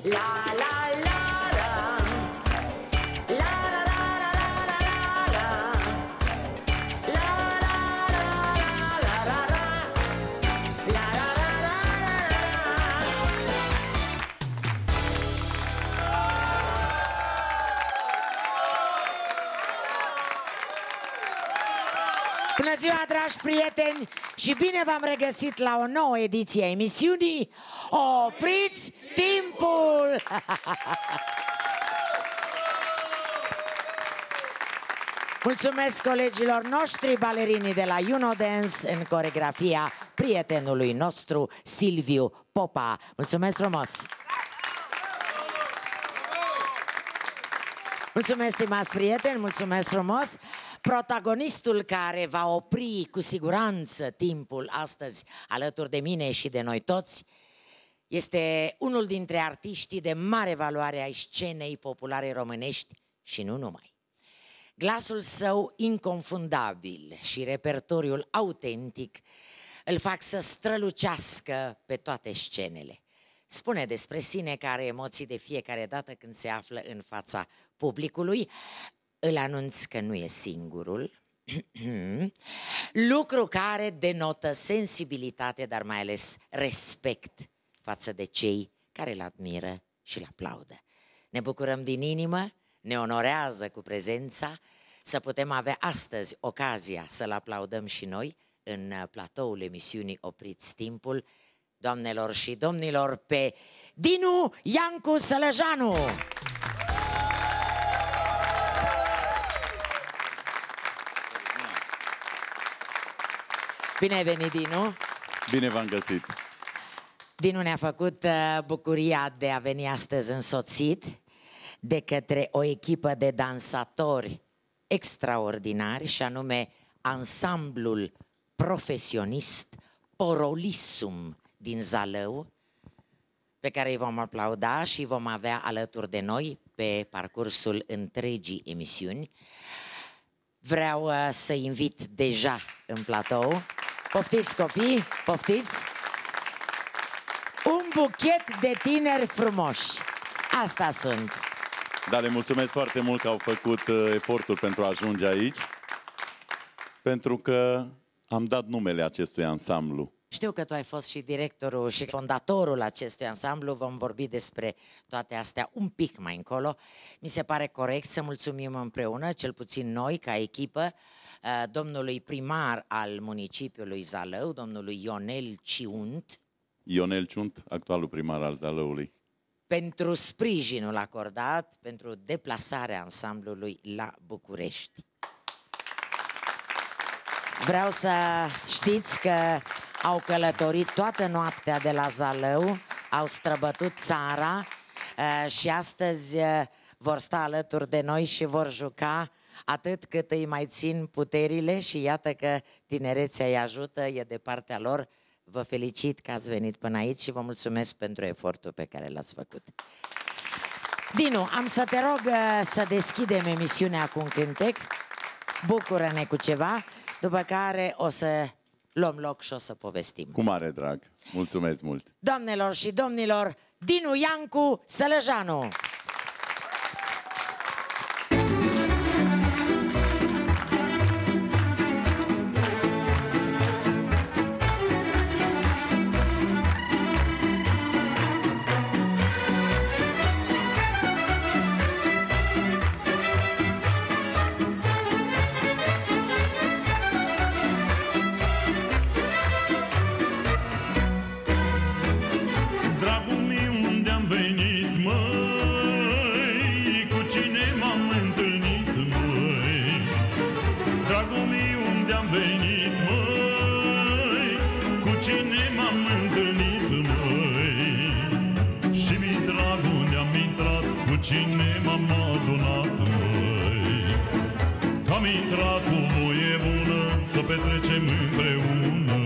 Bună ziua, dragi prieteni, și bine v-am regăsit la o nouă ediție a emisiunii Opriți Timpul! Mulțumesc colegilor noștri, balerinii de la Juno Dance, în coreografia prietenului nostru Silviu Popa. Mulțumesc frumos! Mulțumesc, stimați prieteni, mulțumesc frumos! Protagonistul care va opri cu siguranță timpul astăzi alături de mine și de noi toți este unul dintre artiștii de mare valoare ai scenei populare românești și nu numai. Glasul său inconfundabil și repertoriul autentic îl fac să strălucească pe toate scenele. Spune despre sine că are emoții de fiecare dată când se află în fața publicului. Îl anunț că nu e singurul, lucru care denotă sensibilitate, dar mai ales respect față de cei care îl admiră și îl aplaudă. Ne bucurăm din inimă, ne onorează cu prezența să putem avea astăzi ocazia să-l aplaudăm și noi în platoul emisiunii Opriți Timpul, doamnelor și domnilor, pe Dinu Iancu Sălăjanu! Bine ai venit, Dinu! Bine v-am găsit! Dinu ne-a făcut bucuria de a veni astăzi însoțit de către o echipă de dansatori extraordinari, și anume ansamblul profesionist Porolisum din Zalău, pe care îi vom aplauda și vom avea alături de noi pe parcursul întregii emisiuni. Vreau să invit deja în platou. Poftiți, copii, poftiți! Un buchet de tineri frumoși. Asta sunt. Da, le mulțumesc foarte mult că au făcut efortul pentru a ajunge aici, pentru că am dat numele acestui ansamblu. Știu că tu ai fost și directorul și fondatorul acestui ansamblu. Vom vorbi despre toate astea un pic mai încolo. Mi se pare corect să mulțumim împreună, cel puțin noi, ca echipă, domnului primar al municipiului Zalău, domnului Ionel Ciunt. Ionel Ciunt, actualul primar al Zalăului. Pentru sprijinul acordat, pentru deplasarea ansamblului la București. Vreau să știți că au călătorit toată noaptea de la Zalău, au străbătut țara și astăzi vor sta alături de noi și vor juca atât cât îi mai țin puterile, și iată că tinerețea îi ajută, e de partea lor. Vă felicit că ați venit până aici și vă mulțumesc pentru efortul pe care l-ați făcut. Dinu, am să te rog să deschidem emisiunea cu un cântec. Bucură-ne cu ceva, după care o să luăm loc și o să povestim. Cu mare drag. Mulțumesc mult. Doamnelor și domnilor, Dinu Iancu Sălăjanu. Cine m-am adunat, măi, că am intrat cu voie bună să petrecem împreună.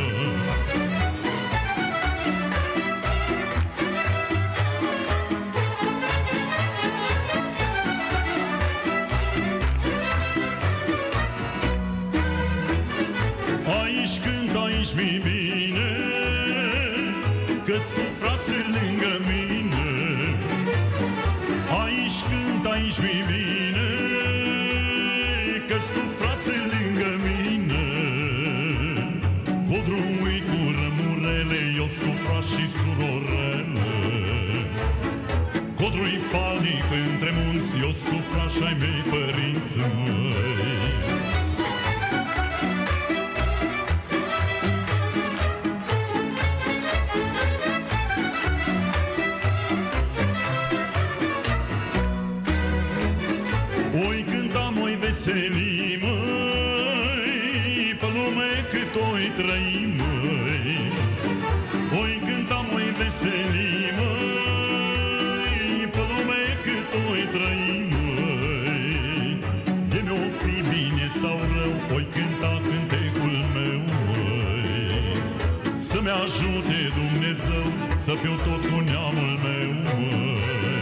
Aici cânt, aici mi bine, că-s cu frații lângă mine. Aici cânt, aici mi bine, că-s cu frații lângă mine. Codru-i cu rămurele, eu-s cu frați și surorele. Codru-i falnic între munți, eu-s cu frați ai mei părinți măi. Oi cântam, oi veseli, măi, pe lume cât oi trăi, măi. Oi cântam, oi veseli, măi, pe lume cât oi trăi, măi. De mi-o fi bine sau rău, oi cânta cântecul meu, măi. Să-mi ajute Dumnezeu să fiu tot cu neamul meu, măi.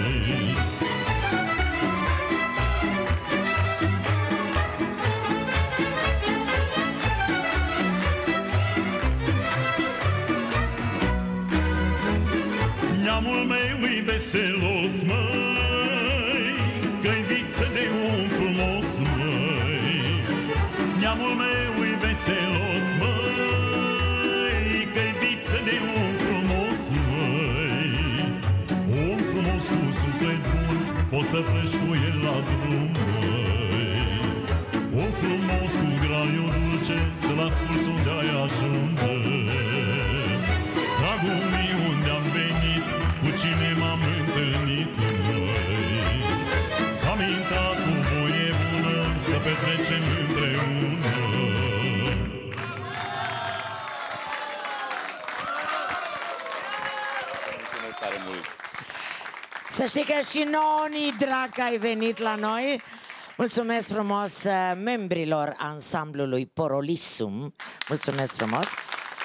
Neamul meu e veselos, măi, că-i viță de om frumos, măi. Neamul meu e veselos, măi, că-i viță de om frumos, măi. Om frumos cu suflet bun, poți să pleci cu el la drum, măi. Om frumos cu graiul dulce, să-l asculți unde ai ajunge. Dragul meu, unde am venit, cu cine m-am întâlnit, măi. Am intrat cu voie bună, să petrecem împreună. Mulțumesc tare mult! Să știi că și nouă ni drag că ai venit la noi. Mulțumesc frumos membrilor ansamblului Porolissum. Mulțumesc frumos.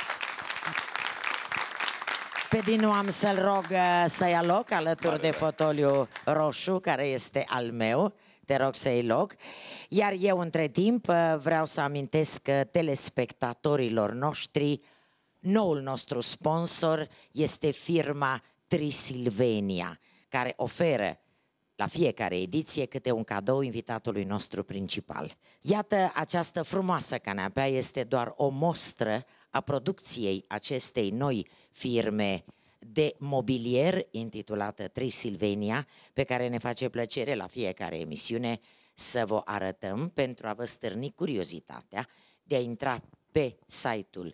Pe Dinu am să-l rog să ia loc alături de fotoliu roșu, care este al meu. Te rog să iei loc. Iar eu, între timp, vreau să amintesc telespectatorilor noștri, noul nostru sponsor este firma Trisilvenia, care oferă la fiecare ediție câte un cadou invitatului nostru principal. Iată, această frumoasă canapea este doar o mostră a producției acestei noi firme de mobilier intitulată Trisilvenia, pe care ne face plăcere la fiecare emisiune să vă arătăm pentru a vă stârni curiozitatea de a intra pe site-ul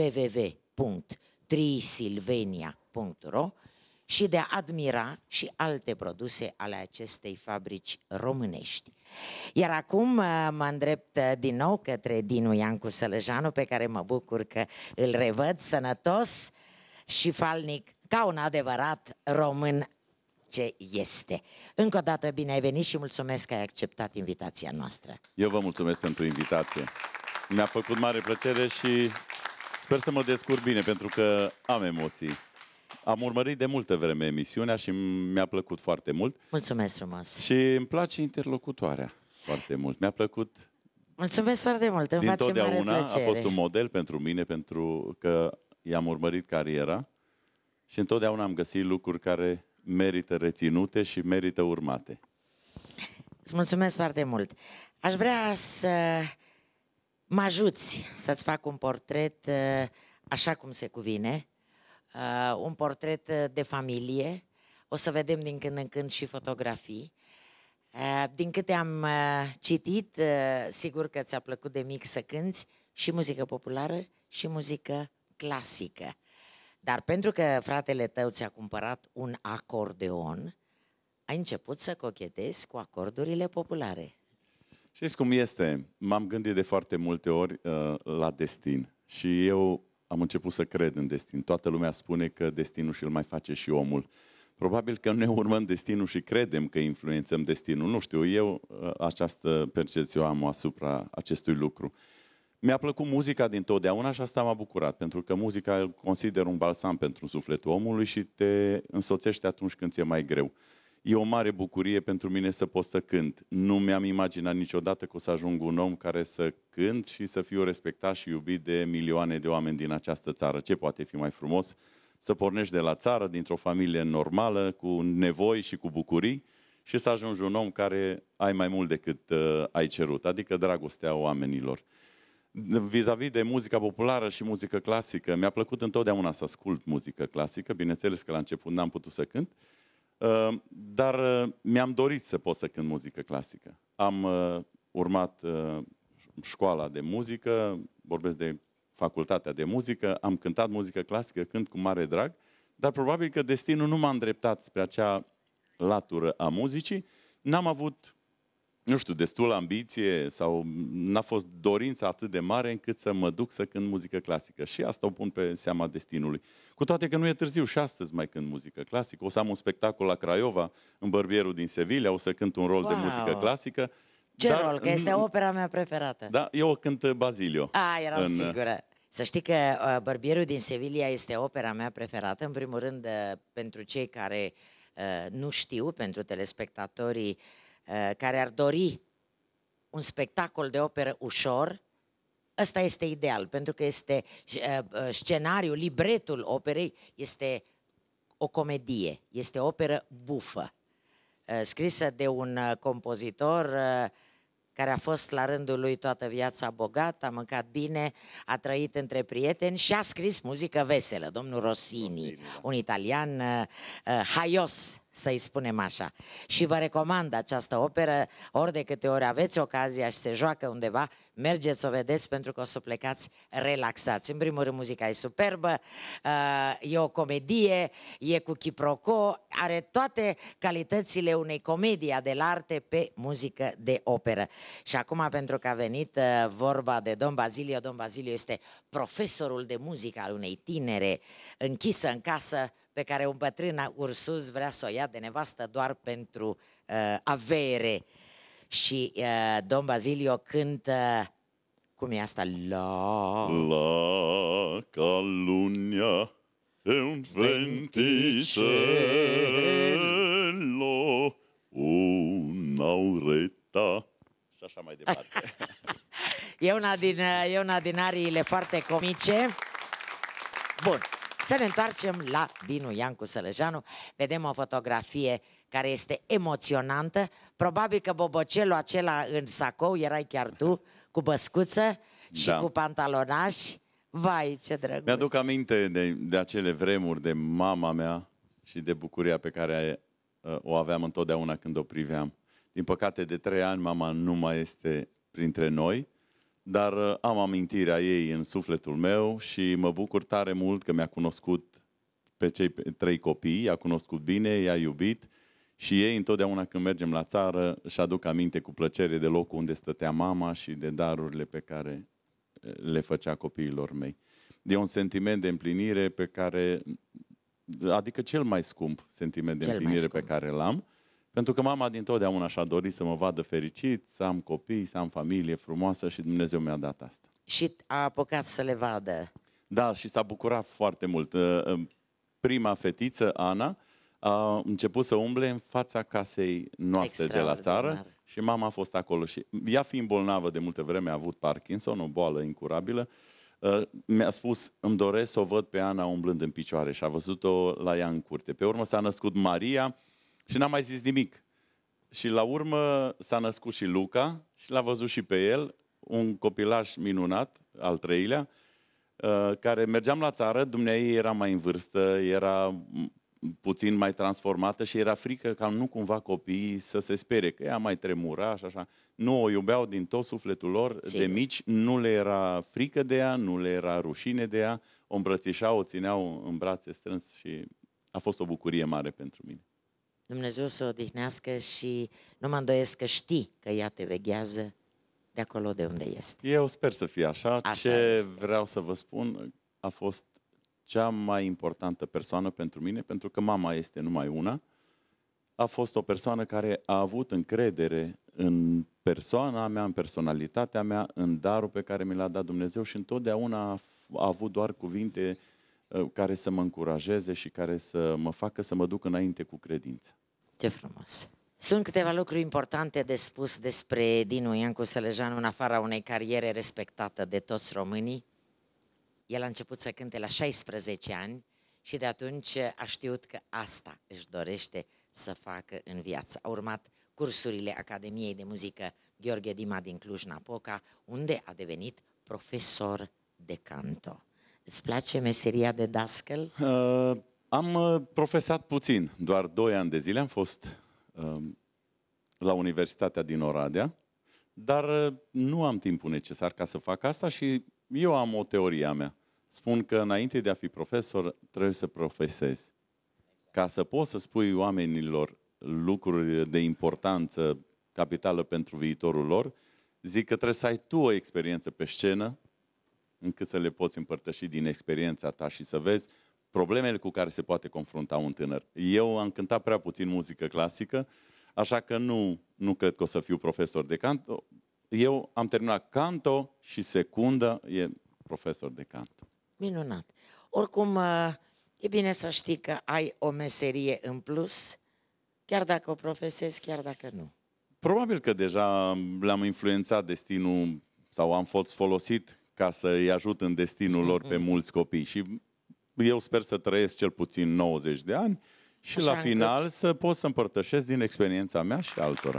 www.trisilvenia.ro și de a admira și alte produse ale acestei fabrici românești. Iar acum mă îndrept din nou către Dinu Iancu Sălăjanu, pe care mă bucur că îl revăd sănătos și falnic ca un adevărat român ce este. Încă o dată bine ai venit și mulțumesc că ai acceptat invitația noastră. Eu vă mulțumesc pentru invitație. Mi-a făcut mare plăcere și sper să mă descurc bine, pentru că am emoții. Am urmărit de multă vreme emisiunea și mi-a plăcut foarte mult. Mulțumesc frumos. Și îmi place interlocutoarea foarte mult. Mi-a plăcut. Mulțumesc foarte mult, îmi face mare dintotdeauna. plăcere. A fost un model pentru mine, pentru că i-am urmărit cariera și întotdeauna am găsit lucruri care merită reținute și merită urmate. Îți mulțumesc foarte mult. Aș vrea să mă ajuți să-ți fac un portret așa cum se cuvine, un portret de familie. O să vedem din când în când și fotografii. Din câte am citit, sigur că ți-a plăcut de mic să cânți și muzică populară și muzică clasică. Dar pentru că fratele tău ți-a cumpărat un acordeon, ai început să cochetezi cu acordurile populare. Știți cum este? M-am gândit de foarte multe ori la destin și eu am început să cred în destin. Toată lumea spune că destinul și-l mai face și omul. Probabil că ne urmăm destinul și credem că influențăm destinul. Nu știu, eu această percepție o am asupra acestui lucru. Mi-a plăcut muzica dintotdeauna și asta m-a bucurat, pentru că muzica îl consider un balsam pentru sufletul omului și te însoțește atunci când ți-e mai greu. E o mare bucurie pentru mine să pot să cânt. Nu mi-am imaginat niciodată că o să ajung un om care să cânt și să fiu respectat și iubit de milioane de oameni din această țară. Ce poate fi mai frumos? Să pornești de la țară, dintr-o familie normală, cu nevoi și cu bucurii, și să ajungi un om care ai mai mult decât ai cerut, adică dragostea oamenilor. Vis-a-vis de muzica populară și muzică clasică, mi-a plăcut întotdeauna să ascult muzică clasică, bineînțeles că la început n-am putut să cânt, dar mi-am dorit să pot să cânt muzică clasică. Am urmat școala de muzică, vorbesc de facultatea de muzică, am cântat muzică clasică, cânt cu mare drag, dar probabil că destinul nu m-a îndreptat spre acea latură a muzicii, n-am avut, nu știu, destulă ambiție sau n-a fost dorința atât de mare încât să mă duc să cânt muzică clasică. Și asta o pun pe seama destinului. Cu toate că nu e târziu, și astăzi mai cânt muzică clasică. O să am un spectacol la Craiova, în Bărbierul din Sevilla, o să cânt un rol de muzică clasică. Ce rol? Că este opera mea preferată. Da, eu cânt Basilio. Eram sigură. Să știi că Bărbierul din Sevilla este opera mea preferată. În primul rând, pentru cei care nu știu, pentru telespectatorii care ar dori un spectacol de operă ușor, ăsta este ideal, pentru că este scenariul, libretul operei este o comedie, este o operă bufă, scrisă de un compozitor care a fost la rândul lui toată viața bogat, a mâncat bine, a trăit între prieteni și a scris muzică veselă, domnul Rossini, un italian haios, să-i spunem așa. Și vă recomand această operă, ori de câte ori aveți ocazia și se joacă undeva, mergeți să o vedeți pentru că o să plecați relaxați. În primul rând, muzica e superbă, e o comedie, e cu chiproco, are toate calitățile unei comedii adelarte pe muzică de operă. Și acum, pentru că a venit vorba de Don Basilio este profesorul de muzică al unei tinere închisă în casă, pe care un bătrân ursus vrea să o ia de nevastă doar pentru avere. Și Don Basilio cântă, cum e asta? La calunnia e un venticello, un'auretta. Și așa mai departe. E una din ariile foarte comice. Bun. Să ne întoarcem la Dinu Iancu Sălăjanu. Vedem o fotografie care este emoționantă. Probabil că bobocelul acela în sacou erai chiar tu, cu băscuță și cu pantalonaj. Vai, ce drăguț! Mi-aduc aminte de acele vremuri, de mama mea și de bucuria pe care o aveam întotdeauna când o priveam. Din păcate, de 3 ani, mama nu mai este printre noi, dar am amintirea ei în sufletul meu și mă bucur tare mult că mi-a cunoscut pe cei 3 copii, i-a cunoscut bine, i-a iubit și ei întotdeauna când mergem la țară își aduc aminte cu plăcere de locul unde stătea mama și de darurile pe care le făcea copiilor mei. E un sentiment de împlinire pe care, adică cel mai scump sentiment de împlinire pe care l-am, pentru că mama dintotdeauna și-a dorit să mă vadă fericit, să am copii, să am familie frumoasă și Dumnezeu mi-a dat asta. Și a apucat să le vadă. Da, și s-a bucurat foarte mult. Prima fetiță, Ana, a început să umble în fața casei noastre de la țară și mama a fost acolo. Și ea fiind bolnavă de multă vreme, a avut Parkinson, o boală incurabilă, mi-a spus, îmi doresc să o văd pe Ana umblând în picioare și a văzut-o la ea în curte. Pe urmă s-a născut Maria și n-a mai zis nimic. Și la urmă s-a născut și Luca și l-a văzut și pe el, un copilaș minunat, al 3-lea, care mergeam la țară, dumneai era mai în vârstă, era puțin mai transformată și era frică ca nu cumva copiii să se spere, că ea mai tremura și așa. Nu, o iubeau din tot sufletul lor, de mici, nu le era frică de ea, nu le era rușine de ea, o îmbrățișau, o țineau în brațe strâns și a fost o bucurie mare pentru mine. Dumnezeu să o odihnească și nu mă îndoiesc că știi că ea te veghează de acolo de unde este. Eu sper să fie așa. Ce vreau să vă spun, a fost cea mai importantă persoană pentru mine, pentru că mama este numai una. A fost o persoană care a avut încredere în persoana mea, în personalitatea mea, în darul pe care mi l-a dat Dumnezeu și întotdeauna a avut doar cuvinte care să mă încurajeze și care să mă facă să mă duc înainte cu credință. Ce frumos! Sunt câteva lucruri importante de spus despre Dinu Iancu Sălăjanu în afara unei cariere respectată de toți românii. El a început să cânte la 16 ani și de atunci a știut că asta își dorește să facă în viață. A urmat cursurile Academiei de Muzică Gheorghe Dima din Cluj-Napoca, unde a devenit profesor de canto. Îți place meseria de dascăl? Am profesat puțin, doar 2 ani de zile. Am fost la Universitatea din Oradea, dar nu am timpul necesar ca să fac asta și eu am o teorie a mea. Spun că înainte de a fi profesor, trebuie să profesezi. Ca să poți să spui oamenilor lucruri de importanță capitală pentru viitorul lor, zic că trebuie să ai tu o experiență pe scenă, încât să le poți împărtăși din experiența ta și să vezi problemele cu care se poate confrunta un tânăr. Eu am cântat prea puțin muzică clasică, așa că nu cred că o să fiu profesor de canto. Eu am terminat canto și secundă e profesor de canto. Minunat. Oricum, e bine să știi că ai o meserie în plus, chiar dacă o profesezi, chiar dacă nu. Probabil că deja le-am influențat destinul sau am fost folosit ca să-i ajut în destinul lor pe mulți copii. Și eu sper să trăiesc cel puțin 90 de ani și așa la final să pot să împărtășesc din experiența mea și altora.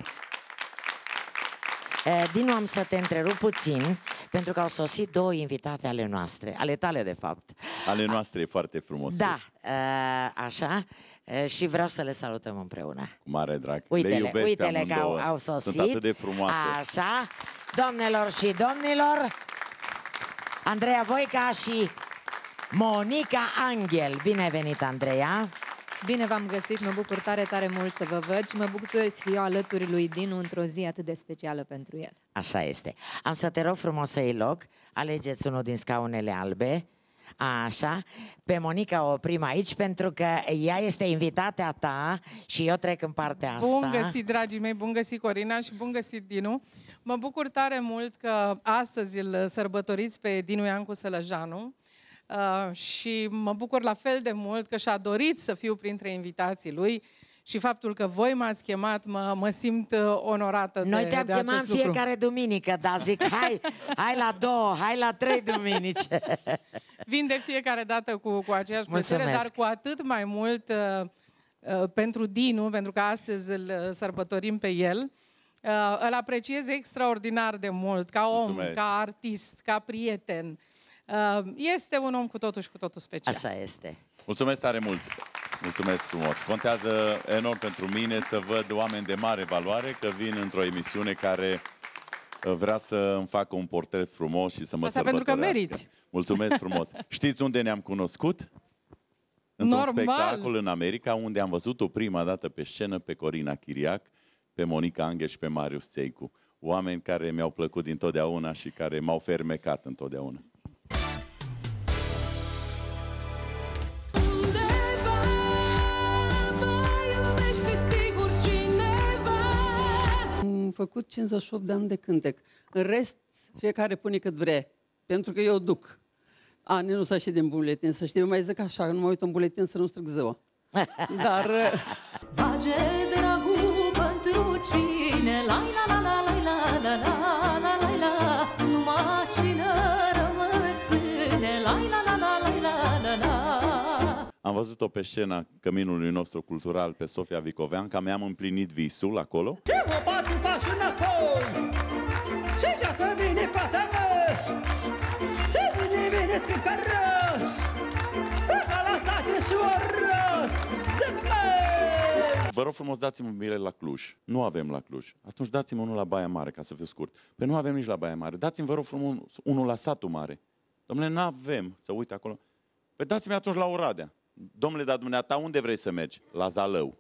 Dinu, am să te întrerup puțin, pentru că au sosit 2 invitate ale noastre, ale tale de fapt. Ale noastre e foarte frumos. Da, așa, și vreau să le salutăm împreună. Cu mare drag. Uite-le, le iubesc uite-le pe că au sosit. Sunt atât de frumoase. Așa, doamnelor și domnilor, Andreea Voica și Monica Anghel. Bine ai venit, Andreea! Bine v-am găsit, mă bucur tare, tare mult să vă văd și mă bucur să fiu alături lui Dinu într-o zi atât de specială pentru el. Așa este. Am să te rog frumos să iei loc, alegeți unul din scaunele albe, așa, pe Monica o oprim aici pentru că ea este invitatea ta și eu trec în partea asta. Bun găsit, dragii mei, bun găsit, Corina, și bun găsit, Dinu. Mă bucur tare mult că astăzi îl sărbătoriți pe Dinu Iancu Sălăjanu. Și mă bucur la fel de mult că și-a dorit să fiu printre invitații lui și faptul că voi m-ați chemat, mă simt onorată de acest lucru. Noi te-am chemat în fiecare duminică, dar zic, hai la 2, hai la 3 duminici. Vin de fiecare dată cu aceeași plăcere, dar cu atât mai mult pentru Dinu, pentru că astăzi îl sărbătorim pe el. Îl apreciez extraordinar de mult, ca om, mulțumesc, ca artist, ca prieten. Este un om cu totul și cu totul special. Așa este. Mulțumesc tare mult! Mulțumesc frumos! Contează enorm pentru mine să văd oameni de mare valoare, că vin într-o emisiune care vrea să îmi facă un portret frumos și să mă asta pentru că meriți. Mulțumesc frumos! Știți unde ne-am cunoscut? Într-un spectacol în America, unde am văzut-o prima dată pe scenă pe Corina Chiriac, pe Monica Anghel și pe Marius Țeicu. Oameni care mi-au plăcut dintotdeauna și care m-au fermecat întotdeauna. Am făcut 58 de ani de cântec. În rest, fiecare pune cât vrea. Pentru că eu duc. Ani nu s-a și din buletin, să știu, eu mai zic așa, nu mă uit în buletin să nu stric ziua. Dar... Bage dragul pentru cine, la la la la la la la la la la, numai cine rămățâne, la la la la la la la. Am văzut-o pe scena căminului nostru cultural pe Sofia Vicoveanca, mi-am împlinit visul acolo. Ce mă bați pași înapoi? Ce joacă bine fata mă? Ce zine bine scâncărăș? Că la sate și orăș, zâmbă! Vă rog frumos, dați-mi un bilet la Cluj. Nu avem la Cluj. Atunci dați-mi unul la Baia Mare, ca să fiu scurt. Păi nu avem nici la Baia Mare. Dați-mi, vă rog frumos, unul la Satul Mare. Dom'le, n-avem. Să uite acolo. Păi dați-mi atunci la Oradea. Dom'le, dar dumneata, unde vrei să mergi? La Zalău.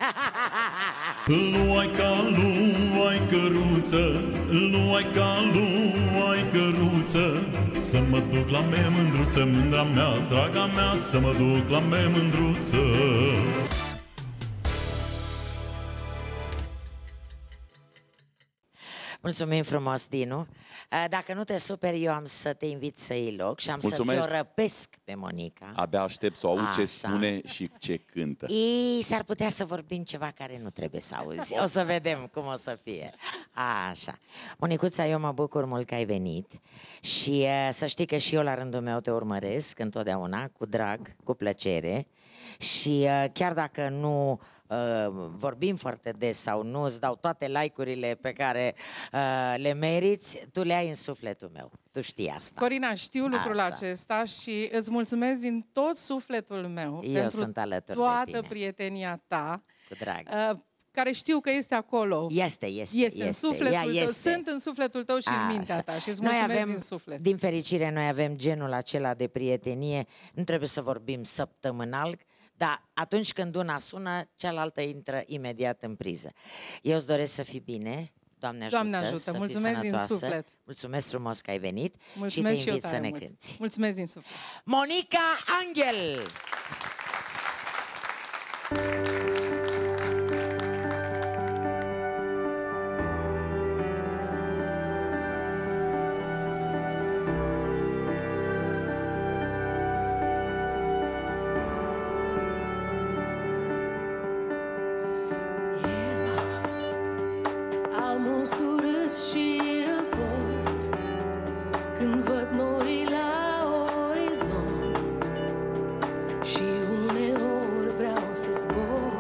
Luai ca luai căruță, luai ca luai căruță, să mă duc la mea mândruță, mândra mea, draga mea, să mă duc la mea mândruță. Mulțumim frumos, Dinu. Dacă nu te superi, eu am să te invit să iei loc și am să-ți o răpesc pe Monica. Abia aștept să o aud ce Așa. spune și ce cântă. S-ar putea să vorbim ceva care nu trebuie să auzi. O să vedem cum o să fie. Așa. Monicuța, eu mă bucur mult că ai venit și să știi că și eu la rândul meu te urmăresc întotdeauna, cu drag, cu plăcere și chiar dacă nu vorbim foarte des sau nu, îți dau toate like-urile pe care le meriți, tu le ai în sufletul meu. Tu știi asta. Corina, știu lucrul Așa. acesta și îți mulțumesc din tot sufletul meu Eu pentru sunt alături de toată tine. prietenia ta, Cu drag. care știu că este acolo. Este în sufletul ea tău. este. Sunt în sufletul tău și în mintea Așa. ta și îți Noi mulțumesc avem, din suflet. din fericire, noi avem genul acela de prietenie. Nu trebuie să vorbim săptămânal, dar atunci când una sună, cealaltă intră imediat în priză. Eu îți doresc să fii bine. Doamne ajută, Doamne ajută. să fii Mulțumesc din sănătoasă. suflet. Mulțumesc frumos că ai venit Mulțumesc și te eu invit să tare ne mult. cânti. Mulțumesc din suflet. Monica Angel! Am un surâs și îl port când văd norii la orizont și uneori vreau să zbor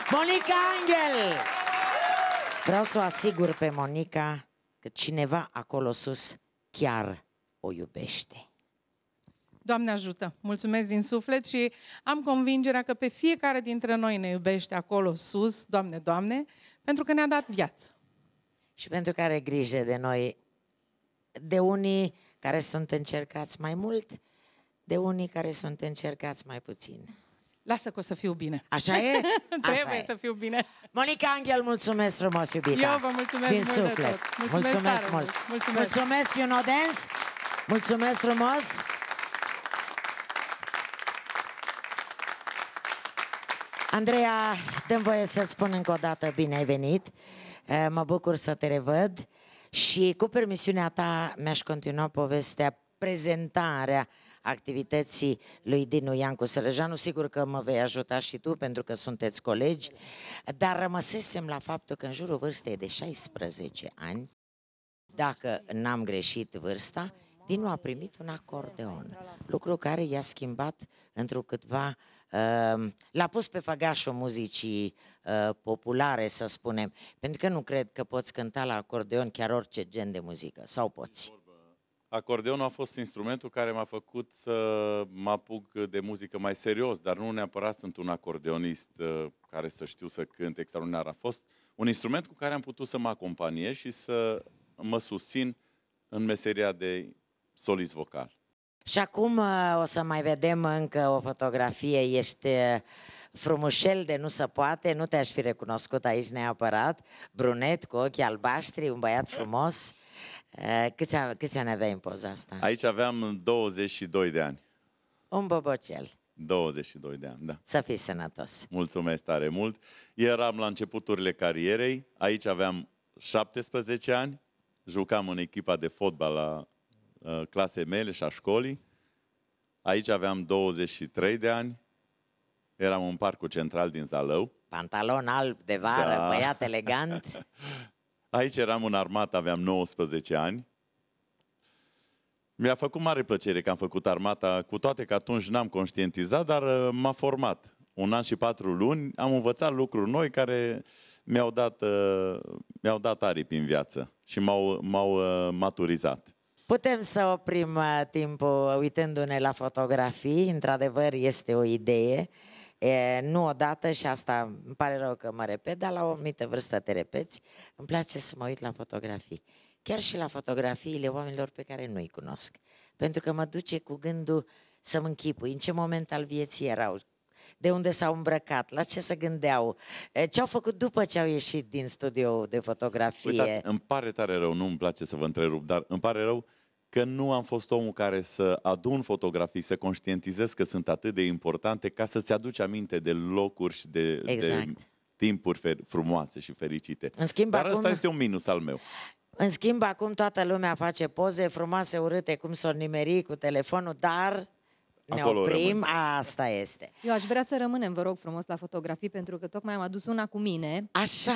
Monica Angel! Vreau să o asigur pe Monica că cineva acolo sus chiar o iubește. Doamne ajută! Mulțumesc din suflet și am convingerea că pe fiecare dintre noi ne iubește acolo sus, Doamne, Doamne, pentru că ne-a dat viață. Și pentru că are grijă de noi, de unii care sunt încercați mai mult, de unii care sunt încercați mai puțin. Lasă că o să fiu bine. Așa e? Trebuie să fiu bine. Monica Angel, mulțumesc frumos, iubita. Eu vă mulțumesc din mult de suflet. tot. Mulțumesc tare mult. Mulțumesc. Mulțumesc, you know dance. Mulțumesc frumos. Andreea, dă-mi voie să-ți spun încă o dată bine ai venit. Mă bucur să te revăd și cu permisiunea ta mi-aș continua povestea, prezentarea activității lui Dinu Iancu Sărăjanu. Sigur că mă vei ajuta și tu, pentru că sunteți colegi, dar rămăsesem la faptul că în jurul vârstei de 16 ani, dacă n-am greșit vârsta, Dinu a primit un acordeon, lucru care i-a schimbat întrucâtva, l-a pus pe făgașul muzicii populare, să spunem, pentru că nu cred că poți cânta la acordeon chiar orice gen de muzică, sau poți? Acordeonul a fost instrumentul care m-a făcut să mă apuc de muzică mai serios, dar nu neapărat sunt un acordeonist care să știu să cânt extraordinar. A fost un instrument cu care am putut să mă acompaniez și să mă susțin în meseria de solist vocal. Și acum o să mai vedem încă o fotografie. Ești frumușel de nu se poate, nu te-aș fi recunoscut aici neapărat. Brunet, cu ochii albaștri, un băiat frumos. Câți ani aveai în poza asta? Aici aveam 22 de ani. Un bobocel. 22 de ani, da. Să fii sănătos. Mulțumesc tare mult. Eram la începuturile carierei, aici aveam 17 ani, jucam în echipa de fotbal la clase mele și a școlii. Aici aveam 23 de ani, eram în Parcul Central din Zalău. Pantalon alb de vară, Da. băiat elegant. Aici eram în armată, aveam 19 ani. Mi-a făcut mare plăcere că am făcut armata, cu toate că atunci n-am conștientizat, dar m-a format. 1 an și 4 luni, am învățat lucruri noi care mi-au dat aripi în viață și m-au maturizat. Putem să oprim timpul uitându-ne la fotografii. Într-adevăr, este o idee. Nu odată, și asta îmi pare rău că mă repet, dar la o anumită vârstă te repeți. Îmi place să mă uit la fotografii. Chiar și la fotografiile oamenilor pe care nu-i cunosc. Pentru că mă duce cu gândul să-mi închipui în ce moment al vieții erau, de unde s-au îmbrăcat, la ce se gândeau, ce au făcut după ce au ieșit din studioul de fotografie. Uitați, îmi pare tare rău, nu îmi place să vă întrerup, dar îmi pare rău că nu am fost omul care să adun fotografii, să conștientizez că sunt atât de importante ca să-ți aduci aminte de locuri și de timpuri frumoase și fericite. În schimb, dar acum, ăsta este un minus al meu. În schimb, acum toată lumea face poze frumoase, urâte, cum s-o nimeri cu telefonul, dar ne acolo oprim, rămân. asta este. Eu aș vrea să rămânem, vă rog frumos, la fotografii, pentru că tocmai am adus una cu mine. Așa.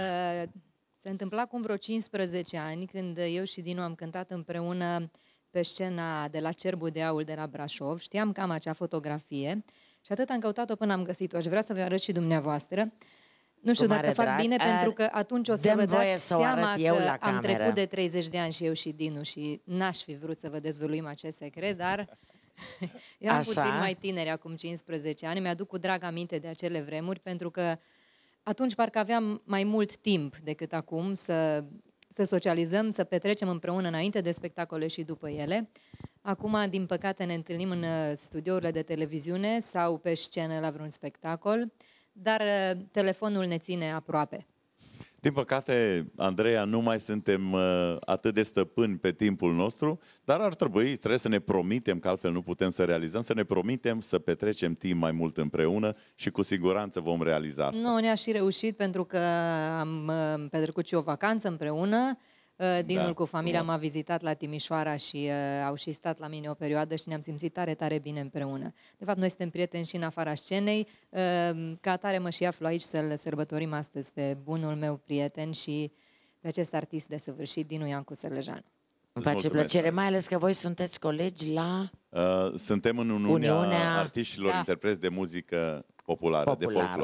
Se întâmpla acum vreo 15 ani, când eu și Dinu am cântat împreună pe scena de la Cerbul de Aur de la Brașov. Știam că am acea fotografie și atât am căutat-o până am găsit-o. Aș vrea să vă arăt și dumneavoastră. Nu știu dacă fac bine, pentru că atunci o să vă dați seama că am trecut de 30 de ani și eu și Dinu și n-aș fi vrut să vă dezvăluim acest secret, dar eram puțin mai tineri, acum 15 ani. Mi-aduc cu drag aminte de acele vremuri, pentru că atunci parcă aveam mai mult timp decât acum să socializăm, să petrecem împreună înainte de spectacole și după ele. Acum, din păcate, ne întâlnim în studiourile de televiziune sau pe scenă la vreun spectacol, dar telefonul ne ține aproape. Din păcate, Andreea, nu mai suntem atât de stăpâni pe timpul nostru, dar trebuie să ne promitem, că altfel nu putem să realizăm, să ne promitem să petrecem timp mai mult împreună și cu siguranță vom realiza asta. Nu, ne-a și reușit, pentru că am petrecut și o vacanță împreună. Dinul cu familia m-a vizitat la Timișoara și au și stat la mine o perioadă și ne-am simțit tare, tare bine împreună. De fapt, noi suntem prieteni și în afara scenei. Ca atare mă și aflu aici să-l sărbătorim astăzi pe bunul meu prieten și pe acest artist desăvârșit, Dinu Iancu Sărăjanu. Îmi face plăcere, mai ales că voi sunteți colegi la... Suntem în Uniunea Artiștilor Interpreți de Muzică Populară, de folclor.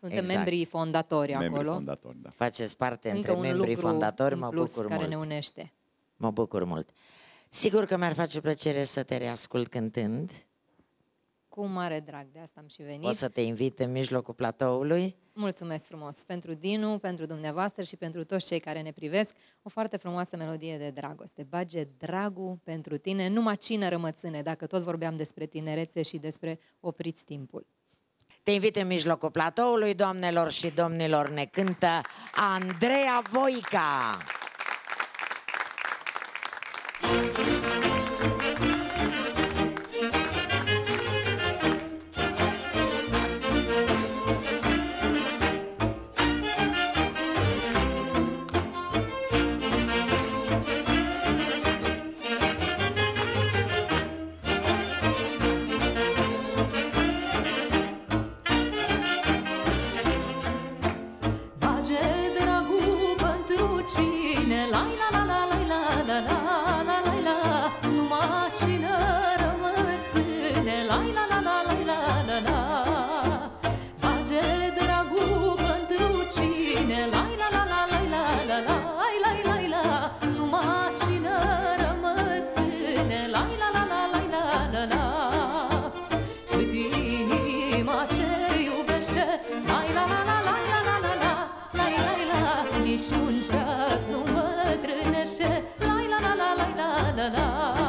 Suntem membrii fondatori acolo. Membrii fondatori, da. Faceți parte Încă între un membrii lucru fondatori, în mă plus bucur care mult. ne unește. Mă bucur mult. Sigur că mi-ar face plăcere să te reascult cântând. Cu mare drag, de asta am și venit. O să te invit în mijlocul platoului. Mulțumesc frumos pentru Dinu, pentru dumneavoastră și pentru toți cei care ne privesc. O foarte frumoasă melodie de dragoste. Bage dragul pentru tine, numai cină rămățâne, dacă tot vorbeam despre tinerețe și despre opriți timpul. Te invit în mijlocul platoului, doamnelor și domnilor, ne cântă Andreea Voica. Bage dragul pentru cine, la la la la la la la la la la la, numai cine rămățâne, la la la la la la la la. Bage dragul pentru cine, la la la la la la la la la la, numai cine rămățâne, la la la la la la la la. Cât inima ce iubește, la la la la la la la la la la, niciun ceas nu bătrânește, la la la la la la la la.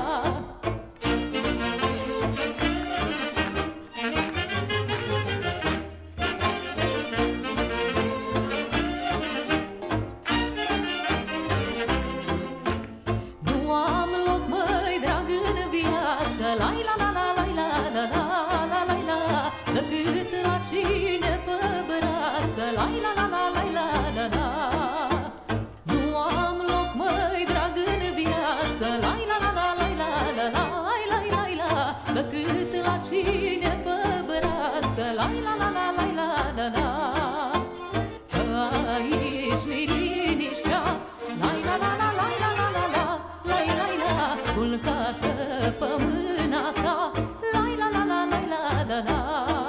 Nu am loc, măi, drag, în viață, la la la la la la la la la la, decât la cine pe brață, la la la la la la la la. Nu am loc, măi, drag, în viață, la la la la la la la la la, decât la cine pe brață, la la la la la la la la. Că aici mi liniștea, la la la la la la la la la, culcată pe mâna ta, la la la la la la la.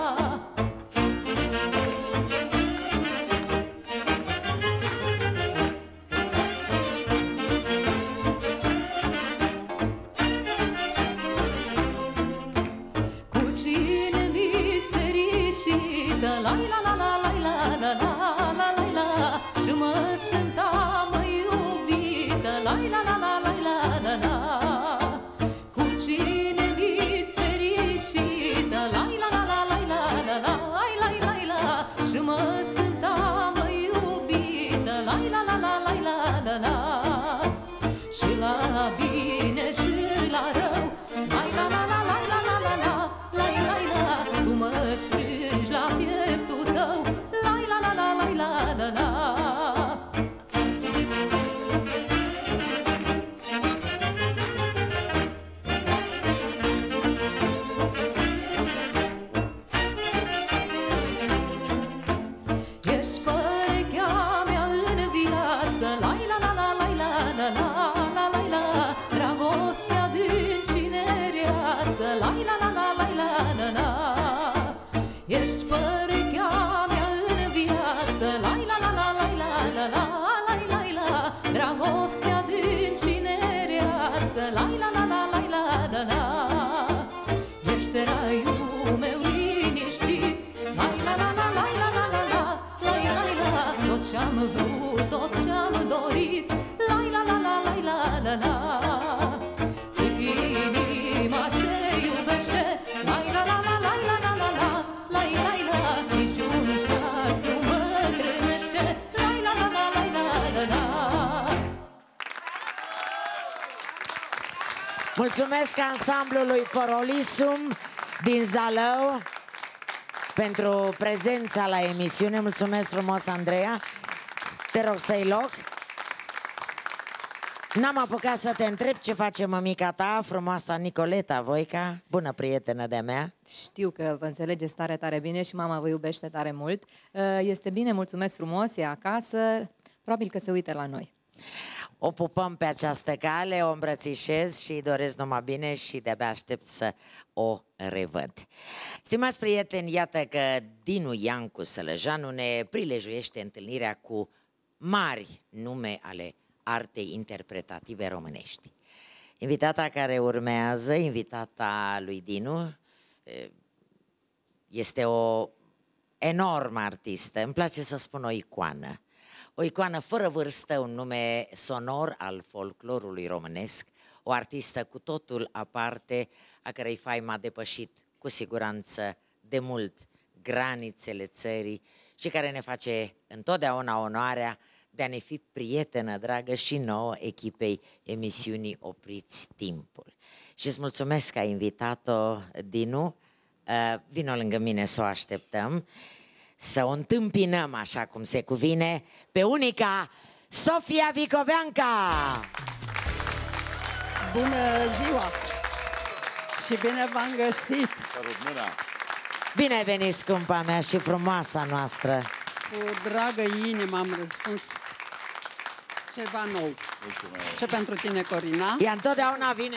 Cu cine mi-s fericită, la la la la la la la la la la, și mă sunt amă iubită, la la la la la la la la. Cu cine mi-s fericită, la la la la la la la la la, și mă sunt amă iubită, la la la la la la la la. Și la bine și la rău, la la la la la la la la la, tu mă strângi la pieptul tău, la la la la la la la la. Ești părechea mea în viață, la la la la la la la la la, dragostea din cinereață, la la la la la la la. Ești părechea mea în viață, la la la la la la la la, dragostea din cinereață, la la la la la la la. Ești raiul meu liniștit, la la la la la la la la, tot ce-am vrut, tot ce-am dorit, la la la la la la la. Cât inima ce iubește, la la la la la la la la la, niciun ceas nu bătrânește, la la la la la la la. Mulțumesc ansamblului Porolisum din Zalău pentru prezența la emisiune. Mulțumesc frumos, Andreea. Te rog să-i loc. N-am apucat să te întreb ce face mămica ta, frumoasa Nicoleta Voica, bună prietenă de-a mea. Știu că vă înțelegeți tare, tare bine și mama vă iubește tare mult. Este bine, mulțumesc frumos, e acasă, probabil că se uită la noi. o pupăm pe această cale, o îmbrățișez și îi doresc numai bine și de-abia aștept să o revăd. Stimați prieteni, iată că Dinu Iancu Sălăjanu ne prilejuiește întâlnirea cu mari nume ale artei interpretative românești. Invitata care urmează, invitata lui Dinu, este o enormă artistă, îmi place să spun o icoană. O icoană fără vârstă, un nume sonor al folclorului românesc, o artistă cu totul aparte, a cărei faimă a depășit cu siguranță de mult granițele țării și care ne face întotdeauna onoarea de a ne fi prietenă dragă și nouă echipei emisiunii Opriți Timpul. Și îți mulțumesc că ai invitat-o, Dinu. Vino lângă mine să o așteptăm, să o întâmpinăm așa cum se cuvine pe unica Sofia Vicoveanca! Bună ziua! Și bine v-am găsit! Bine ai venit, scumpa mea și frumoasa noastră! Cu dragă inimă am răspuns ceva nou. Și pentru tine, Corina. Ea întotdeauna vine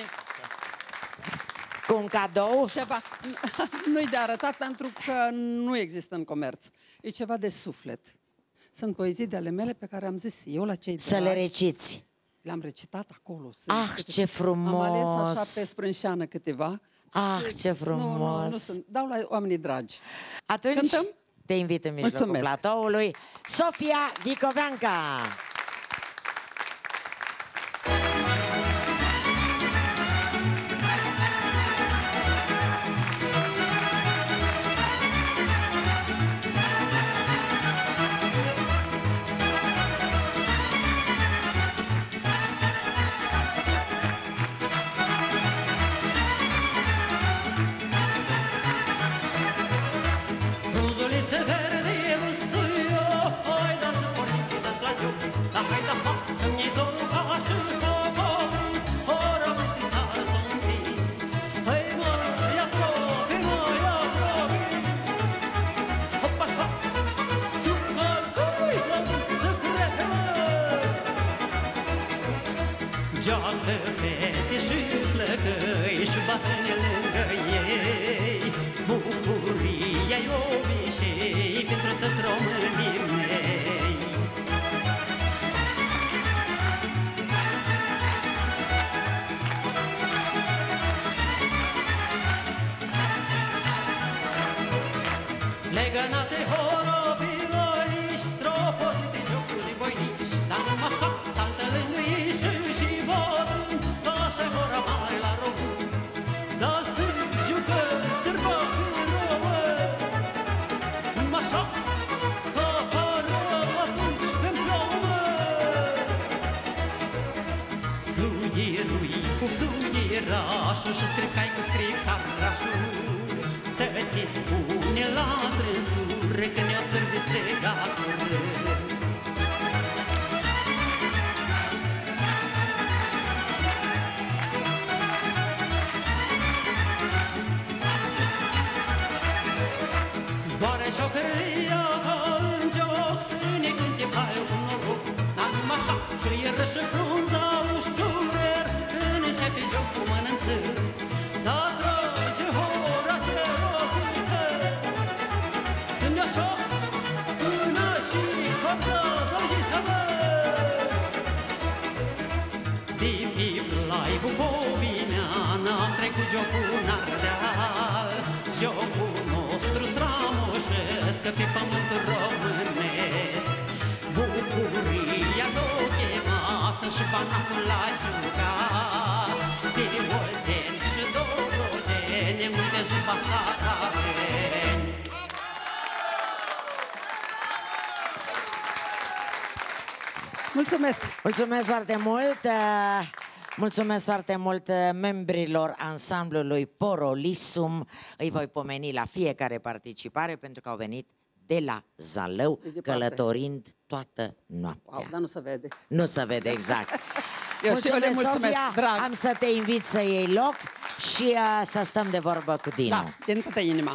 cu un cadou. Ceva nu-i de arătat pentru că nu există în comerț. E ceva de suflet. Sunt poezii de ale mele pe care am zis eu la cei să le reciți. Le-am recitat acolo. Ce frumos! Am ales așa pe sprânșeană câteva. Ce frumos! Nu sunt. Dau la oamenii dragi. Atunci cântăm? Te invit în mijlocul platoului. Sofia Vicoveanca! Joacă fete și flăcăi și bătrâni lângă ei, bucuria-i obicei pentru toți românii mei. Legănate horobiloiși, tropori de jocuri de voinici, dar numai saltă lângă ei și bătrân, așa vor mai la român. Dar să jucă sârba în român, numai așa că apărăm atunci când plouă. Fluierui cu fluierașul și scripcai cu scripcarașul, te spune la strânsură că ne-o țări de stregatură. Zboară șocăria ca în joc, să ne cânte paiul cu noroc. Dar numai așa șuieră și frunza ușurer, când începe joc cu mănânțări. Dar trage hora și rochită, ține așa până și copța rojită, mă. De Fiplai Bucovineană am trecut jocul în Ardeal, jocul nostru strămoșesc pe pământul românesc. Bucuria l-o chemată și banatul l-a jucat, de Olteni și Dobrogeni, Munteni și Basarabeni. Mulțumesc! Mulțumesc foarte mult! Mulțumesc foarte mult membrilor ansamblului Porolisum. Îi voi pomeni la fiecare participare pentru că au venit de la Zalău, călătorind toată noaptea. Wow, dar nu se vede. Nu se vede, exact. Eu și eu le mulțumesc, Sofia, drag. am să te invit să iei loc și să stăm de vorbă cu Dinu. Da, din toată inima.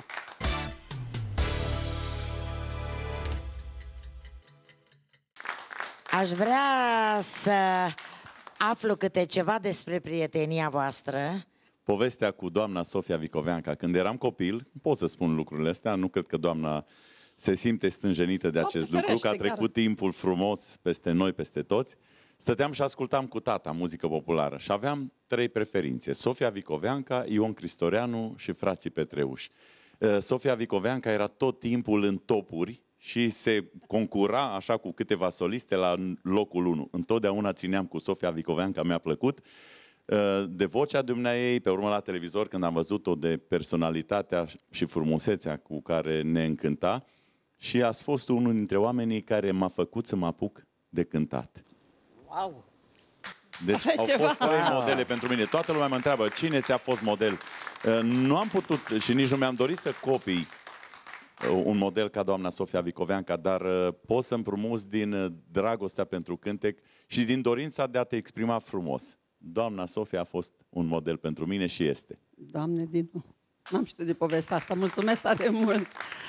Aș vrea să aflu câte ceva despre prietenia voastră. Povestea cu doamna Sofia Vicoveanca, când eram copil, pot să spun lucrurile astea, nu cred că doamna se simte stânjenită de acest lucru, că a trecut timpul frumos peste noi, peste toți. Stăteam și ascultam cu tata muzică populară și aveam 3 preferințe: Sofia Vicoveanca, Ion Cristoreanu și frații Petreuși. Sofia Vicoveanca era tot timpul în topuri și se concura așa cu câteva soliste la locul 1. Întotdeauna țineam cu Sofia Vicoveanca, mi-a plăcut de vocea dumneaei, pe urmă la televizor când am văzut-o, de personalitatea și frumusețea cu care ne încânta, și ați fost unul dintre oamenii care m-a făcut să mă apuc de cântat. Wow! Deci au fost 3 modele pentru mine. Toată lumea mă întreabă, cine ți-a fost model? Nu am putut și nici nu mi-am dorit să copii un model ca doamna Sofia Vicoveanca, dar pot să împrumut din dragostea pentru cântec și din dorința de a te exprima frumos. Doamna Sofia a fost un model pentru mine și este. Doamne, Dinu, n-am știut de povestea asta. Mulțumesc tare mult!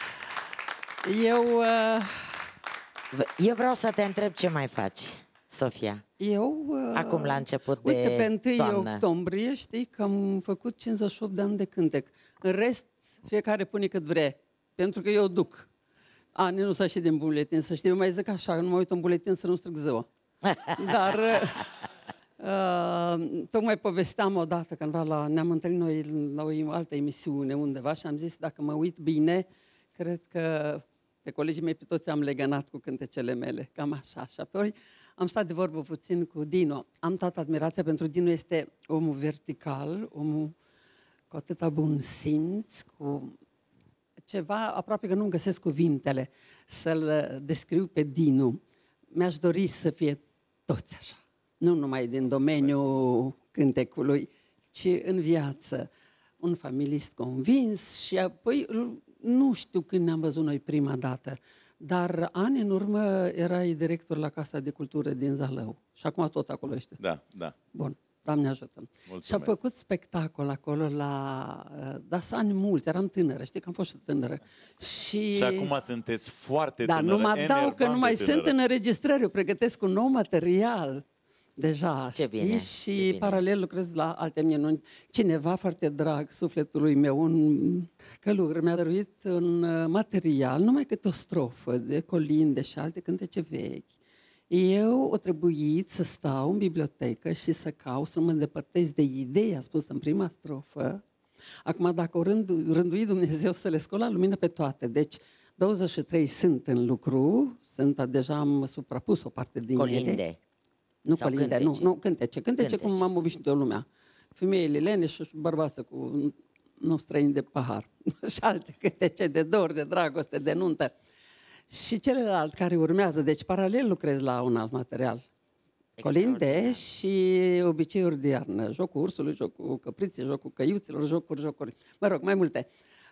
Eu vreau să te întreb ce mai faci, Sofia. Acum la început de uite, pe 1 toamnă. octombrie, știi că am făcut 58 de ani de cântec. În rest, fiecare pune cât vrea. Pentru că eu duc. Ani nu s-a și din buletin, să știi, eu mai zic așa, nu mă uit în buletin să nu stric ziua. Dar tocmai povesteam odată cândva ne-am întâlnit noi la o altă emisiune undeva și am zis, dacă mă uit bine, cred că pe colegii mei pe toți am legănat cu cântecele mele, cam așa. Și apoi am stat de vorbă puțin cu Dino. Am toată admirația pentru Dino, este omul vertical, omul cu atâta bun simț, cu ceva, aproape că nu-mi găsesc cuvintele să-l descriu pe Dinu. Mi-aș dori să fie toți așa. Nu numai din domeniul cântecului, ci în viață. Un familist convins și apoi, nu știu când ne-am văzut noi prima dată, dar ani în urmă erai director la Casa de Cultură din Zalău. Și acum tot acolo ești. Da, da. Bun. Doamne ajută. Mulțumesc. Și am făcut spectacol acolo dar sunt ani mulți, eram tânără, știi că am fost și tânără. Și acum sunteți foarte tânără. Dar nu mă dau că nu mai sunt în înregistrări, eu pregătesc un nou material deja, ce știi? bine, Și ce bine. paralel lucrez la alte minuni. Cineva foarte drag sufletului meu, un călugăr, mi-a dăruit un material, numai câte o strofă de colinde și alte cântece vechi. Eu o trebuit să stau în bibliotecă și să caut, să mă îndepărtez de ideea spusă în prima strofă. Acum, dacă o rândui Dumnezeu să le scol la lumină pe toate, deci 23 sunt în lucru, deja am suprapus o parte din colinde. ele. Nu Sau colinde, cântece? nu, cântece cum am obișnuit eu lumea. Femeile lene și bărbață cu nu străini de pahar. Și alte cântece de dor, de dragoste, de nuntă. Și celălalt care urmează, deci paralel lucrez la un alt material. Colinde și obiceiuri de iarnă. Jocul ursului, jocul căpriței, jocul căiuților, jocuri. Mă rog, mai multe.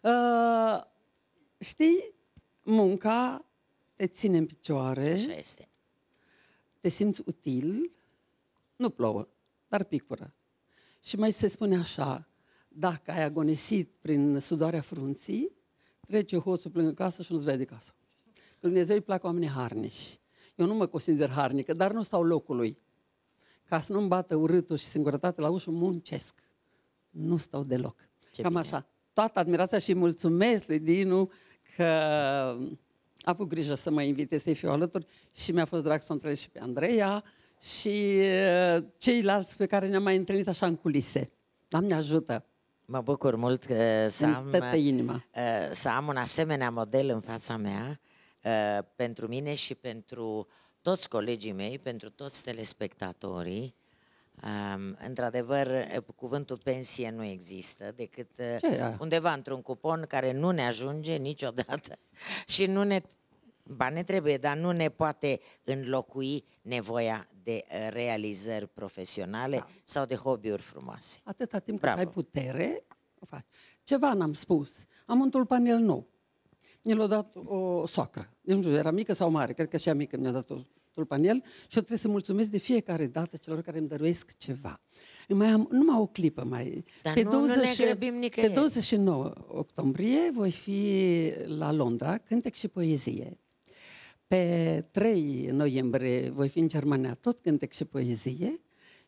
Știi, munca te ține în picioare. Așa este. Te simți util, nu plouă, dar picură. Și mai se spune așa, dacă ai agonisit prin sudoarea frunții, trece hoțul lângă casă și nu-ți vede casă. Lui Dumnezeu îi plac oamenii harnici. Eu nu mă consider harnică, dar nu stau locului. Ca să nu-mi bată urâtul și singurătate la ușă, muncesc. Nu stau deloc. Ce Cam bine. așa. Toată admirația și mulțumesc lui Dinu că a avut grijă să mă invite să-i fiu alături și mi-a fost drag să o întâlnesc și pe Andreea și ceilalți pe care ne-am mai întâlnit așa în culise. Doamne ajută! Mă bucur mult să am un asemenea model în fața mea, pentru mine și pentru toți colegii mei, pentru toți telespectatorii. Într-adevăr, cuvântul pensie nu există decât undeva într-un cupon care nu ne ajunge niciodată și ne trebuie, dar nu ne poate înlocui nevoia de realizări profesionale sau de hobby-uri frumoase. Atâta timp cât ai putere, o faci. Ceva n-am spus. Am un tulpanel nou. Mi l-a dat o soacră. Nu știu, era mică sau mare, cred că și ea mică mi-a dat o tulpanel și eu trebuie să mulțumesc de fiecare dată celor care îmi dăruiesc ceva. Mai am numai o clipă mai. Dar nu ne grăbim nicăieri. Pe 29 octombrie voi fi la Londra, cântec și poezie. Pe 3 noiembrie voi fi în Germania, tot cântec și poezie.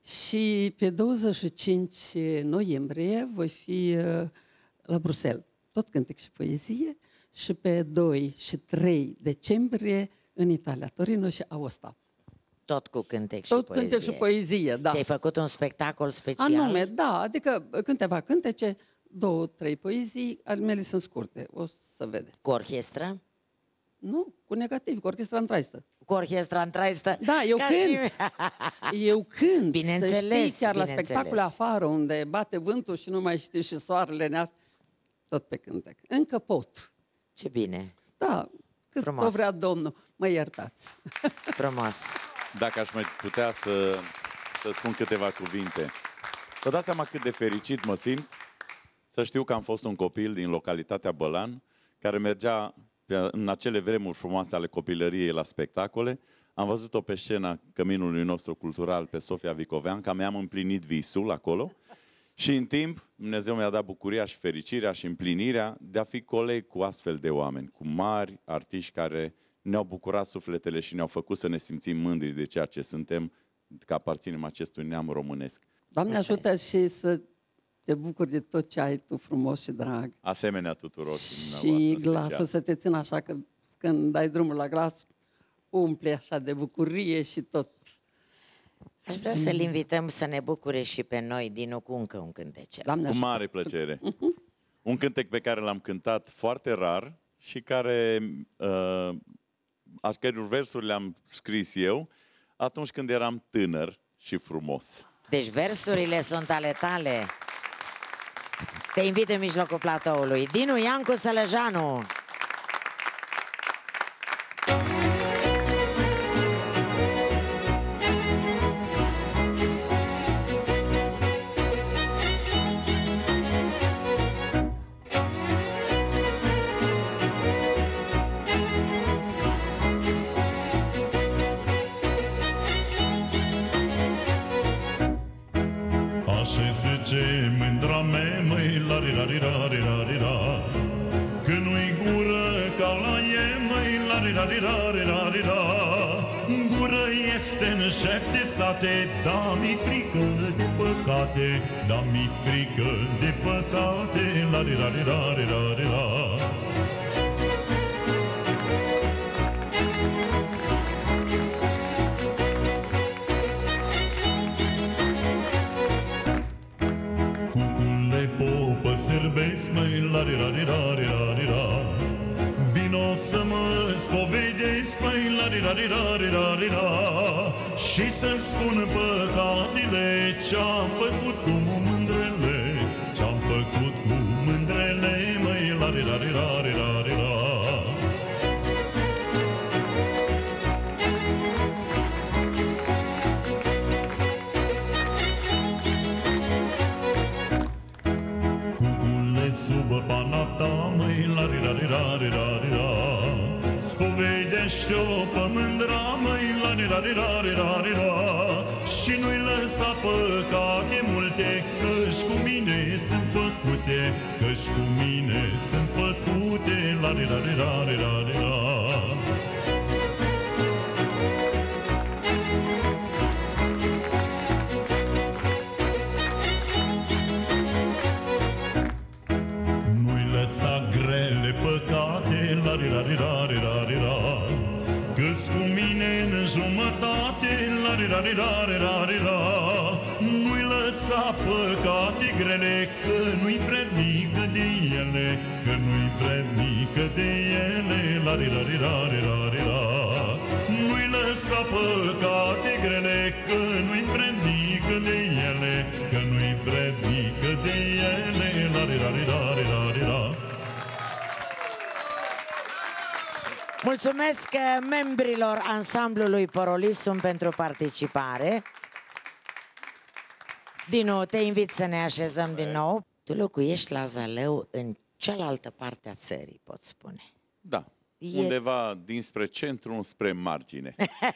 Și pe 25 noiembrie voi fi la Bruxelles, tot cântec și poezie, și pe 2 și 3 decembrie în Italia, Torino și Aosta. Tot cu cântec și Tot poezie. cântec și poezie, da. Ți-ai făcut un spectacol special? Anume, da, adică câteva cântece, 2-3 poezii, ale mele sunt scurte, o să vedeți. Cu orchestră? Nu, cu negativ, cu orchestra întraistă. Cu orchestra întraistă? Da, eu cânt. Eu cânt. Bineînțeles, să știi, chiar la bineînțeles. spectacole afară, unde bate vântul și nu mai știi și soarele, tot pe cântec. Încă pot. Ce bine. Da, cât Frumos. o vrea Domnul. Mă iertați. Frumos. Dacă aș mai putea să spun câteva cuvinte. Vă dați seama cât de fericit mă simt să știu că am fost un copil din localitatea Bălan care mergea în acele vremuri frumoase ale copilăriei la spectacole. Am văzut-o pe scena căminului nostru cultural pe Sofia Vicoveanca, mi-am împlinit visul acolo și în timp Dumnezeu mi-a dat bucuria și fericirea și împlinirea de a fi coleg cu astfel de oameni, cu mari artiști care ne-au bucurat sufletele și ne-au făcut să ne simțim mândri de ceea ce suntem, că aparținem acestui neam românesc. Doamne ajută și să te bucuri de tot ce ai tu frumos și drag. Asemenea tuturor. Și glasul să te țină așa că când dai drumul la glas, umple așa de bucurie și tot. Aș vrea să-l invităm să ne bucure și pe noi, Dinu, cu încă un cântece. Doamne Cu mare plăcere. Un cântec pe care l-am cântat foarte rar și care, a căror versuri le-am scris eu atunci când eram tânăr și frumos. Deci versurile sunt ale tale. Te invit în mijlocul platoului. Dinu Iancu Sălăjanu. Așa zice mândra mea, măi, la-ri-ra-ri-ra-ri-ra-ri-ra, că nu-i gură ca la e, măi, la-ri-ra-ri-ra-ri-ra-ri-ra. Gură este în 7 sate, da, mi frică de păcate, da, mi frică de păcate, la-ri-ra-ri-ra-ri-ra-ri-ra. Sârbesc, măi, la-ri-ra-ri-ra-ri-ra-ri-ra. Vino să mă spovedesc, măi, la-ri-ra-ri-ra-ri-ra-ri-ra. Și să-mi spun păcatele ce-am făcut cu mândrele, ce-am făcut cu mândrele, măi, la-ri-ra-ri-ra-ri-ra-ri-ra. Sub panata, măi, la-ri-ra-ri-ra-ri-ra-ri-ra. Spovedește-o pe mândra, măi, la-ri-ra-ri-ra-ri-ra-ri-ra. Și nu-i lăsa păcate multe, că-și cu mine sunt făcute, că-și cu mine sunt făcute, la-ri-ra-ri-ra-ri-ra-ri-ra. Grele păcate, la-ri-ra-ri-ra-ri-ra-ri-ra, că-s cu mine în jumătate, la-ri-ra-ri-ra-ri-ra-ri-ra. Nu-i lăsa păcate grele, că nu-i vrednică de ele, că nu-i vrednică de ele, la-ri-ra-ri-ra-ri-ra-ri-ra. Nu-i lăsa păcate grele, că nu-i vrednică de ele, că nu-i vrednică de ele, la-ri-ra-ri-ra-ri-ra-ri-ra. Mulțumesc membrilor ansamblului Porolisum pentru participare. Dinu, te invit să ne așezăm din nou. Tu locuiești la Zalău în cealaltă parte a țării, pot spune. Da, undeva dinspre centru spre margine.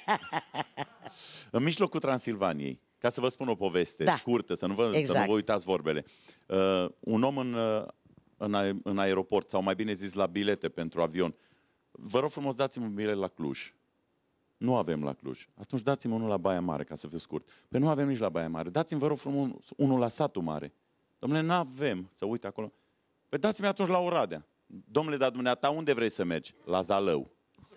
În mijlocul Transilvaniei. Ca să vă spun o poveste scurtă, să nu vă uitați vorbele. Un om în aeroport, sau mai bine zis la bilete pentru avion. Vă rog frumos, dați-mi un bilet la Cluj. Nu avem la Cluj. Atunci dați-mi unul la Baia Mare, ca să fiu scurt. Păi nu avem nici la Baia Mare. Dați-mi, vă rog frumos, unul la Satul Mare. Dom'le, n-avem. Să uite acolo. Păi dați-mi atunci la Oradea. Dom'le, dar dumneata, unde vrei să mergi? La Zalău.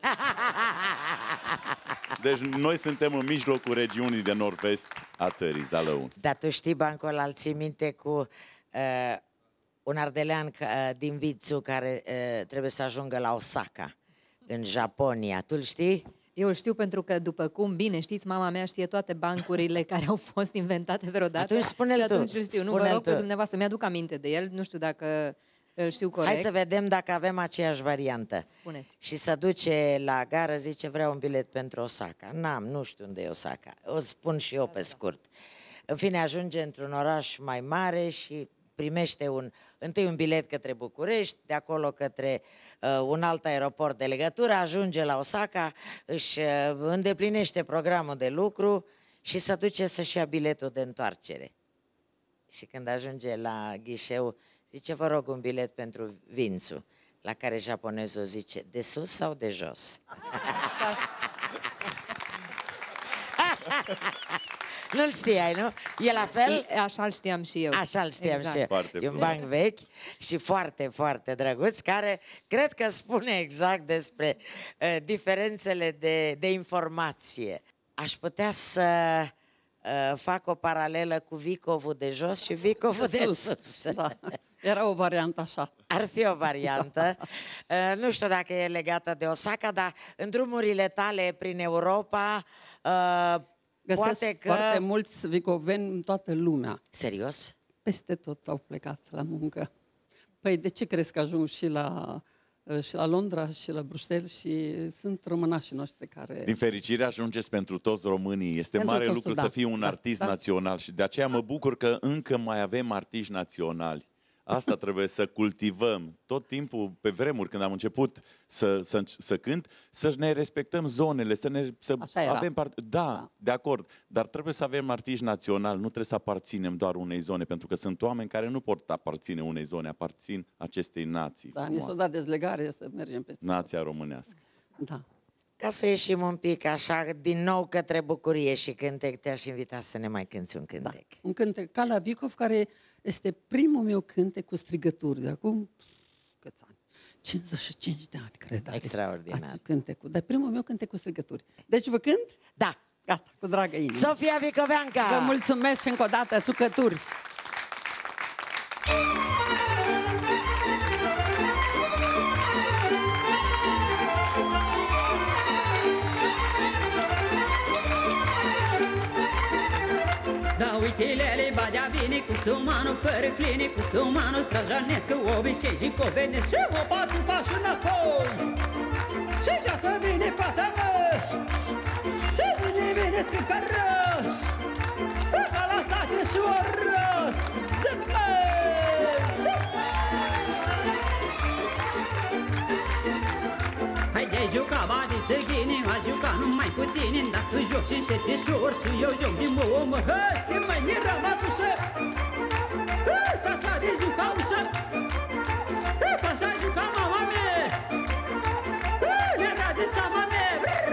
Deci noi suntem în mijlocul regiunii de nord-vest a țării, Zalău. Dar tu știi, Banco, îl ții minte cu un ardelean din Vițu care trebuie să ajungă la Osaka, în Japonia. Tu îl știi? Eu îl știu pentru că, după cum bine știți, mama mea știe toate bancurile care au fost inventate vreodată. Atunci spune-l tu. Atunci îl știu. Nu, vă rog pe dumneavoastră, mi-aduc aminte de el. Nu știu dacă îl știu corect. Hai să vedem dacă avem aceeași variantă. Spuneți. Și se duce la gară, zice, vreau un bilet pentru Osaka. N-am, nu știu unde e Osaka. O spun și eu pe scurt. În fine, ajunge într-un oraș mai mare și primește întâi un bilet către București, de acolo către un alt aeroport de legătură, ajunge la Osaka, își îndeplinește programul de lucru și se duce să-și ia biletul de întoarcere. Și când ajunge la ghișeu, zice, vă rog un bilet pentru Vințu, la care japonezul zice, de sus sau de jos? Nu-l știai, nu? E la fel? Așa-l știam și eu. Așa-l știam exact. și eu. Foarte E un frumos. banc vechi și foarte, foarte drăguț, care cred că spune exact despre diferențele de informație. Aș putea să fac o paralelă cu Vicovul de jos și Vicovul de sus. Da. Era o variantă așa. Ar fi o variantă. Nu știu dacă e legată de Osaka, dar în drumurile tale prin Europa... Găsesc poate că... foarte mulți vicoveni în toată lumea. Serios? Peste tot au plecat la muncă. Păi de ce crezi că ajung și la Londra și la Bruxelles și sunt românașii noștri care... Din fericire ajungeți pentru toți românii. Este Pentru mare toți, lucru da. să fii un Da, artist da. național și de aceea mă bucur că încă mai avem artiști naționali. Asta trebuie să cultivăm tot timpul, pe vremuri, când am început să cânt, să ne respectăm zonele, să Așa era. avem... Da, de acord, dar trebuie să avem artiști naționali, nu trebuie să aparținem doar unei zone, pentru că sunt oameni care nu pot aparține unei zone, aparțin acestei nații. Da, ni frumoase. s-a dat dezlegare să mergem peste Nația românească. tot. Da. Ca să ieșim un pic așa, din nou către bucurie și cântec, te-aș invita să ne mai cânti un cântec. Un cântec ca la Vicov, care este primul meu cântec cu strigături de acum câți ani? 55 de ani, cred. Extraordinar. Cântecul. Dar primul meu cântec cu strigături. Deci vă cânt? Da. Gata, cu dragă inimă. Sofia Vicoveanca! Vă mulțumesc și încă o dată, țucături! Da, uite, lele, badea bine cu sumanul, fără cline, cu sumanul strajanescă, obicei și covenesc și o pațu pași înapoi. Și joacă bine fata, mă, și zine bine scâncărăș, ca la sate și orăș, zâmbă, zâmbă. Hai-de-ai juca, badiță, ghine, a juca numai cu tine, dar tu joci și șetișor și eu joc din mouă, mă, hă, te mai niră, mă, cușă, hă, s-așa de juca ușă, hă, așa juca mama mea, hă, ne-a de seama mea,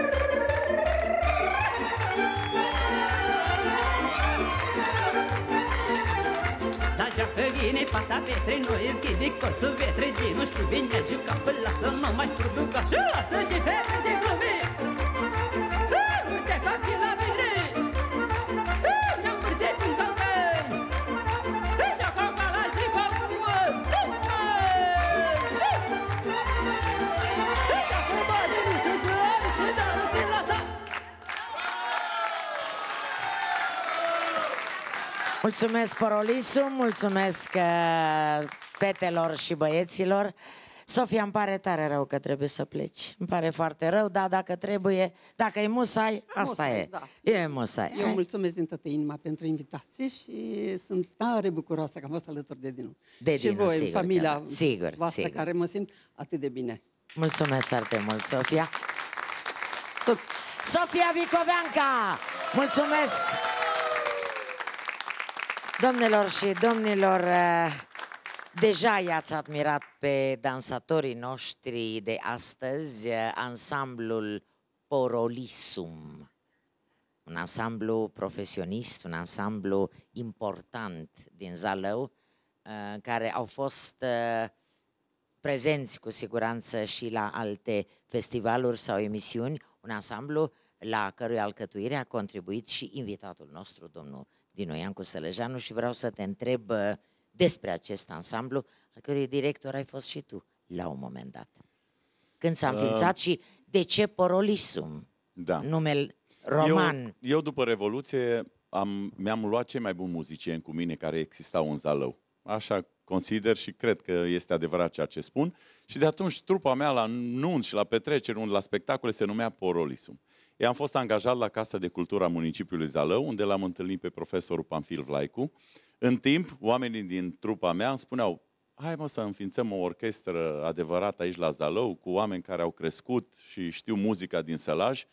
da, joacă ghine, fata Petre, noi zghide colțul vetre, din nu știu bine a jucat, până lasă, nu mai producă, și lasă de Petre de glume, hă, urte ca fi la mine, hă, ne-am urte până ca mei, hă, joacă ca la jică, mă, zâmbă, zâmbă, hă, joacă bani, nu te dă, dar nu te lasă. Mulțumesc, Porolisu, mulțumesc fetelor și băieților. Sofia, îmi pare tare rău că trebuie să pleci. Îmi pare foarte rău, dar dacă trebuie, dacă e musai, asta Musai, e. da. E musai. Eu Hai. mulțumesc din toată inima pentru invitație și sunt tare bucuroasă că am fost alături de Dinu. De și Dinu, voi, sigur familia că da. Sigur, voastră, sigur. care mă simt atât de bine. Mulțumesc foarte mult, Sofia. Tot. Sofia Vicoveanca! Mulțumesc! Domnilor și domnilor, deja i-ați admirat pe dansatorii noștri de astăzi, ansamblul Porolisum. Un ansamblu profesionist, un ansamblu important din Zalău, care au fost prezenți cu siguranță și la alte festivaluri sau emisiuni, un ansamblu la cărui alcătuire a contribuit și invitatul nostru, domnul Dinu Iancu Sălăjanu, și vreau să te întreb despre acest ansamblu, al cărui director ai fost și tu la un moment dat. Când s-a înființat și de ce Porolisum? Da. Numele roman. Eu după Revoluție mi-am luat cei mai buni muzicieni cu mine care existau în Zalău. Așa consider și cred că este adevărat ceea ce spun. Și de atunci trupa mea la nunți și la petreceri, la spectacole, se numea Porolisum. Eu am fost angajat la Casa de Cultură a municipiului Zalău, unde l-am întâlnit pe profesorul Pamfil Vlaicu. În timp, oamenii din trupa mea îmi spuneau: hai mă să înființăm o orchestră adevărată aici la Zalău, cu oameni care au crescut și știu muzica din Sălaj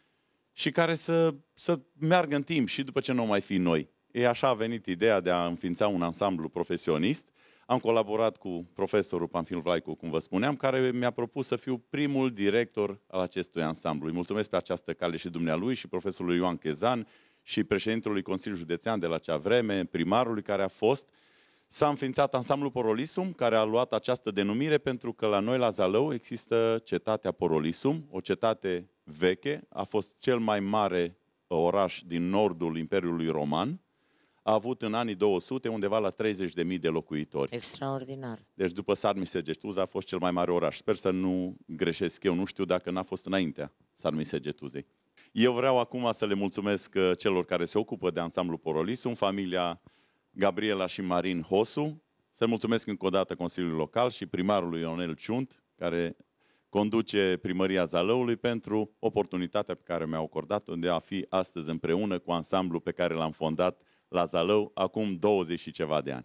și care să meargă în timp și după ce nu mai fi noi. Așa a venit ideea de a înființa un ansamblu profesionist. Am colaborat cu profesorul Pamfil Vlaicu, cum vă spuneam, care mi-a propus să fiu primul director al acestui ansamblu. Îi mulțumesc pe această cale și dumnealui și profesorului Ioan Chezan și președintelui Consiliului Județean de la acea vreme, primarului care a fost. S-a înființat ansamblul Porolisum, care a luat această denumire pentru că la noi la Zalău există cetatea Porolisum, o cetate veche, a fost cel mai mare oraș din nordul Imperiului Roman, a avut în anii 200 undeva la 30.000 de locuitori. Extraordinar. Deci după Sarmisegetuza a fost cel mai mare oraș. Sper să nu greșesc eu, nu știu dacă n-a fost înaintea Sarmisegetuzei. Eu vreau acum să le mulțumesc celor care se ocupă de ansamblul Porolisum, familia Gabriela și Marin Hosu. Să mulțumesc încă o dată Consiliului Local și primarului Ionel Ciunt, care conduce primăria Zalăului, pentru oportunitatea pe care mi-a acordat-o de a fi astăzi împreună cu ansamblul pe care l-am fondat la Zalău acum 20 și ceva de ani.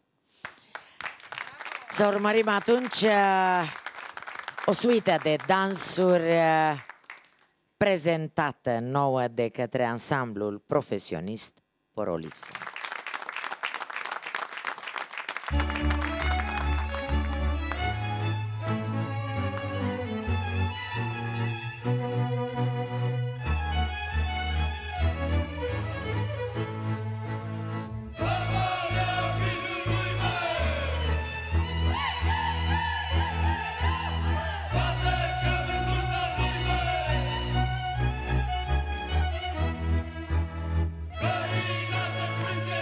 Să urmărim atunci o suită de dansuri prezentată nouă de către ansamblul profesionist Porolisum. Căină de strânge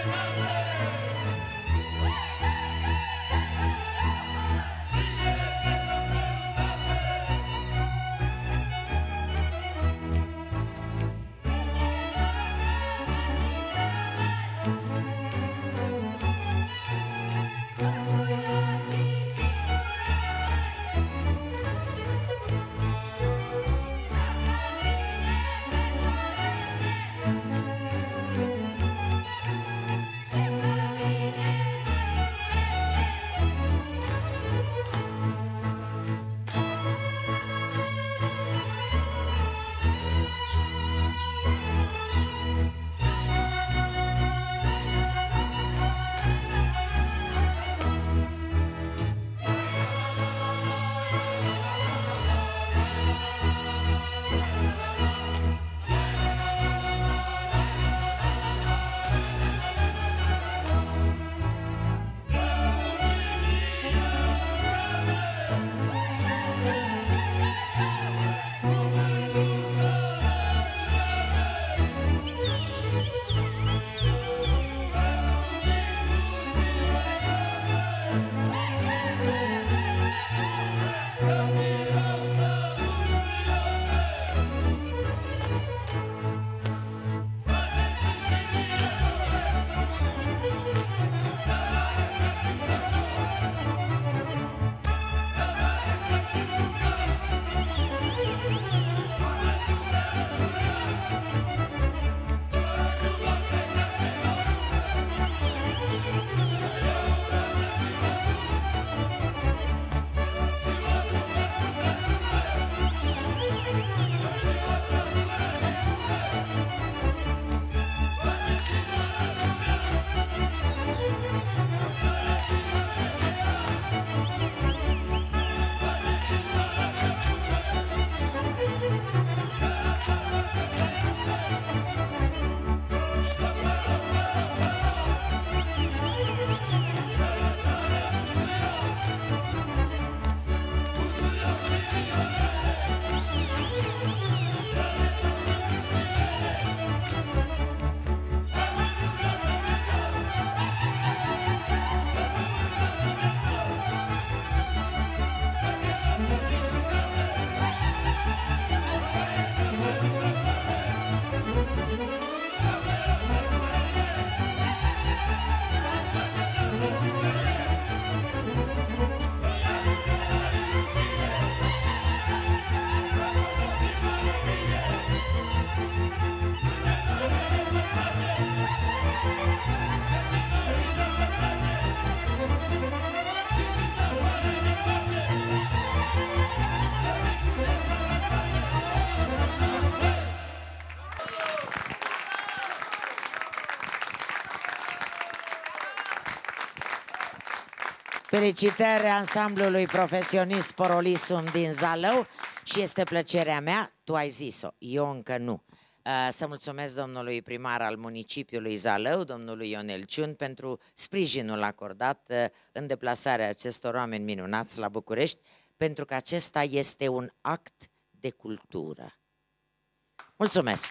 Felicitări ansamblului profesionist Porolisum din Zalău și este plăcerea mea, tu ai zis-o, eu încă nu. Să mulțumesc domnului primar al municipiului Zalău, domnului Ionel Ciun, pentru sprijinul acordat în deplasarea acestor oameni minunați la București, pentru că acesta este un act de cultură. Mulțumesc!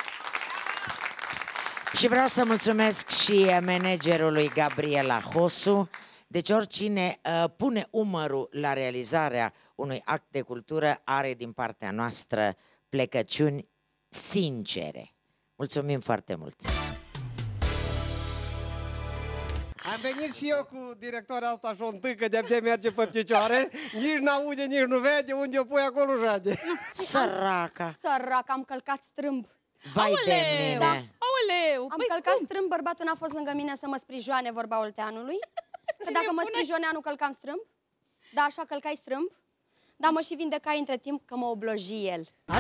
Și vreau să mulțumesc și managerului Gabriela Hosu. Deci oricine pune umărul la realizarea unui act de cultură are din partea noastră plecăciuni sincere. Mulțumim foarte mult! Am venit și eu cu directoarea asta și o întâcă de-abia merge pe picioare, nici n-aude, nici nu vede, unde o pui acolo jade. Săraca! Săraca, am călcat strâmb. Vai de mine! Da. Aoleu! Am călcat strâmb, bărbatul n-a fost lângă mine să mă sprijoane, vorba olteanului. Că dacă mă sprijonea, nu călcam strâmb. Da, așa călcai strâmb. Dar mă și vindecai între timp că mă obloji el.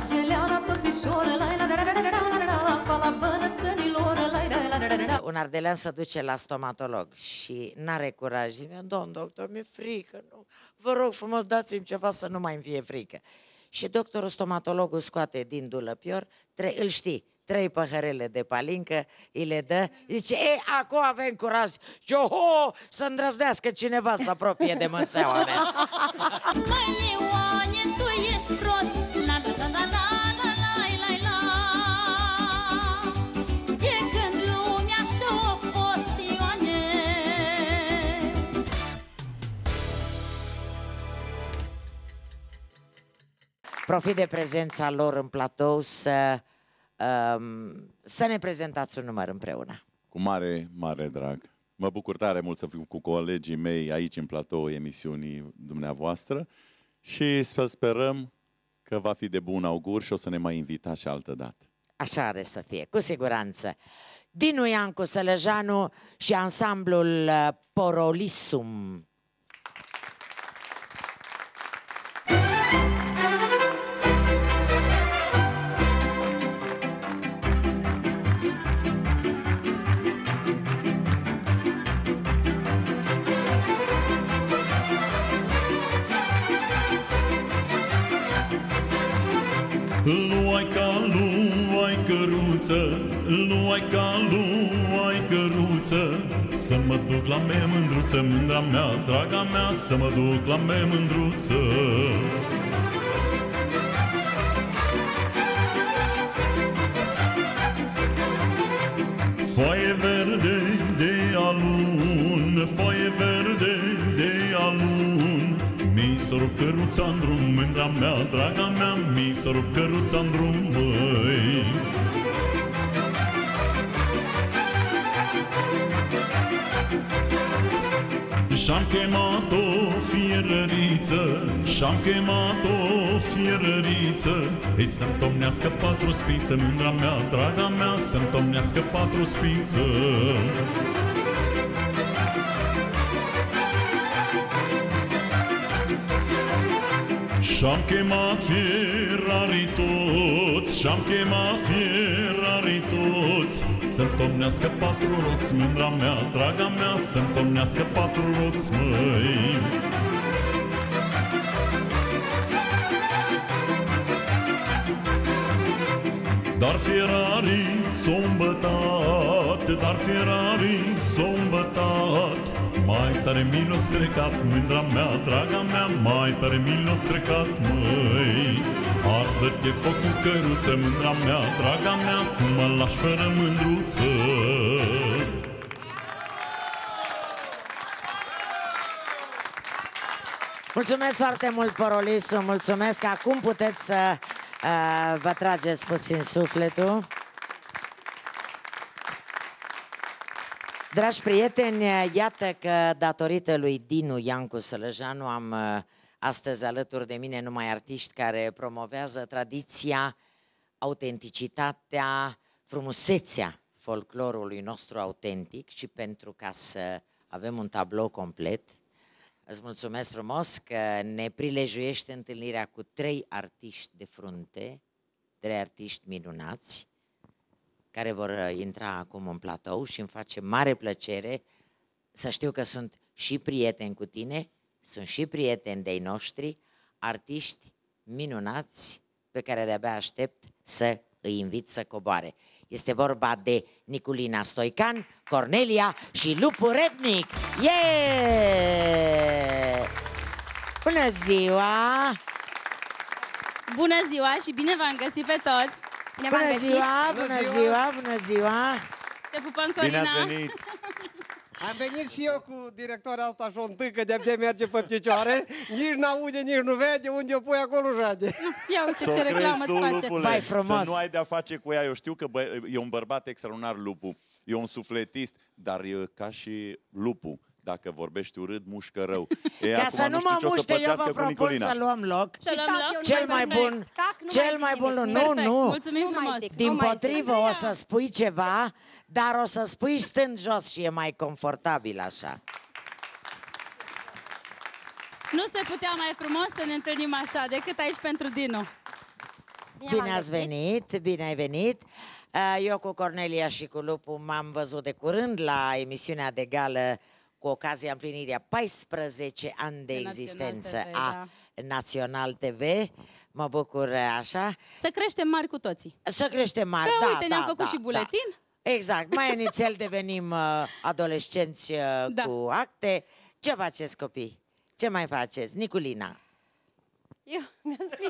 Un ardelean se duce la stomatolog și n-are curaj. Zice, domn doctor, mi-e frică, nu. Vă rog frumos, dați-mi ceva să nu mai-mi fie frică. Și doctorul stomatologul scoate din dulăpior, îl știi, 3 păhărele de palincă, îi le dă, zice, acum avem curaj. Și oho, să îndrăznească cineva să apropie de măseaua mea. Măi, Ioane, tu ești prost. La la la la la la la la. De când lumea și-a fost, Ioane. Profit de prezența lor în platou să ne prezentați un număr împreună. Cu mare, mare drag. Mă bucur tare mult să fiu cu colegii mei aici în platou emisiunii dumneavoastră și să sperăm că va fi de bun augur și o să ne mai invitați și altă dată. Așa are să fie, cu siguranță. Dinu Iancu Sălăjanu și ansamblul Porolisum. Luai ca luai căruță, luai ca luai căruță, să mă duc la mea mândruță, mândra mea, draga mea, să mă duc la mea mândruță. Foaie verde de alun, foaie verde de alun, mi s-o rup căruța-n drum, mândra mea, draga mea, mi s-o rup căruța-n drum, măi. Și-am chemat-o fierăriță, și-am chemat-o fierăriță, ei să-mi tomnească 4 spiță, mândra mea, draga mea, să-mi tomnească 4 spiță. Și-am chemat fierarii toți, și-am chemat fierarii toți, să-mi tomnească 4 roți, mândra mea, draga mea, să-mi tomnească 4 roți, măi. Dar fierarii s-o îmbătat, dar fierarii s-o îmbătat, mai tare mi l-o strecat, mândra mea, draga mea, mai tare mi l-o strecat, măi. Ardă-te foc cu căruță, mândra mea, draga mea, tu mă lași fără mândruță. Mulțumesc foarte mult, Porolisu, mulțumesc. Acum puteți să vă trageți puțin sufletul. Dragi prieteni, iată că datorită lui Dinu Iancu Sălăjanu am astăzi alături de mine numai artiști care promovează tradiția, autenticitatea, frumusețea folclorului nostru autentic și pentru ca să avem un tablou complet, îți mulțumesc frumos că ne prilejuiește întâlnirea cu 3 artiști de frunte, 3 artiști minunați, care vor intra acum în platou și îmi face mare plăcere să știu că sunt și prieteni cu tine, sunt și prieteni de-ai noștri, artiști minunați pe care de-abia aștept să îi invit să coboare. Este vorba de Niculina Stoican, Cornelia și Lupu Rednic. Yeah! Bună ziua! Bună ziua și bine v-am găsit pe toți! Bună ziua, bună ziua, bună ziua! Te pupăm, Corina! Bine ați venit! Am venit și eu cu directoarea asta șontâcă, de-abia merge pe picioare, nici n-aude, nici nu vede, unde o pui acolo jade. Ia uite ce reclamă îți face! Vai, frumos. Să nu ai de-a face cu ea. Eu știu că e un bărbat extraordinar, Lupu. E un sufletist, dar e ca și Lupu. Dacă vorbești urât, mușcă rău. Ca să nu mă muște, eu vă propun să luăm loc. Să luăm loc? Cel mai bun, cel mai bun loc. Nu, nu. Mulțumim frumos! Dimpotrivă o să spui ceva, dar o să spui stând jos și e mai confortabil așa. Nu se putea mai frumos să ne întâlnim așa decât aici pentru Dinu. Bine ați venit, bine ai venit. Eu cu Cornelia și cu Lupu m-am văzut de curând la emisiunea de gală cu ocazia împlinirii a 14 ani de existență a Național TV. Mă bucur așa. Să creștem mari cu toții. Să creștem mari, Că, da, uite, ne-am făcut și buletin. Da. Exact, mai inițial devenim adolescenți cu acte. Ce faceți, copii? Ce mai faceți? Niculina. Eu mi-am scris.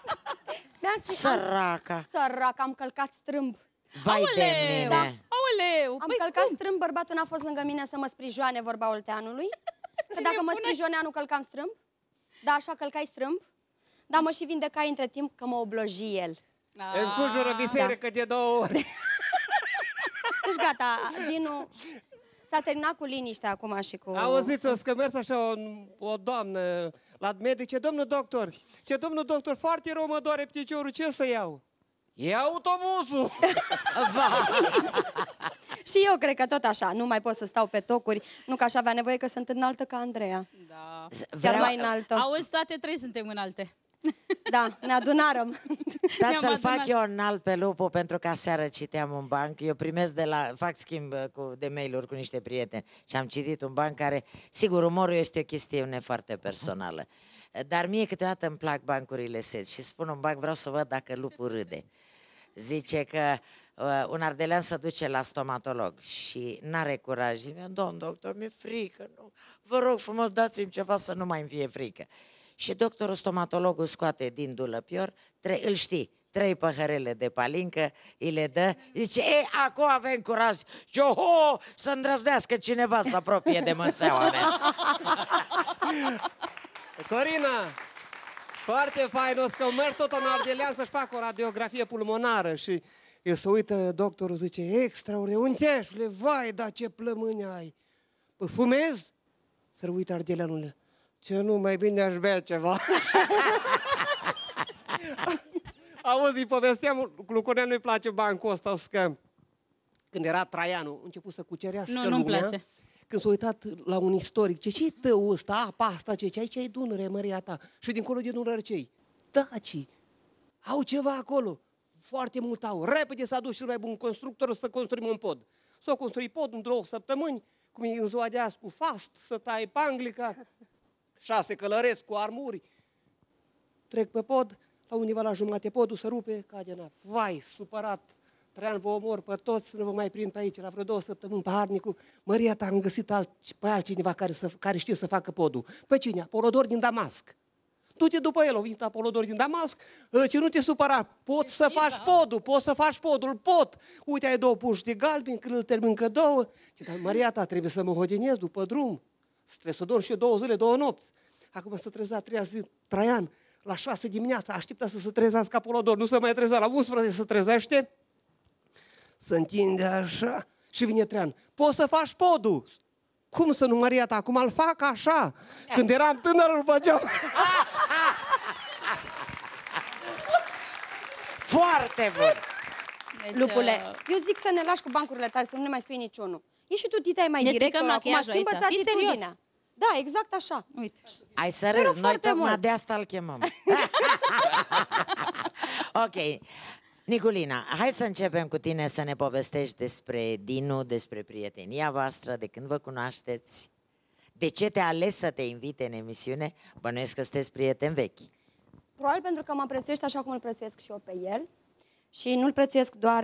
Săraca. Săraca, am călcat strâmb. Vai de mine. Da. Aoleu, Am călcat strâmb, bărbatul n-a fost lângă mine să mă sprijoane, vorba Olteanului. Că dacă mă sprijonea, nu călcam strâmb. Da, așa călcai strâmb. Dar mă și vindecai între timp că mă obloji el. În cujură biserică de 2 ori. Deci gata, Dinu, s-a terminat cu liniștea acum și cu... Auziți-o, că mers așa o doamnă la medic, ce domnul doctor, foarte rău mă doare piciorul, ce să iau? E autobuzul! Și eu cred că tot așa, nu mai pot să stau pe tocuri, nu că aș avea nevoie că sunt înaltă ca Andreea. Da. Chiar mai înaltă. Auzi, toate trei suntem înalte. Da, ne adunarăm. Stați să-l fac eu înalt pe Lupu, pentru că aseară citeam un banc. Eu primesc fac schimb de mail-uri cu niște prieteni și am citit un banc care, sigur, umorul este o chestiune foarte personală. Dar mie câteodată îmi plac bancurile set și spun un banc, vreau să văd dacă Lupu râde. Zice că un ardelean se duce la stomatolog și n-are curaj. Zice, domn doctor, mi-e frică, nu. Vă rog frumos, dați-mi ceva să nu mai îmi fie frică. Și doctorul stomatologul scoate din dulăpior, îl știi, 3 păhărele de palincă, îi le dă, zice, acum avem curaj. Și să îndrăznească cineva să apropie de măseaua mea. Corina, foarte fain, o să merg tot în Ardelean să-și facă o radiografie pulmonară și eu se uită, doctorul zice, extraordinar, uncheșule, vai, dar ce plămâni ai. Păi fumezi? Se uită Ardeleanul, ce nu, mai bine aș bea ceva. Auzi, îi povesteam, lui Cornel nu-i place bancul ăsta, că când era Traianu, a început să cucerească lumea. Nu-mi place. Când s-a uitat la un istoric, ce-i tău ăsta, apa asta, aici e Dunăre, măria ta, și dincolo de Dunăre ce-i? Dacii, au ceva acolo, foarte mult au, repede s-a dus cel mai bun constructor să construim un pod. S-a construit pod în 2 săptămâni, cum e în ziua de azi cu fast, să tai panglica, 6 călăreți cu armuri, trec pe pod, la undeva la jumate podul se rupe, cade în apă. Vai, supărat, Traian, vă omor pe toți, nu vă mai prind pe aici. La vreo 2 săptămâni, paharnicul, măria ta, am găsit pe altcineva care știe să facă podul. Pe cine? Apolodor din Damasc. Du-te după el, o venit Apolodor din Damasc, ce nu te supăra, poți să faci podul, pot. Uite, ai 2 puști galbeni, când îl termin încă 2. Ce, dar măria ta, trebuie să mă hodinez după drum. Trebuie să dorm și eu 2 zile, 2 nopți. Acum se trezea 3 zi, Traian, la 6 dimineața, aștepta să se trezească Apolodor, nu se mai trezea, la 11 se trezește, se întinde așa și vine Traian. Poți să faci podul? Cum să nu, măria ta? Acum îl fac așa. Când eram tânăr îl făceam. Foarte bun! Deci, Lupule, eu zic să ne lași cu bancurile tale, să nu ne mai spui niciunul. E și tu, Tita, e mai Ne direct, stricăm acum machiajul schimbă-ți aici. Fii atitudinea. serios. Da, exact așa. Uite. Ai să Te rog râzi, noi foarte tocmai mult. de asta îl chemăm. Ok. Niculina, hai să începem cu tine să ne povestești despre Dinu, despre prietenia voastră, de când vă cunoașteți, De ce te-a ales să te invite în emisiune? Bănuiesc că sunteți prieteni vechi. Probabil pentru că mă prețuiește așa cum îl prețuiesc și eu pe el. Și nu-l prețuiesc doar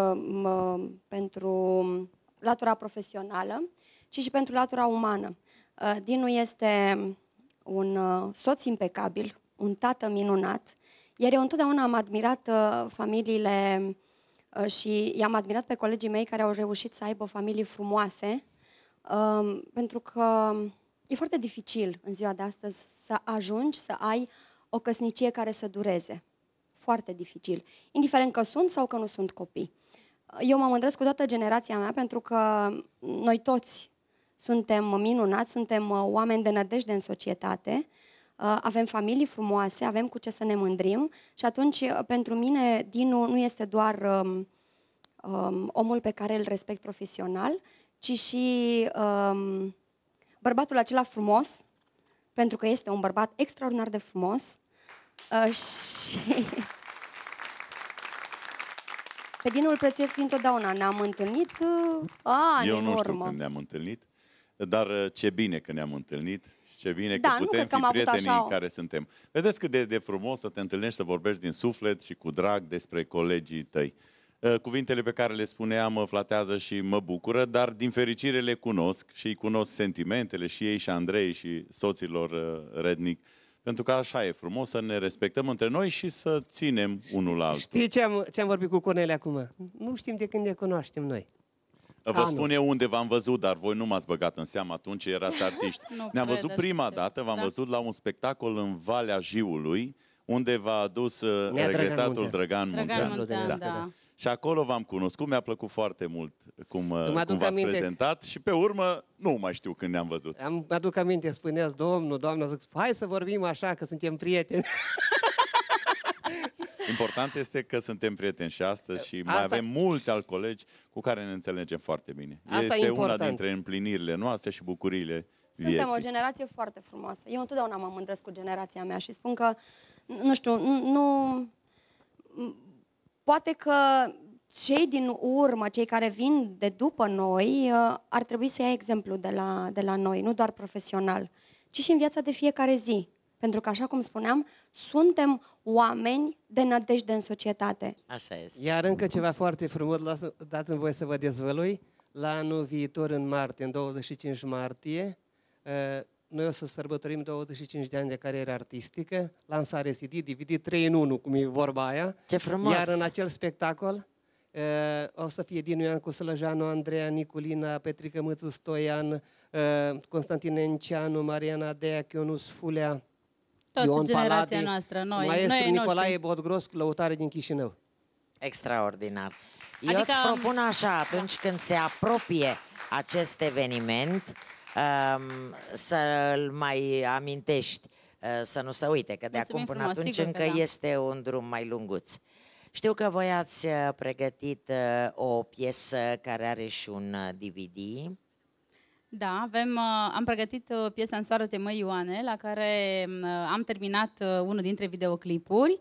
pentru latura profesională, ci și pentru latura umană. Dinu este un soț impecabil, un tată minunat, iar eu întotdeauna am admirat familiile și i-am admirat pe colegii mei care au reușit să aibă familii frumoase, pentru că e foarte dificil în ziua de astăzi să ajungi să ai o căsnicie care să dureze. Foarte dificil. Indiferent că sunt sau că nu sunt copii. Eu mă mândresc cu toată generația mea pentru că noi toți suntem minunați, suntem oameni de nădejde în societate, avem familii frumoase, avem cu ce să ne mândrim și atunci pentru mine Dinu nu este doar omul pe care îl respect profesional, ci și bărbatul acela frumos, pentru că este un bărbat extraordinar de frumos și pe Dinu îl prețuiesc dintotdeauna. Ne-am întâlnit ani Eu în nu știu urmă. când ne-am întâlnit, dar ce bine că ne-am întâlnit și ce bine Da, că nu putem cred că am fi avut prietenii așa în care suntem. Vedeți cât de frumos să te întâlnești, să vorbești din suflet și cu drag despre colegii tăi. Cuvintele pe care le spuneam mă flatează și mă bucură, dar din fericire le cunosc și îi cunosc sentimentele și ei și Andrei și soților Rednic. Pentru că așa e frumos să ne respectăm între noi și să ținem unul la altul. Știi ce am vorbit cu Cornelia acum? Nu știm de când ne cunoaștem noi. Vă spun eu unde v-am văzut, dar voi nu m-ați băgat în seamă atunci, erați artiști. Ne-am văzut prima dată, v-am văzut la un spectacol în Valea Jiului, unde v-a adus regretatul Drăgan Muntean. Da. Și acolo v-am cunoscut, mi-a plăcut foarte mult cum v-ați prezentat și pe urmă nu mai știu când ne-am văzut. Aduc aminte, spuneați, doamna, zic, hai să vorbim așa, că suntem prieteni. Important este că suntem prieteni și astăzi și mai avem mulți alți colegi cu care ne înțelegem foarte bine. Este una dintre împlinirile noastre și bucuriile vieții. Suntem o generație foarte frumoasă. Eu întotdeauna mă mândresc cu generația mea și spun că, nu știu, poate că cei din urmă, cei care vin de după noi, ar trebui să ia exemplu de la noi, nu doar profesional, ci și în viața de fiecare zi. Pentru că, așa cum spuneam, suntem oameni de nădejde în societate. Așa este. Iar încă ceva foarte frumos, dați-mi voie să vă dezvălui. La anul viitor, în martie, în 25 martie, noi o să sărbătorim 25 de ani de carieră artistică, lansare CD, DVD 3 în 1, cum e vorba aia. Ce frumos! Iar în acel spectacol o să fie Dinu Iancu Sălăjanu, Andreea Niculina, Petrică Mățu Stoian, Constantin Enceanu, Mariana Dea, Ionus Fulea, Toată Ion generația Paladi, noastră, noi maestru Nicolae noștri. Bodgros, lăutare din Chișinău. Extraordinar. Eu Adică îți propun așa, atunci când se apropie acest eveniment, să-l mai amintești, să nu se uite, că de Mulțumim acum până frumos, atunci sigur că încă da. este un drum mai lunguț. Știu că voi ați pregătit o piesă care are și un DVD. Da, am pregătit piesa În soară-te mă, Ioane, la care am terminat unul dintre videoclipuri.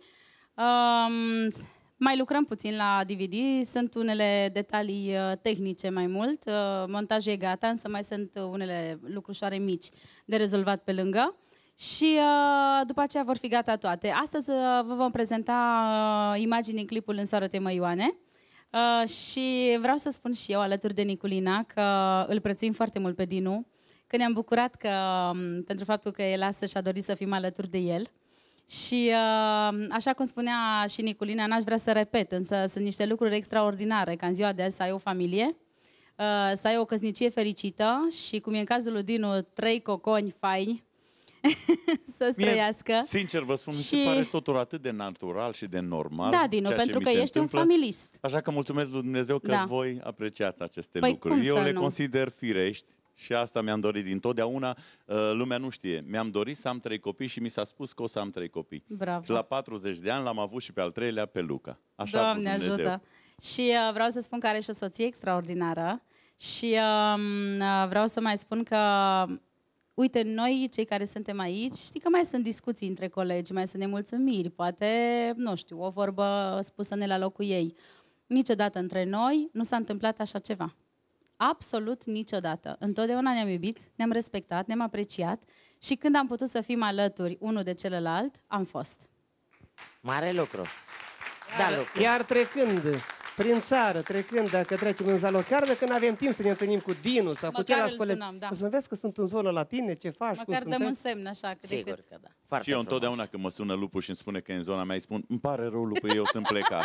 Mai lucrăm puțin la DVD, sunt unele detalii tehnice mai mult, montajul e gata, însă mai sunt unele lucrușoare mici de rezolvat pe lângă. Și după aceea vor fi gata toate. Astăzi vă vom prezenta imagini din clipul În soară-te mă, Ioane. Și vreau să spun și eu, alături de Niculina, că îl prețuim foarte mult pe Dinu, că ne-am bucurat pentru faptul că el astăzi și-a dorit să fim alături de el. Și așa cum spunea și Niculina, n-aș vrea să repet, însă sunt niște lucruri extraordinare, ca în ziua de azi să ai o familie, să ai o căsnicie fericită și, cum e în cazul lui Dinu, 3 coconi faini, să trăiască. Sincer vă spun, mi se pare totul atât de natural și de normal. Da, Dinu, pentru că ești un familist. Așa că mulțumesc lui Dumnezeu că voi apreciați aceste lucruri. Eu le consider firești și asta mi-am dorit dintotdeauna. Lumea nu știe. Mi-am dorit să am 3 copii și mi s-a spus că o să am 3 copii. Bravo. Și la 40 de ani l-am avut și pe al 3-lea pe Luca. Așa Doamne ajută! Și vreau să spun că are și o soție extraordinară și vreau să mai spun că uite, noi, cei care suntem aici, știi că mai sunt discuții între colegi, mai sunt nemulțumiri, poate, nu știu, o vorbă spusă ne la locul ei. Niciodată între noi nu s-a întâmplat așa ceva. Absolut niciodată. Întotdeauna ne-am iubit, ne-am respectat, ne-am apreciat și când am putut să fim alături unul de celălalt, am fost. Mare lucru. Iar trecând prin țară, dacă trecem în Zalău, chiar dacă nu avem timp să ne întâlnim cu Dinu sau cu celălalt colegi, să vezi că sunt în zonă la tine, ce faci, măcar dăm un semn așa. Sigur că da. Foarte și eu întotdeauna când mă sună Lupu și îmi spune că e în zona mea, îi spun, îmi pare rău, Lupu, eu sunt plecat.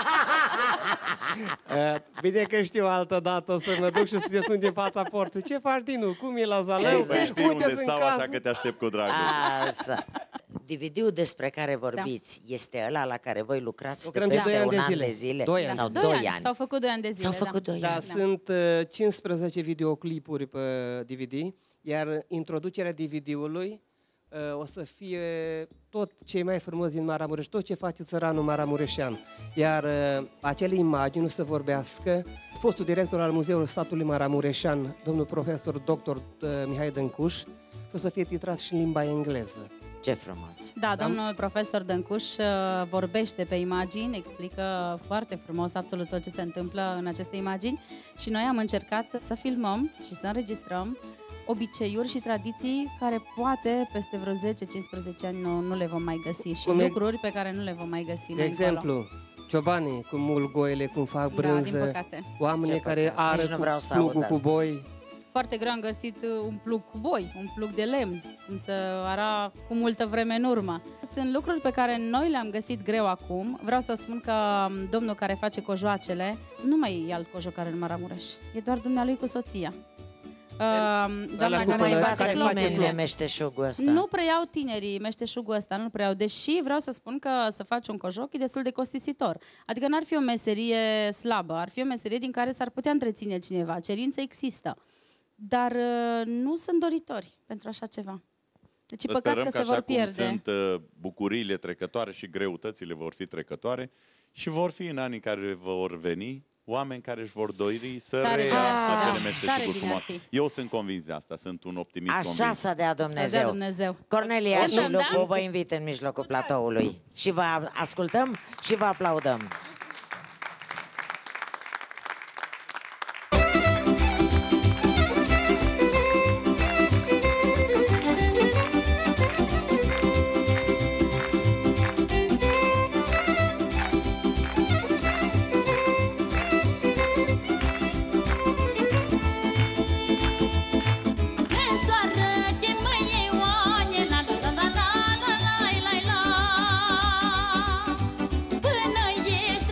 Bine că știu altă dată, o să mă duc și să te sun din fața porții. Ce faci, Dinu? Cum e la Zalău? Păi știi unde stau, așa că te aștept cu dragul. Așa. DVD-ul despre care vorbiți este ăla la care voi lucrați de Lucrăm peste 2 ani un de an zile. de zile? 2 ani. Sau 2 ani. S-au făcut 2 ani de zile. S-au făcut 2 Da, ani. sunt 15 videoclipuri pe DVD, iar introducerea DVD-ului o să fie tot ce e mai frumos din Maramureș, tot ce face țăranul maramureșean. Iar acele imagini o să vorbească fostul director al Muzeului Statului Maramureșean, domnul profesor dr. Mihai Dâncuș, și o să fie titrat și în limba engleză. Ce frumos! Da, domnul profesor Dâncuș vorbește pe imagini, explică foarte frumos absolut tot ce se întâmplă în aceste imagini și noi am încercat să filmăm și să înregistrăm obiceiuri și tradiții care poate peste vreo 10-15 ani nu le vom mai găsi și lucruri pe care nu le vom mai găsi. De exemplu, ciobanii cum mul goile, cum fac brânză, din păcate. Oamenii care ară cu plugul cu boi. Foarte greu am găsit un plug cu boi, un plug de lemn, cum să ara cu multă vreme în urmă. Sunt lucruri pe care noi le-am găsit greu acum. Vreau să spun că domnul care face cojoacele nu mai e alt cojocar în Maramureș. E doar dumnealui cu soția. Nu mai învață nimeni meșteșugul ăsta. Nu preiau tinerii meșteșugul ăsta, nu preiau. Deși vreau să spun că să faci un cojoc e destul de costisitor. Adică n-ar fi o meserie slabă, ar fi o meserie din care s-ar putea întreține cineva. Cerințe există. Dar nu sunt doritori pentru așa ceva. Deci e păcat că se vor pierde. Sunt bucuriile trecătoare și greutățile vor fi trecătoare și vor fi în anii care vor veni oameni care își vor dori să reia acele meșteșuguri frumoase. Eu sunt convins de asta, sunt un optimist convins. Așa să dea Dumnezeu. Cornelia și Lupu vă invit în mijlocul platoului și vă ascultăm și vă aplaudăm. Până ești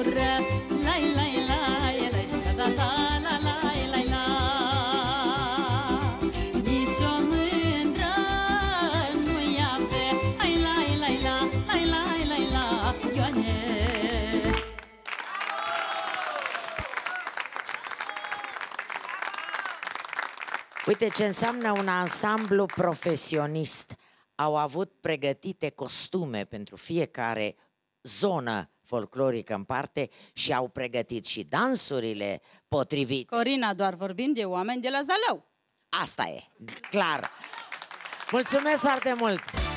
gură. Lai, lai, lai, lai, la, la, la, la, lai, lai, la. Nici o mândră nu-i ave, ai, lai, lai, la, lai, lai, lai, la, Ioane. Uite ce înseamnă un ansamblu profesionist. Au avut pregătite costume pentru fiecare zonă folclorică în parte și au pregătit și dansurile potrivite. Corina, doar vorbim de oameni de la Zalău. Asta e, clar. Mulțumesc foarte mult!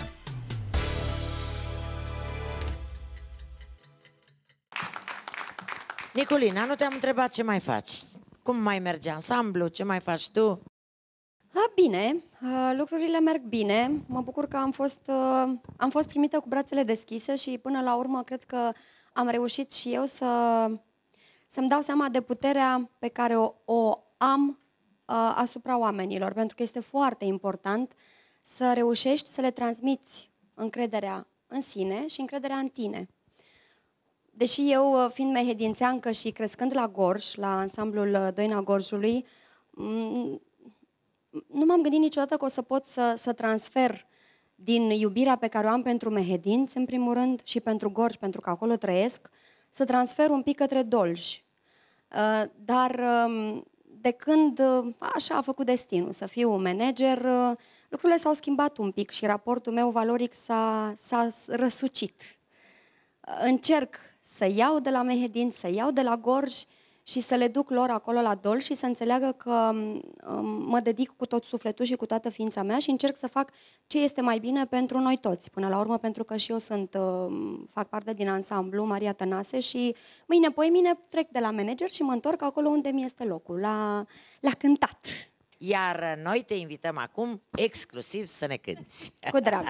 Niculina, nu te-am întrebat ce mai faci. Cum mai merge ansamblu? Ce mai faci tu? Bine, lucrurile merg bine. Mă bucur că am fost primită cu brațele deschise și până la urmă cred că am reușit și eu să-mi dau seama de puterea pe care o am asupra oamenilor, pentru că este foarte important să reușești să le transmiți încrederea în sine și încrederea în tine. Deși eu, fiind mehedințeancă și crescând la Gorj, la ansamblul Doina Gorjului, nu m-am gândit niciodată că o să pot să transfer din iubirea pe care o am pentru mehedinți, în primul rând, și pentru Gorj, pentru că acolo trăiesc, să transfer un pic către Dolj. Dar de când așa a făcut destinul, să fiu un manager, lucrurile s-au schimbat un pic și raportul meu valoric s-a răsucit. Încerc să iau de la mehedinți, să iau de la Gorj și să le duc lor acolo la Dolj și să înțeleagă că mă dedic cu tot sufletul și cu toată ființa mea și încerc să fac ce este mai bine pentru noi toți. Până la urmă, pentru că și eu fac parte din ansamblu Maria Tănase și mâine trec de la manager și mă întorc acolo unde mi este locul, la cântat. Iar noi te invităm acum exclusiv să ne cânți. Cu drag.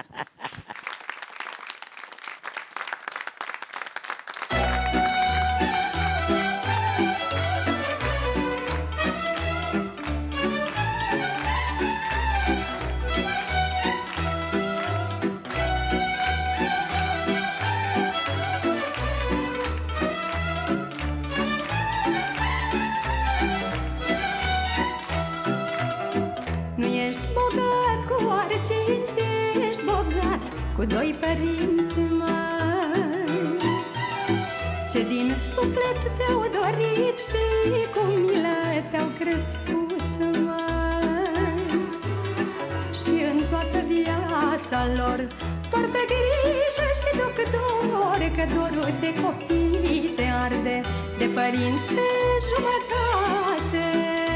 Cu doi părinți mari ce din suflet te-au dorit și cu milă te-au crescut mari. Și în toată viața lor poartă grijă și duc dor, că dorul de copii te arde, de părinți pe jumătate.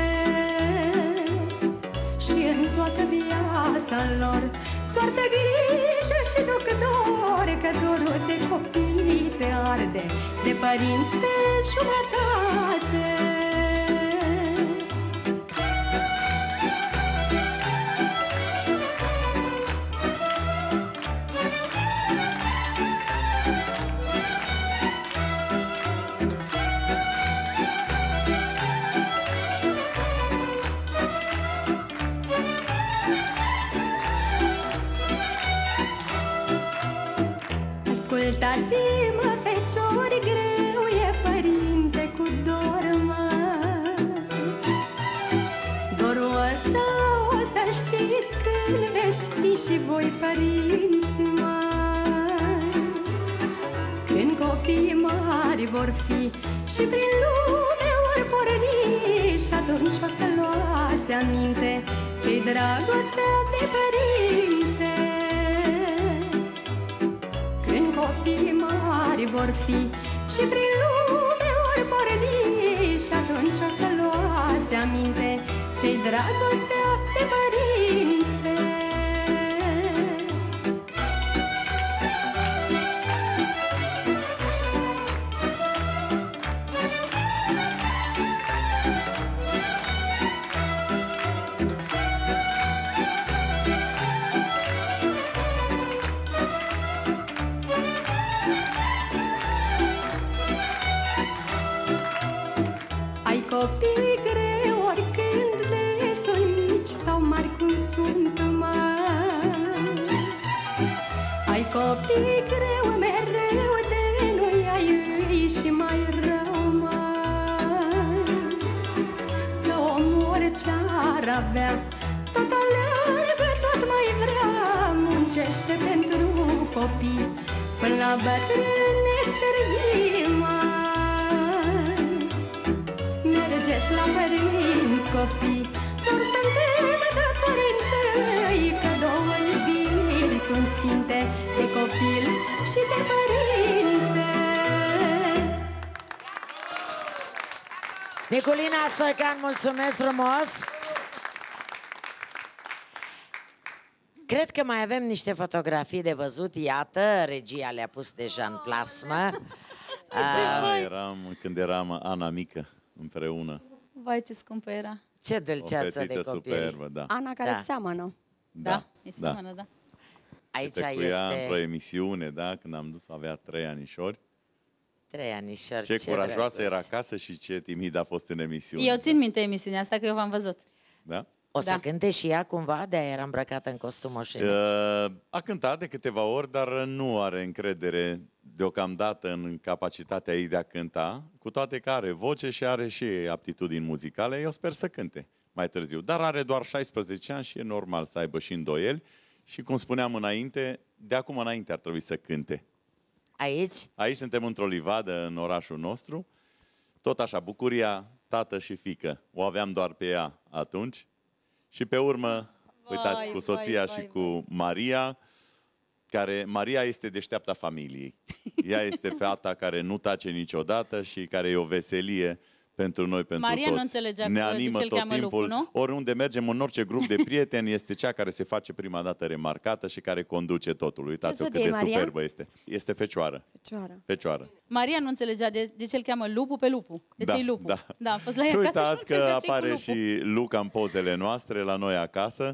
Și în toată viața lor poartă grijă și duc dor, că dorul de copii te arde, de părinți pe jumătate. Ascultați-mă, feciori, greu e părinte cu dor mari. Dorul ăsta o să știți când veți fi și voi părinți mari. Când copiii mari vor fi și prin lume vor porni, și atunci o să luați aminte ce-i dragostea de părinte. Copiii mari vor fi și prin lume vor porni, și atunci o să luați aminte ce-i dragostea de părinte. Copii greu oricând de sunt mici sau mari cum sunt mari. Ai copii greu mereu de nu ai și mai rău mai. Că omul ce-ar avea, tot aleargă, tot mai vrea. Muncește pentru copii, până la bătrâneți târzii mai. Mergeți la părinți copii, vor suntem datori întâi, că două iubiri sunt sfinte, de copil și de părinte. Niculina Stoican, mulțumesc frumos! Cred că mai avem niște fotografii de văzut. Iată, regia le-a pus deja în plasmă. Când eram Ana mică, împreună. Vai, ce scumpă era. Ce dulceață de copil. Superbă, da. Ana care îți seamănă. Da, îi seamănă, da. Aici te cuia este... într-o emisiune, da? Când am dus, avea 3 anișori. 3 anișori. Ce curajoasă era acasă și ce timid a fost în emisiune. Eu țin minte emisiunea asta, că eu v-am văzut. Da? O să cânte și ea cumva? De-aia era îmbrăcată în costum moșenesc. A cântat de câteva ori, dar nu are încredere deocamdată în capacitatea ei de a cânta, cu toate că are voce și are și aptitudini muzicale. Eu sper să cânte mai târziu. Dar are doar 16 ani și e normal să aibă și îndoieli. Și cum spuneam înainte, de acum înainte ar trebui să cânte. Aici? Aici suntem într-o livadă în orașul nostru. Tot așa, bucuria, tată și fiică. O aveam doar pe ea atunci. Și pe urmă, uitați, cu soția și cu Maria, care Maria este deșteapta familiei. Ea este fata care nu tace niciodată și care e o veselie pentru noi, pentru Maria toți. Nu înțelegea ne de animă ce-l tot cheamă timpul. Lupu, nu? Oriunde mergem, în orice grup de prieteni, este cea care se face prima dată remarcată și care conduce totul. Uitați-o cât de superbă este. Este fecioară. Fecioară. Maria nu înțelegea de ce-l cheamă Lupu pe Lupu. De ce-i Lupu? Da. Da, a fost la ea acasă Uitați și nu că înțelegea ce-i cu apare Lupu. și Luca în pozele noastre la noi acasă.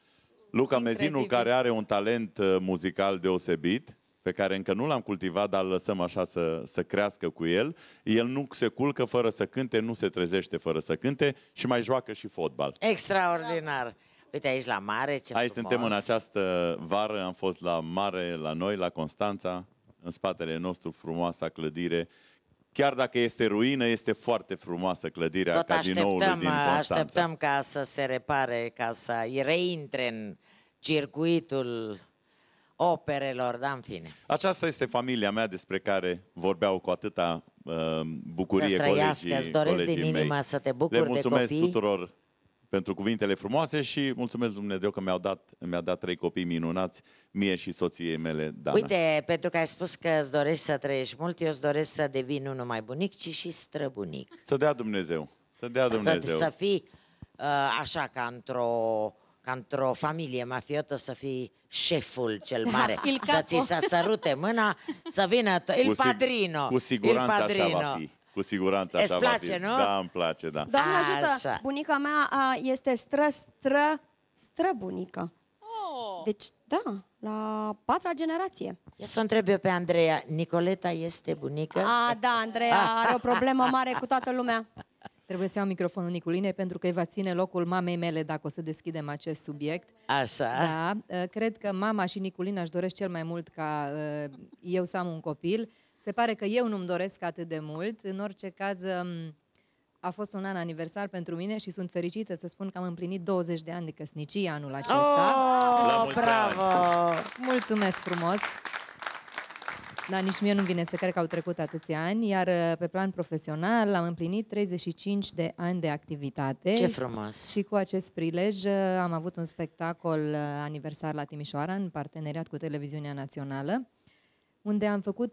Luca Mezinul, care are un talent muzical deosebit, pe care încă nu l-am cultivat, dar îl lăsăm așa să crească cu el. El nu se culcă fără să cânte, nu se trezește fără să cânte și mai joacă și fotbal. Extraordinar! Uite aici la mare, ce Aici frumos. suntem în această vară, am fost la mare, la noi, la Constanța, în spatele nostru frumoasa clădire. Chiar dacă este ruină, este foarte frumoasă clădirea Tot cazinoului din Constanța. așteptăm ca să se repare, ca să reintre în circuitul operelor, da, în fine. Aceasta este familia mea despre care vorbeau cu atâta bucurie Să trăiască, colegii, îți doresc din colegii inimă mei. să te bucuri Le mulțumesc de copii. tuturor pentru cuvintele frumoase și mulțumesc Dumnezeu că mi-a dat 3 copii minunați, mie și soției mele, Dana. Uite, pentru că ai spus că îți dorești să trăiești mult, eu îți doresc să devii nu numai bunic, ci și străbunic. Să dea Dumnezeu. Să dea Dumnezeu. Să fii așa ca într-o familie mafiotă, să fii șeful cel mare, să ți se sărute mâna, să vină il padrino. Cu siguranță așa va fi. Cu siguranță așa va fi. Îți place, nu? Da, îmi place, da. Doamne ajută, Așa. bunica mea este străbunică. Deci, da, la 4-a generație. Ia să o întreb eu pe Andreea, Nicoleta este bunică? Da, Andreea are o problemă mare cu toată lumea. Trebuie să iau microfonul Niculinei pentru că îi va ține locul mamei mele dacă o să deschidem acest subiect. Așa. Da, cred că mama și Niculina își doresc cel mai mult ca eu să am un copil. Se pare că eu nu-mi doresc atât de mult. În orice caz, a fost un an aniversar pentru mine și sunt fericită să spun că am împlinit 20 de ani de căsnicie anul acesta. Oh, bravo! Mulțumesc frumos! Dar nici mie nu vine să cred că au trecut atâția ani, iar pe plan profesional am împlinit 35 de ani de activitate. Ce frumos! Și cu acest prilej am avut un spectacol aniversar la Timișoara, în parteneriat cu Televiziunea Națională, unde am făcut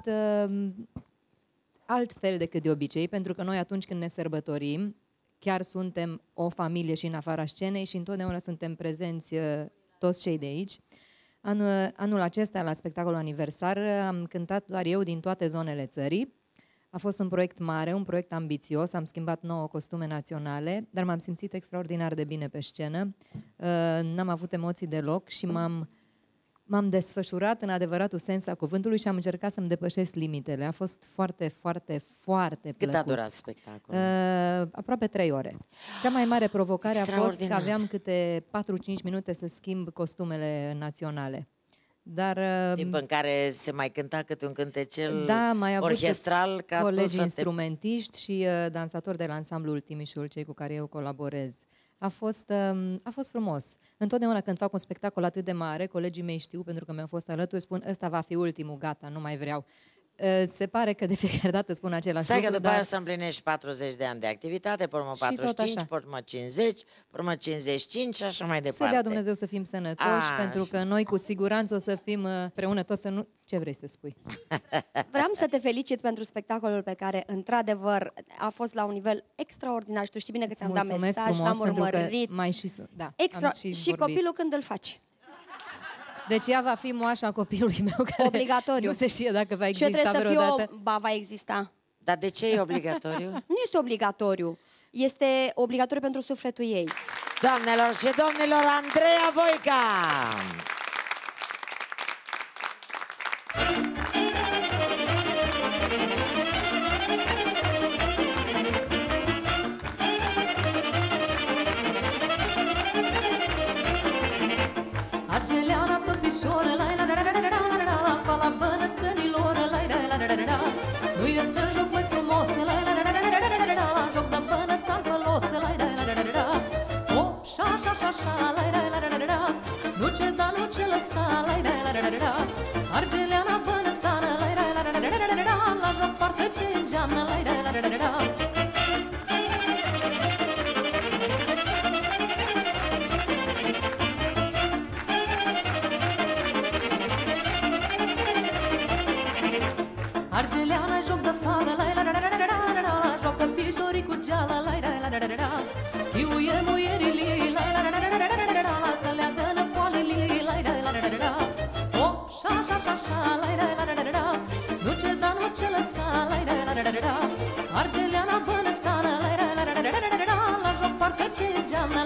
altfel decât de obicei, pentru că noi atunci când ne sărbătorim, chiar suntem o familie și în afara scenei și întotdeauna suntem prezenți toți cei de aici. Anul acesta, la spectacolul aniversar, am cântat doar eu din toate zonele țării. A fost un proiect mare, un proiect ambițios, am schimbat 9 costume naționale, dar m-am simțit extraordinar de bine pe scenă. N-am avut emoții deloc și m-am desfășurat în adevăratul sens a cuvântului și am încercat să-mi depășesc limitele. A fost foarte, foarte, foarte plăcut. Cât a durat spectacolul? Aproape 3 ore. Cea mai mare provocare a fost că aveam câte 4-5 minute să schimb costumele naționale. Dar, timp în care se mai cânta câte un cântecel da, mai avut orchestral ca colegi instrumentiști și dansatori de la ansamblul Timișul, cei cu care eu colaborez. A fost frumos. Întotdeauna când fac un spectacol atât de mare, colegii mei știu, pentru că mi-au fost alături, spun, ăsta va fi ultimul, gata, nu mai vreau. Se pare că de fiecare dată spun același lucru. Stai că după aia să împlinești 40 de ani de activitate, pe urmă 45, pe urmă 50, pe urmă 55 și așa mai departe. Să dea Dumnezeu să fim sănătoși, pentru că noi cu siguranță o să fim împreună toți să nu... Ce vrei să spui? Vreau să te felicit pentru spectacolul pe care, într-adevăr, a fost la un nivel extraordinar și tu știi bine că ți-am dat mesaj, l-am urmărit. Mai și, da, și copilul când îl faci? Deci ea va fi moașa copilului meu care obligatoriu. Nu se știe dacă va exista vreodată. Și eu trebuie să fiu va exista. Dar de ce e obligatoriu? Nu este obligatoriu. Este obligatoriu pentru sufletul ei. Doamnelor și domnilor, Andreea Voica! Argeleana păpișoră, fa la bănățănilor, nu este joc mai frumos, joc de bănățan fălos, hop, șa, nu ce da, nu ce lăsa, Argeleana bănățană, la joc parcă ce îngeamnă, Argeleana joc de fară, joacă fișorii cu geala, chiuie muierii, să leagă năpoalii, hop, șa, nu ce da, nu ce lăsa, Argeleana bănățană, la joc parcă ce geamnă,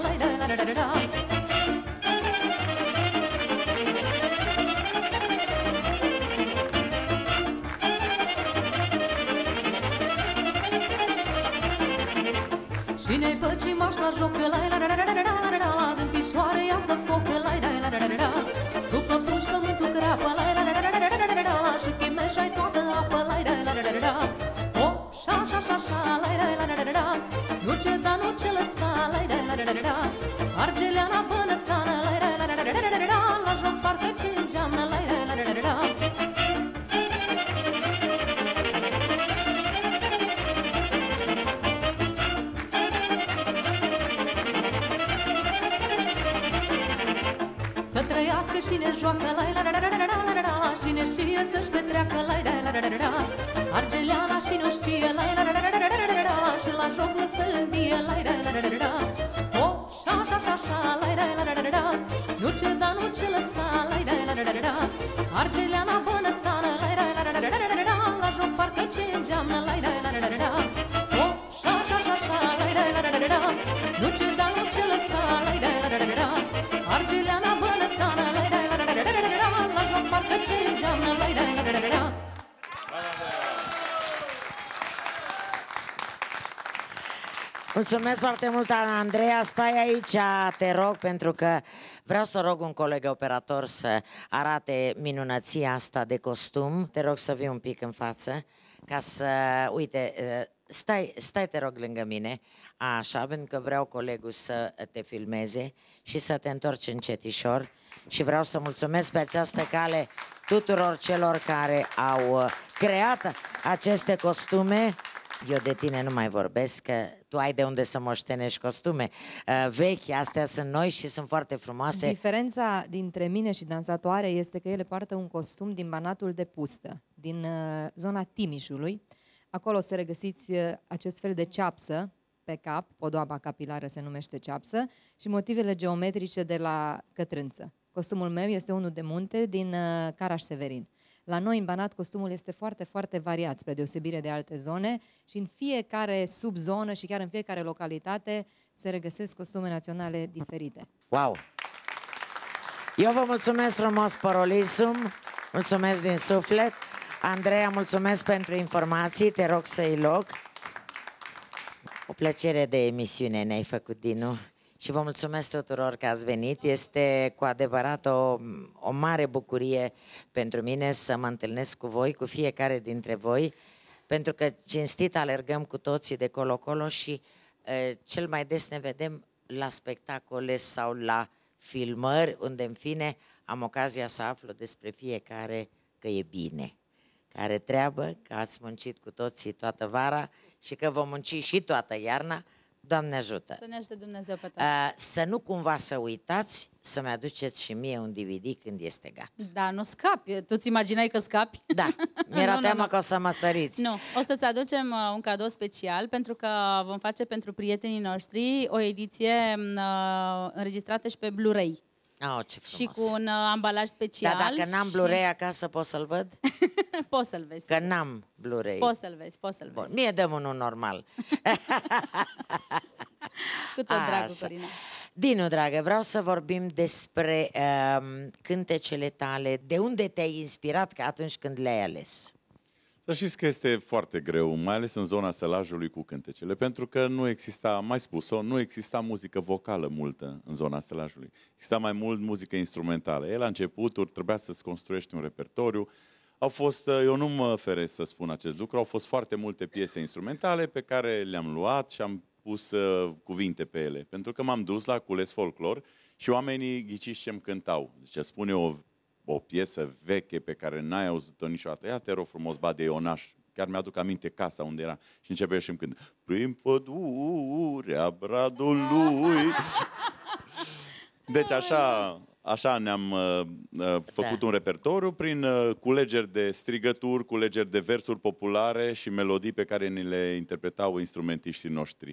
Cine-i păcimaș la joc, din pișoare ia să foc, sub păpuși pământul creapă, și chimeș-ai toată apă, hop, șa, nu ce da, nu ce lăsa, Argeleana bănățană, la joc parcă ce îngeamnă, Să trăiască și ne joacă, și ne știe să-și petreacă, Argeleana și nu știe, și la joc nu se învie, hop, șa, nu ce da, nu ce lăsa, Argeleana bănățană, la joc parcă ce îngeamnă, hop, șa, nu ce da, nu ce lăsa, Argeleana bănățană, la joc parcă ce îngeamnă, Mulțumesc foarte mult, Andreea. Stai aici, te rog, pentru că vreau să rog un coleg operator să arate minunăția asta de costum. Te rog să vii un pic în față, ca să... Uite, stai, te rog, lângă mine, așa, pentru că vreau colegul să te filmeze și să te întorci încetișor. Și vreau să mulțumesc pe această cale tuturor celor care au creat aceste costume. Eu de tine nu mai vorbesc, că tu ai de unde să moștenești costume vechi, astea sunt noi și sunt foarte frumoase. Diferența dintre mine și dansatoare este că ele poartă un costum din Banatul de Pustă, din zona Timișului. Acolo o să regăsiți acest fel de ceapsă pe cap, podoaba capilară se numește ceapsă, și motivele geometrice de la cătrânță. Costumul meu este unul de munte din Caraș-Severin. La noi, în Banat, costumul este foarte, foarte variat, spre deosebire de alte zone, și în fiecare subzonă și chiar în fiecare localitate se regăsesc costume naționale diferite. Wow! Eu vă mulțumesc frumos, Porolisum, mulțumesc din suflet. Andreea, mulțumesc pentru informații, te rog să iei loc. O plăcere de emisiune ne-ai făcut, Dinu. și vă mulțumesc tuturor că ați venit. Este cu adevărat o mare bucurie pentru mine să mă întâlnesc cu voi, cu fiecare dintre voi, pentru că cinstit alergăm cu toții de colo-colo și cel mai des ne vedem la spectacole sau la filmări, unde în fine am ocazia să aflu despre fiecare că e bine, că are treabă, că ați muncit cu toții toată vara și că vom munci și toată iarna. Doamne ajută! Să ne ajute Dumnezeu pe toți. Să nu cumva să uitați să-mi aduceți și mie un DVD când este gata. Da, nu scapi. Tu-ți imaginai că scapi? Da, mi-era teamă că o să mă săriți. Nu, o să-ți aducem un cadou special pentru că vom face pentru prietenii noștri o ediție înregistrată și pe Blu-ray. Oh, ce frumos. Și cu un ambalaj special. Dar dacă n-am Blu-ray acasă, pot să-l văd? Poți să-l vezi. Că n-am Blu-ray. Poți să-l vezi, poți să-l vezi. Mie dăm unul normal. Cu tot dragul, Corina. Dinu, dragă, vreau să vorbim despre cântecele tale. De unde te-ai inspirat că atunci când le-ai ales? Să știți că este foarte greu, mai ales în zona Sălajului cu cântecele, pentru că nu exista, am mai spus-o, nu exista muzică vocală multă în zona Sălajului. Exista mai mult muzică instrumentală. El la începuturi trebuia să-ți construiești un repertoriu. Au fost, eu nu mă feresc să spun acest lucru, au fost foarte multe piese instrumentale pe care le-am luat și am pus cuvinte pe ele. Pentru că m-am dus la cules folclor și oamenii ghiciți ce-mi cântau. Zice, spune o piesă veche pe care n-ai auzit-o niciodată. Ia te rog frumos, Bade Ionaș. Chiar mi-aduc aminte casa unde era. Și începe și-mi cânt. Prin pădurea Bradului. Deci așa ne-am făcut un repertoriu prin culegeri de strigături, culegeri de versuri populare și melodii pe care ni le interpretau instrumentiștii noștri.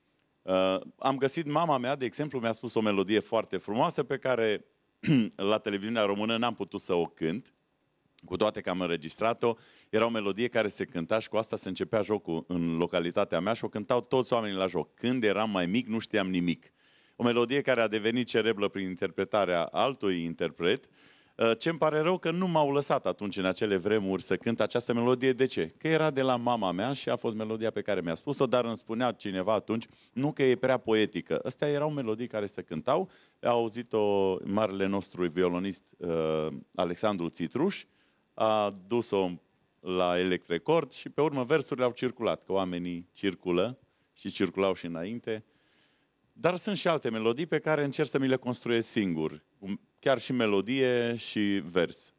Am găsit mama mea, de exemplu, mi-a spus o melodie foarte frumoasă pe care la televiziunea română n-am putut să o cânt, cu toate că am înregistrat-o. Era o melodie care se cânta și cu asta se începea jocul în localitatea mea și o cântau toți oamenii la joc. Când eram mai mic, nu știam nimic. O melodie care a devenit cerebră prin interpretarea altui interpret. Ce-mi pare rău că nu m-au lăsat atunci, în acele vremuri, să cânt această melodie. De ce? Că era de la mama mea și a fost melodia pe care mi-a spus-o, dar îmi spunea cineva atunci, nu că e prea poetică. Astea erau melodii care se cântau. A auzit-o marele nostru violonist Alexandru Țitruș, a dus-o la Elect Record și pe urmă versurile au circulat, că oamenii circulă și circulau și înainte. Dar sunt și alte melodii pe care încerc să mi le construiesc singur. Chiar și melodie și vers.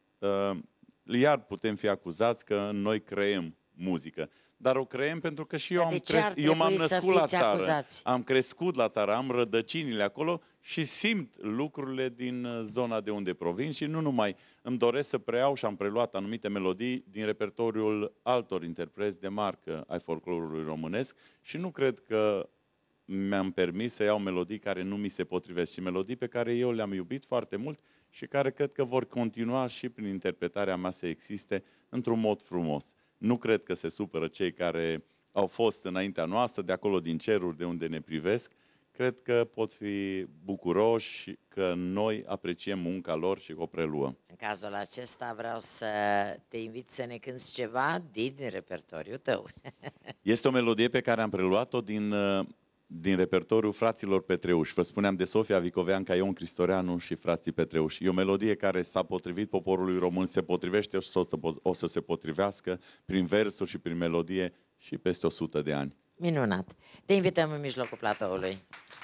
Iar putem fi acuzați că noi creăm muzică. Dar o creăm pentru că și eu m-am născut la țară. Acuzați? Am crescut la țară, am rădăcinile acolo și simt lucrurile din zona de unde provin și nu numai. Îmi doresc să preiau și am preluat anumite melodii din repertoriul altor interpreți de marcă ai folclorului românesc și nu cred că mi-am permis să iau melodii care nu mi se potrivesc, ci melodii pe care eu le-am iubit foarte mult și care cred că vor continua și prin interpretarea mea să existe într-un mod frumos. Nu cred că se supără cei care au fost înaintea noastră, de acolo din ceruri de unde ne privesc. Cred că pot fi bucuroși că noi apreciem munca lor și o preluăm. În cazul acesta vreau să te invit să ne cânți ceva din repertoriul tău. Este o melodie pe care am preluat-o din repertoriul fraților Petreuși. Vă spuneam de Sofia Vicoveanca, Ion Cristoreanu și frații Petreuși. E o melodie care s-a potrivit poporului român, se potrivește și o să se potrivească prin versuri și prin melodie și peste 100 de ani. Minunat! Te invităm în mijlocul platoului.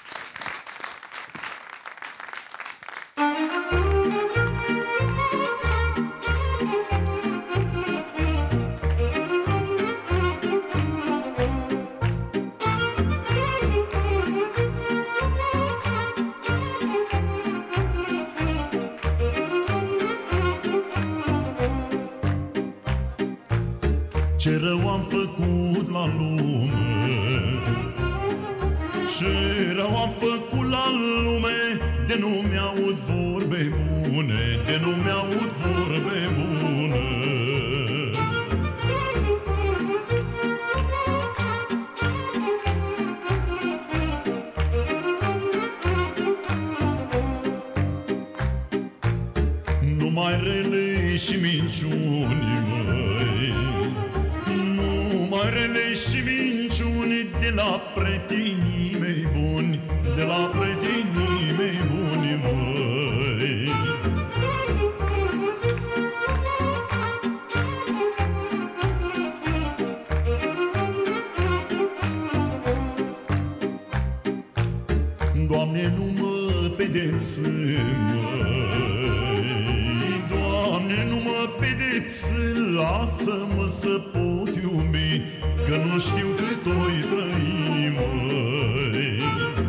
Ce rău am făcut la lume, ce rău am făcut la lume, de nu mi-aud vorbe bune, de nu mi-aud vorbe bune. Numai rele și minciuni, măi, numai rele și minciuni de la prietenii mei buni, de la prietenii mei buni, măi. Doamne, nu mă pedepsă, măi, Doamne, nu mă pedepsă, lasă-mă să pot iubi, că nu știu cât o-i trăi, măi.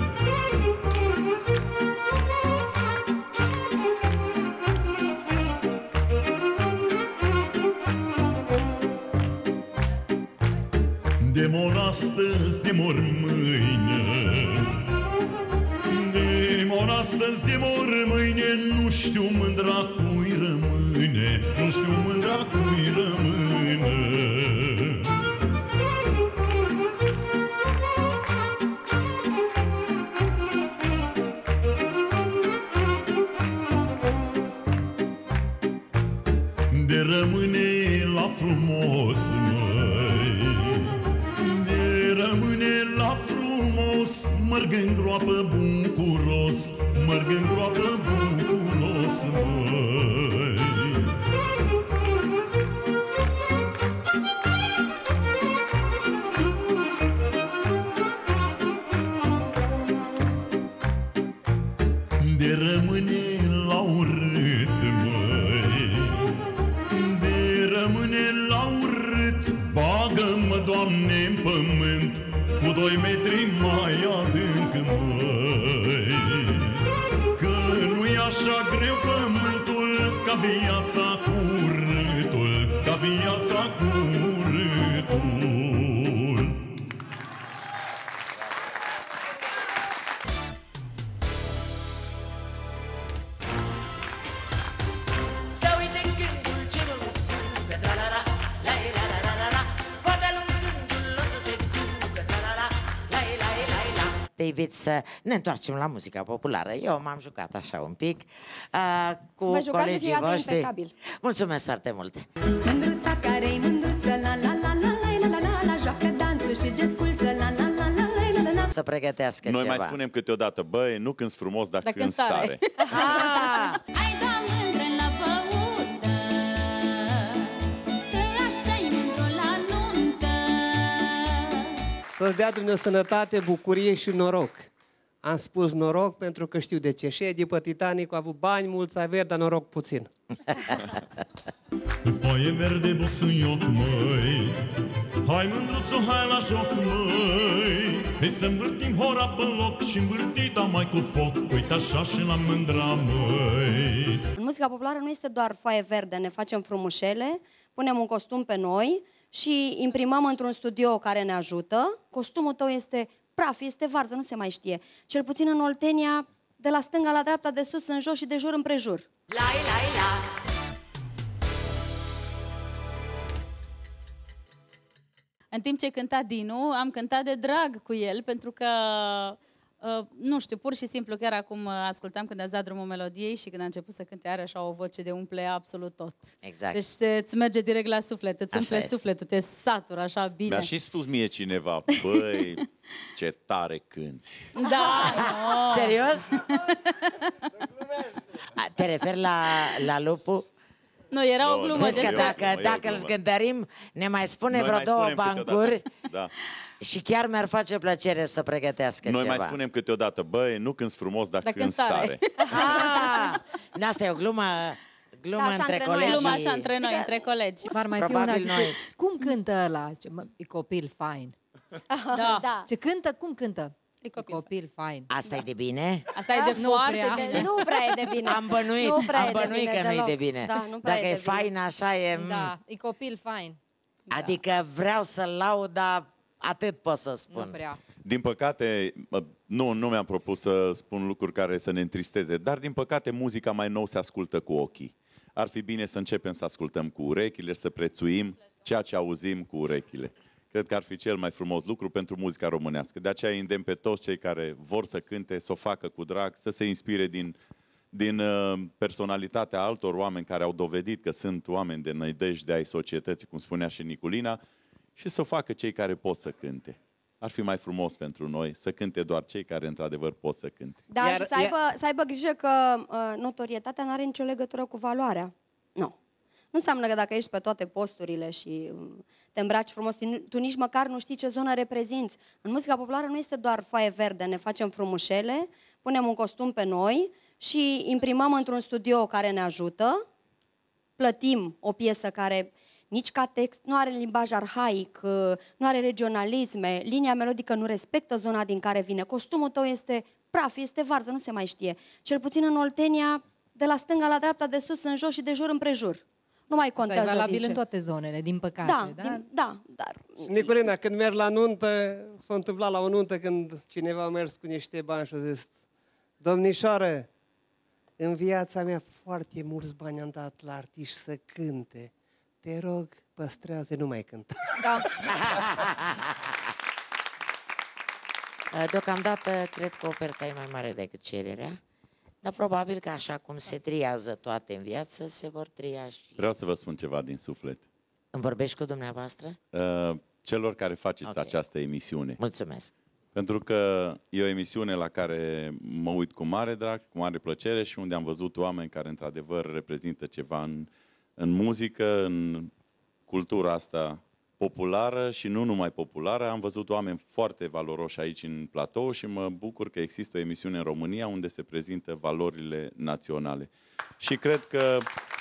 De mor astăzi, de mor mâine, de mor astăzi, de mor mâine, nu știu mândra cui rămâne, nu știu mândra cui rămâne. De rămâne la frumos, măi, de rămâne la frumos, mărg în groapă bucuros, mărg în groapă bucuros, măi. De rămâne la urât, măi, de rămâne la urât, bagă-mă, Doamne, în pământ, cu 2 metri mai adânc, măi. Că nu-i așa greu pământul, ca viața cu urâtul, ca viața cu urâtul. Să uite în gândul celor sucă, tra-la-la, la-i-la-la-la-la, poate în gândul o să se ducă, tra-la-la, la-i-la-i-la-i-la. Te invit să ne întoarcem la muzica populară. Eu m-am jucat așa un pic cu Vă jucați de colegii fiecare dată voștri. impecabil. Mulțumesc foarte mult! Mândruța care-i mândruță, la la la la la la la la la, joacă danțul și gesculță, la la la la la la la. Să pregătească Noi ceva. mai spunem câteodată, băi, nu când frumos, dar când stare. Hai, Doamne, la băută, că așa-i mândru la nuntă. Să-ți dea Dumnezeu sănătate, bucurie și noroc. Am spus noroc pentru că știu de ce. Și Edi pe Titanic a avut bani mulți, averi, dar noroc puțin. Foaie verde, busuioc, măi, hai mândruțo, hai la joc, măi. Hai să învârtim hora pe loc și învârtita mai cu foc. Uite așa și la mândra, măi. În muzica populară nu este doar foaie verde, ne facem frumușele, punem un costum pe noi și imprimăm într-un studio care ne ajută. Costumul tău este praf, este varză, nu se mai știe. Cel puțin în Oltenia, de la stânga la dreapta, de sus în jos și de jur împrejur. La-i-la-i-la. În timp ce cânta Dinu, am cântat de drag cu el, pentru că, nu știu, pur și simplu, chiar acum ascultam când ați dat drumul melodiei și când a început să cânte, are așa o voce de umple absolut tot. Exact. Deci îți merge direct la suflet, îți Așa umple este. sufletul, te saturi așa bine. Mi-a și spus mie cineva, băi, ce tare cânti. Da, no. Serios? Te referi la Lupu? Nu, era o Nu, glumă. nu, Vezi că e o dacă glumă. îl scântărim, ne mai spune Noi vreo mai 2 spunem bancuri câteodată. Da. și chiar mi-ar face plăcere să pregătească Noi ceva. mai spunem câteodată, băi, nu când frumos, dar Dacă când stare. Ah, asta e o glumă Da, așa între între noi, colegi. Glumă așa între noi, Adică- între colegi. Ar mai fi Probabil una, zice, noi. cum cântă ăla? Zice, mă, e copil fain. Da. Da. Ce cântă, cum cântă? E Copil fain. Asta e de bine? Asta e de Nu foarte prea. bine. Nu prea e de bine. Am bănuit, Nu prea am e de bănuit bine că nu e deloc. de bine. Da, nu prea Dacă e e de bine. fain așa e... Da, e copil fain. Adică vreau să-l laud, dar atât pot să Nu spun. prea. Din păcate, nu mi-am propus să spun lucruri care să ne întristeze, dar din păcate muzica mai nou se ascultă cu ochii. Ar fi bine să începem să ascultăm cu urechile, să prețuim ceea ce auzim cu urechile. Cred că ar fi cel mai frumos lucru pentru muzica românească. De aceea îndemn pe toți cei care vor să cânte, să o facă cu drag, să se inspire din personalitatea altor oameni care au dovedit că sunt oameni de nădejde ai societății, cum spunea și Niculina, și să o facă cei care pot să cânte. ar fi mai frumos pentru noi să cânte doar cei care într-adevăr pot să cânte. Da, și să aibă grijă că notorietatea nu are nicio legătură cu valoarea. Nu. Nu înseamnă că dacă ești pe toate posturile și te îmbraci frumos, tu nici măcar nu știi ce zonă reprezinți. În muzica populară nu este doar foaie verde, ne facem frumușele, punem un costum pe noi și imprimăm într-un studio care ne ajută, plătim o piesă care nici ca text nu are limbaj arhaic, nu are regionalisme, linia melodică nu respectă zona din care vine, costumul tău este praf, este varză, nu se mai știe. Cel puțin în Oltenia, de la stânga la dreapta, de sus în jos și de jur împrejur. Nu mai contează. E valabil în toate zonele, din păcate. Da, dar... Nicolina, când merg la nuntă, s-a întâmplat la o nuntă când cineva a mers cu niște bani și a zis: domnișoară, în viața mea foarte mulți bani am dat la artiști să cânte. Te rog, păstrează, nu mai cânta. Da. Deocamdată, cred că oferta e mai mare decât cererea. Dar probabil că așa cum se triază toate în viață, se vor tria și... Vreau să vă spun ceva din suflet. Îmi vorbești cu dumneavoastră? Celor care faceți această emisiune. Mulțumesc. Pentru că e o emisiune la care mă uit cu mare drag, cu mare plăcere și unde am văzut oameni care într-adevăr reprezintă ceva în muzică, în cultura asta populară și nu numai populară. Am văzut oameni foarte valoroși aici în platou și mă bucur că există o emisiune în România unde se prezintă valorile naționale. Și cred că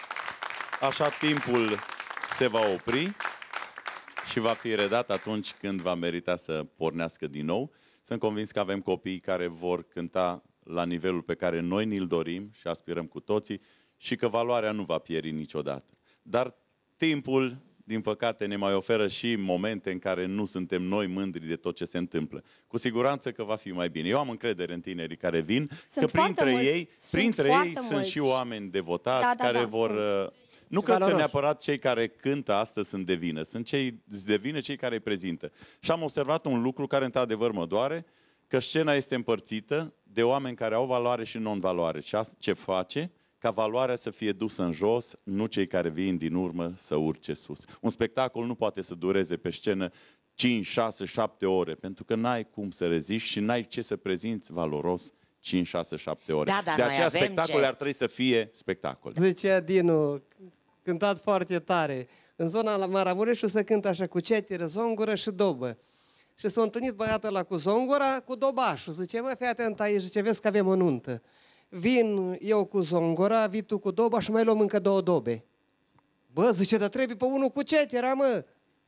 așa timpul se va opri și va fi redat atunci când va merita să pornească din nou. Sunt convins că avem copii care vor cânta la nivelul pe care noi ni-l dorim și aspirăm cu toții și că valoarea nu va pieri niciodată. Dar timpul, din păcate, ne mai oferă și momente în care nu suntem noi mândri de tot ce se întâmplă. Cu siguranță că va fi mai bine. Eu am încredere în tinerii care vin, că printre ei sunt și oameni devotați care vor... Nu cred că neapărat cei care cântă astăzi sunt de vină. Sunt de vină cei care îi prezintă. Și am observat un lucru care într-adevăr mă doare, că scena este împărțită de oameni care au valoare și non-valoare. Ce face? Ca valoarea să fie dusă în jos, nu cei care vin din urmă să urce sus. Un spectacol nu poate să dureze pe scenă 5, 6, 7 ore, pentru că n-ai cum să reziști și n-ai ce să prezinți valoros 5, 6, 7 ore. Da, de aceea spectacole ar trebui să fie spectacole. Zicea Dinu, cântat foarte tare. În zona la Maramureșul se cântă așa cu cetere, zongură și dobă. Și s-a întâlnit băiatul ăla cu zongura, cu dobașul. Zice: mă, fii atent aici, zice, vezi că avem o nuntă. Vin eu cu zongura, vii tu cu doba și mai luăm încă 2 dobe. Bă, zice, dar trebuie pe unul cu cetera, mă.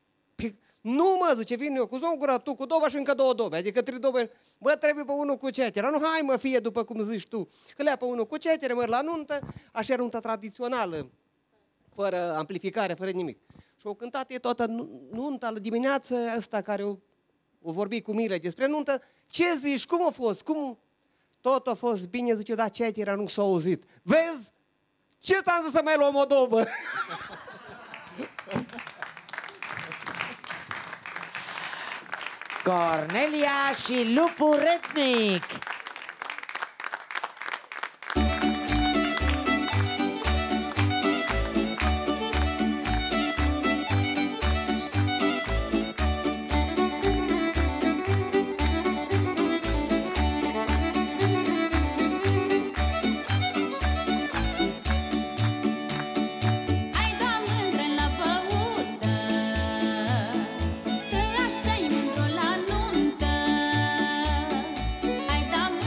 Nu, mă, zice, vin eu cu zongura, tu cu doba și încă 2 dobe. Adică 3 dobe. Bă, trebuie pe unul cu cetera. Nu, hai, mă, fie după cum zici tu. Că le-a pe unul cu cetera, mă, la nuntă. Așa era nunta tradițională, fără amplificare, fără nimic. Și au cântat toată nunta la dimineață asta care o vorbi cu Mire despre nuntă. Ce zici? Cum a fost? Cum... Tot a fost bine, zice, dar cetera nu s-a auzit. Vezi? Ce ți-am zis să mai luăm o dobă? Cornelia și Lupu Rătnic. Hai da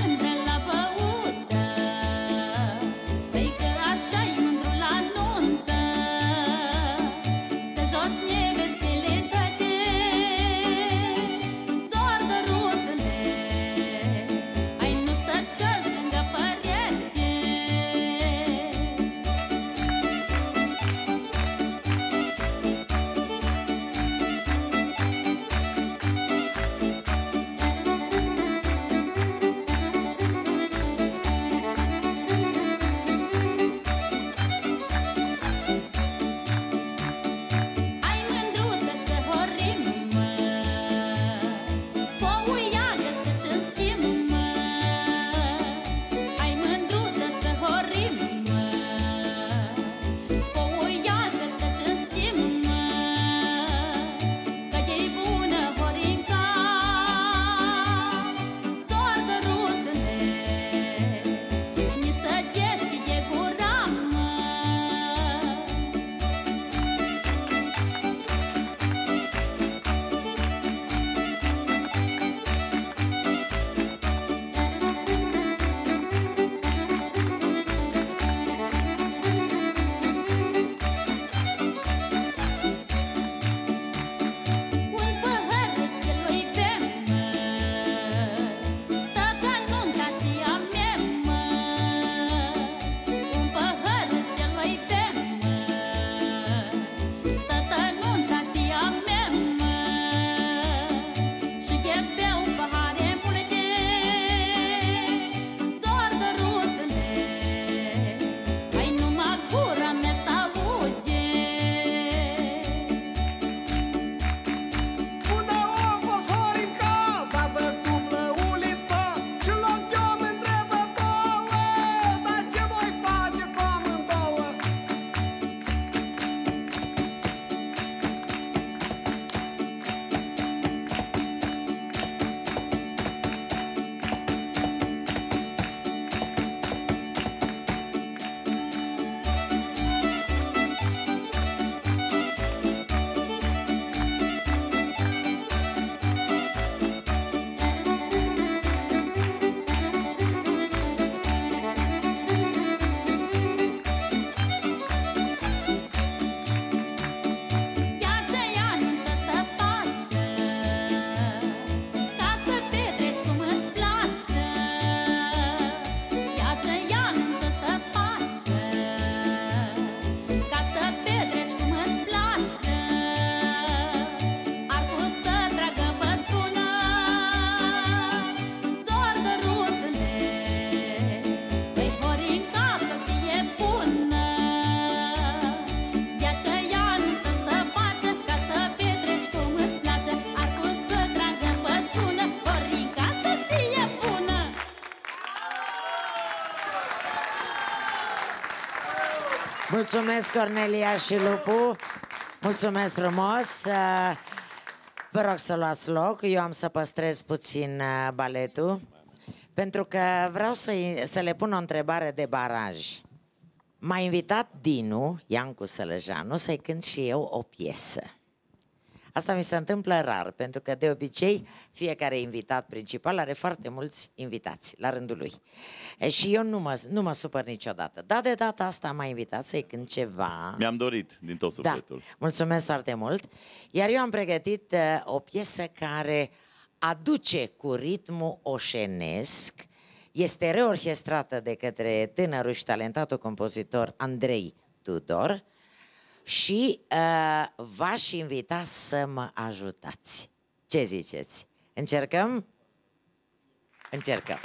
Mulțumesc, Cornelia și Lupu. Mulțumesc frumos. Vă rog să luați loc. Eu am să păstrez puțin baletul, pentru că vreau să le pun o întrebare de baraj. M-a invitat Dinu, Iancu Sălăjanu, să-i cânt și eu o piesă. Asta mi se întâmplă rar, pentru că de obicei fiecare invitat principal are foarte mulți invitați la rândul lui. Și eu nu mă supăr niciodată. Dar de data asta m-a invitat să-i cânt ceva. Mi-am dorit din tot sufletul. Da, mulțumesc foarte mult. Iar eu am pregătit o piesă care aduce cu ritmul oșenesc. Este reorchestrată de către tânărul și talentatul compozitor Andrei Tudor. Și v-aș invita să mă ajutați. Ce ziceți? Încercăm? Încercăm.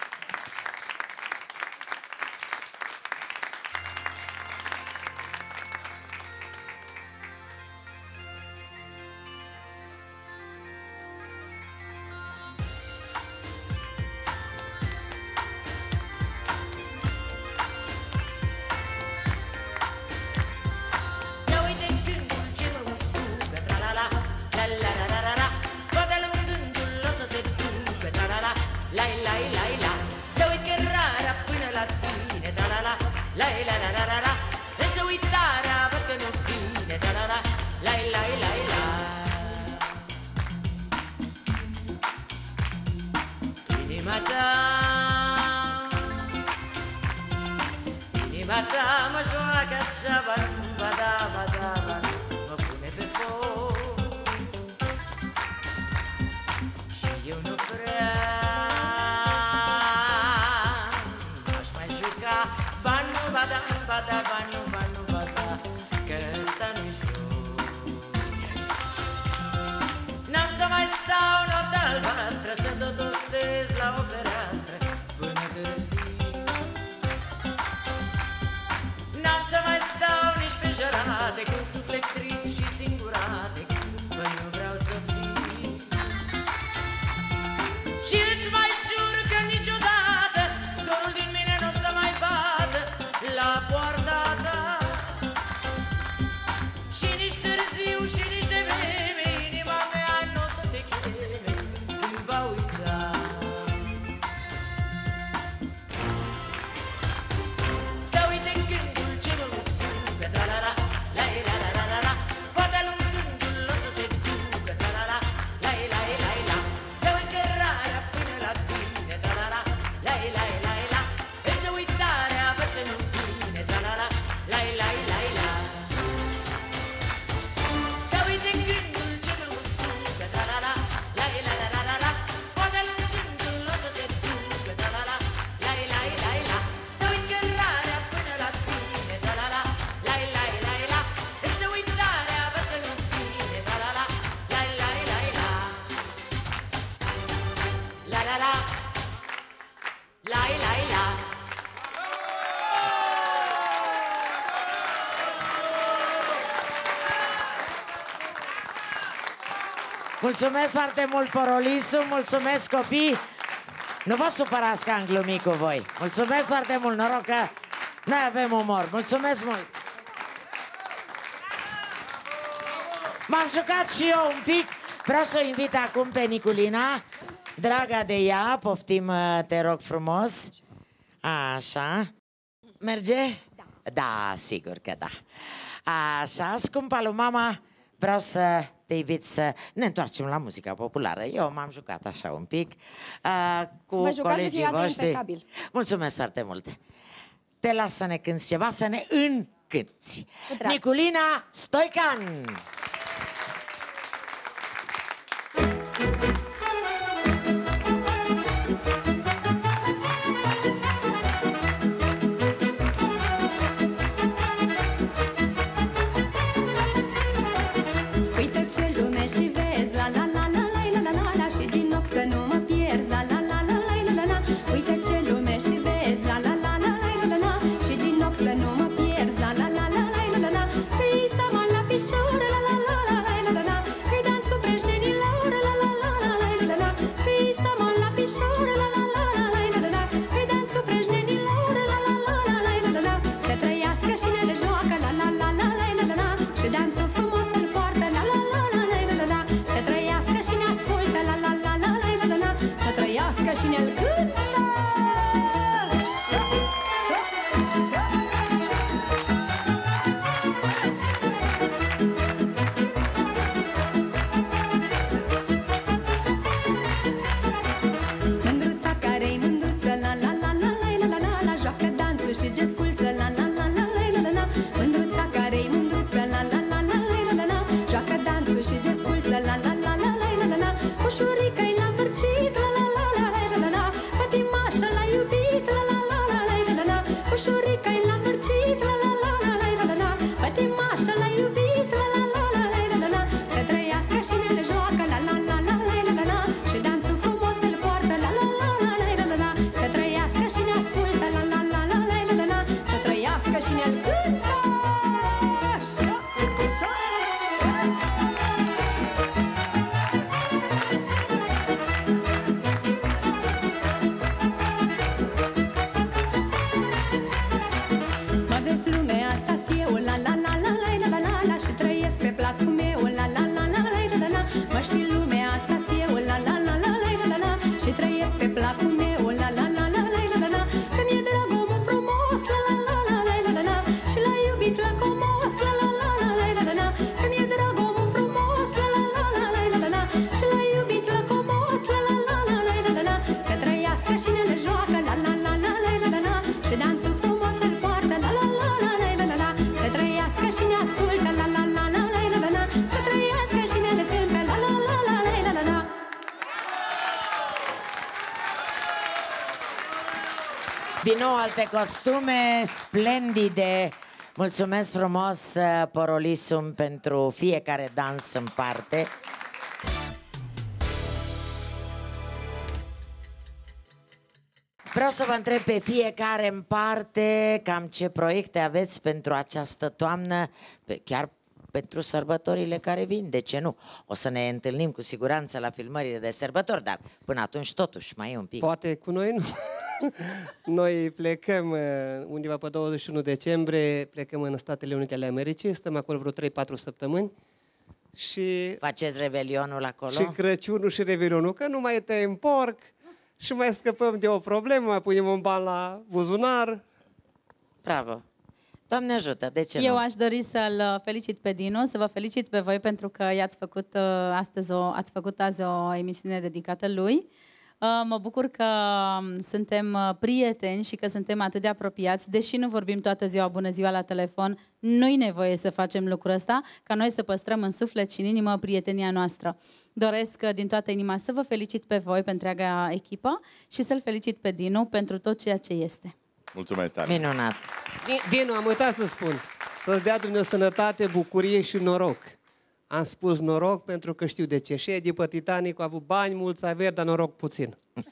Inima ta mă joacă așa, bada, mă pune pe foc. Și eu nu prea aș mai juca, banu, bada, că ăsta nu-i joc. N-am să mai stau noaptea albastră, să tot oftez la o fereastră până târziu. N-am să mai stau nici pe jărate, cu suflet trist și singurate, păi nu vreau să fiu. Și îți mai jur că niciodată dorul din mine n-o să mai bată la poarta ta. Și nici târziu și nici de vreme inima mea n-o să te cheme când va uita. Să uite gândul ce mă usucă, tra-la-la, la-i-la-la-la-la-la. Poate lung gândul o să se ducă, tra-la-la, la-i-la-i-la-i-la. Să uite rarea până la tine, tra-la-la, la-i-la-i-la-i-la. Însă uitarea văd în tine, tra-la-la, la-i-la-i-la-i-la. Să uite gândul ce mă usucă, tra-la-la, la-i-la-la-la-la-la. Poate lung gândul o să se ducă, tra-la-la, la-i-la-i-la-i-la. Să uite rarea până la tine, tra-la-la, la-i-la-i-la-i-la. Însă uitarea văd în tine, tra-la-la, la-i-la-i-la-i-la. La-la-la, la-i-la-i-la. Mulțumesc foarte mult, Porolisu, mulțumesc, copii. Nu vă supărați că am glumit cu voi. Mulțumesc foarte mult, noroc că noi avem umor. Mulțumesc mult. M-am jucat și eu un pic. Vreau să o invit acum pe Niculina. Draga de ea, poftim, te rog frumos. Așa. Merge? Da, sigur că da. Așa, scumpa lui mama, vreau să te invit să ne întoarcem la muzica populară. Eu m-am jucat așa un pic cu Vă jucați colegii de voștri. impecabil. Mulțumesc foarte mult. Te las să ne cânti ceva, să ne încânti. Cu drag. Niculina Stoican. Uite ce lume și vezi, la la la la la la la la, și ginoc să nu mă pierzi, la la la la la la la. Uite ce lume și vezi, la la la la la la la, și ginoc să nu mă pierzi, la la la la la la la. Să iei seama la pișor, la la la trăiască și ne-l cântă. Șa, șa, șa. Mândruța care-i mândruță, la la la la la la la la la, joacă danțul și gesculță, la la la la la la la la. Mândruța care-i mândruță, la la la la la la la la, joacă danțul și gesculță, la la la la la la la la. Ușurică-i l-a învârcit, la la la la la la la, pătimașă l-a iubit, la la la la la la la. Ușurică-i l-a învârcit, la la la la la la la, pătimașă l-a iubit, la la la la la la la. Să trăiască și ne le joacă, la la la la la la la, și danțul frumos îl poartă, la la la la la la la. Să trăiască și ne ascultă, la la la la la la la, să trăiască și ne-l cântă. Șa, șa, șa. Mă vezi lumea asta-s eu, la la la la la la la la la, și trăiesc pe placul meu, la la la la la la la la. Mă știi lumea asta-s eu, la la la la la la la la, și trăiesc pe placul meu, la la la la la la la. Că mi-e drag omul frumos, la la la la la la la, și l-a iubit lăcomos, la la la la la la la. Că mi-e drag omul frumos, la la la la la la la, și l-a iubit lăcomos, la la la la la la la. Să trăiască și ne le joacă, la la la la la la la, și danțul frumos îl poartă, la la la la la la la. Să trăiască și ne ascultă, la la la la la la la, să trăiască și ne le cântă, la la la la la la la. Din nou alte costume splendide. Mulțumesc frumos, Porolisum, pentru fiecare dans în parte. Vreau să vă întreb pe fiecare în parte cam ce proiecte aveți pentru această toamnă, chiar pentru sărbătorile care vin, de ce nu? O să ne întâlnim cu siguranță la filmările de sărbători, dar până atunci totuși mai e un pic. Poate cu noi nu. Noi plecăm undeva pe 21 decembrie, plecăm în Statele Unite ale Americii, stăm acolo vreo 3-4 săptămâni. Și faceți revelionul acolo? Și Crăciunul și revelionul, că nu mai tăiem porc și mai scăpăm de o problemă, mai punem un ban la buzunar. Bravo! Doamne ajută, de ce nu? Eu aș dori să-l felicit pe Dinu, să vă felicit pe voi pentru că ați făcut azi o emisiune dedicată lui. Mă bucur că suntem prieteni și că suntem atât de apropiați, deși nu vorbim toată ziua bună ziua la telefon, nu-i nevoie să facem lucrul ăsta, ca noi să păstrăm în suflet și în inimă prietenia noastră. Doresc din toată inima să vă felicit pe voi, pe întreaga echipă, și să-l felicit pe Dinu pentru tot ceea ce este. Mulțumesc tare! Minunat! Dinu, am uitat să spun, să-ți dea Dumnezeu sănătate, bucurie și noroc. Am spus noroc pentru că știu de ce. Și Edi pe Titanic a avut bani mulți, averi, dar noroc puțin.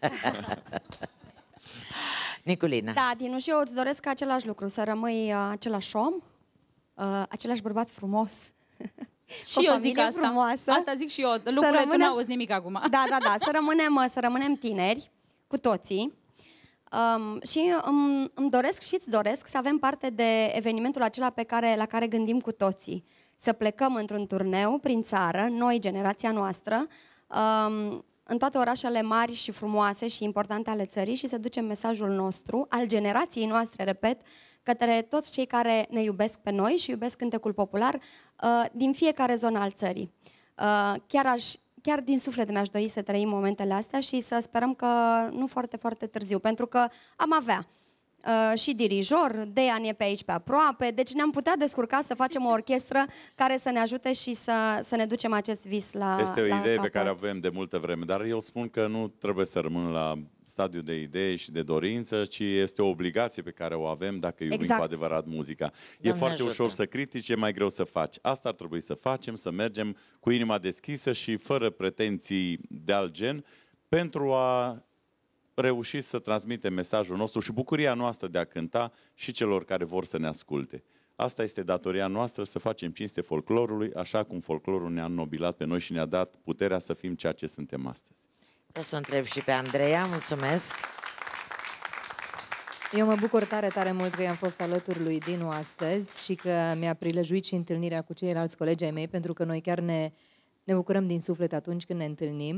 Niculina. Da, Dinu, și eu îți doresc același lucru, să rămâi același om, același bărbat frumos. Și eu zic asta. Frumoasă. Asta zic și eu. Lucrurile tu n-auzi nimic acum. Da, da, da. Să rămânem tineri, cu toții. Și îmi doresc și îți doresc să avem parte de evenimentul acela la care gândim cu toții. Să plecăm într-un turneu prin țară, noi, generația noastră, în toate orașele mari și frumoase și importante ale țării, și să ducem mesajul nostru, al generației noastre, repet, către toți cei care ne iubesc pe noi și iubesc cântecul popular din fiecare zonă al țării. Chiar din suflet mi-aș dori să trăim momentele astea și să sperăm că nu foarte, foarte târziu, pentru că am avea și dirijor, Dean e pe aici pe aproape, deci ne-am putea descurca să facem o orchestră care să ne ajute și să ne ducem acest vis la Este o idee capăt. pe care avem de multă vreme, dar eu spun că nu trebuie să rămân la stadiul de idee și de dorință, ci este o obligație pe care o avem dacă iubim cu adevărat muzica. E foarte ușor să critici, e mai greu să faci. Asta ar trebui să facem, să mergem cu inima deschisă și fără pretenții de alt gen, pentru a reuși să transmitem mesajul nostru și bucuria noastră de a cânta și celor care vor să ne asculte. Asta este datoria noastră, să facem cinste folclorului, așa cum folclorul ne-a înnobilat pe noi și ne-a dat puterea să fim ceea ce suntem astăzi. O să întreb și pe Andreea, mulțumesc! Eu mă bucur tare, tare mult că i-am fost alături lui Dinu astăzi și că mi-a prilejuit și întâlnirea cu ceilalți colegi ai mei, pentru că noi chiar ne bucurăm din suflet atunci când ne întâlnim.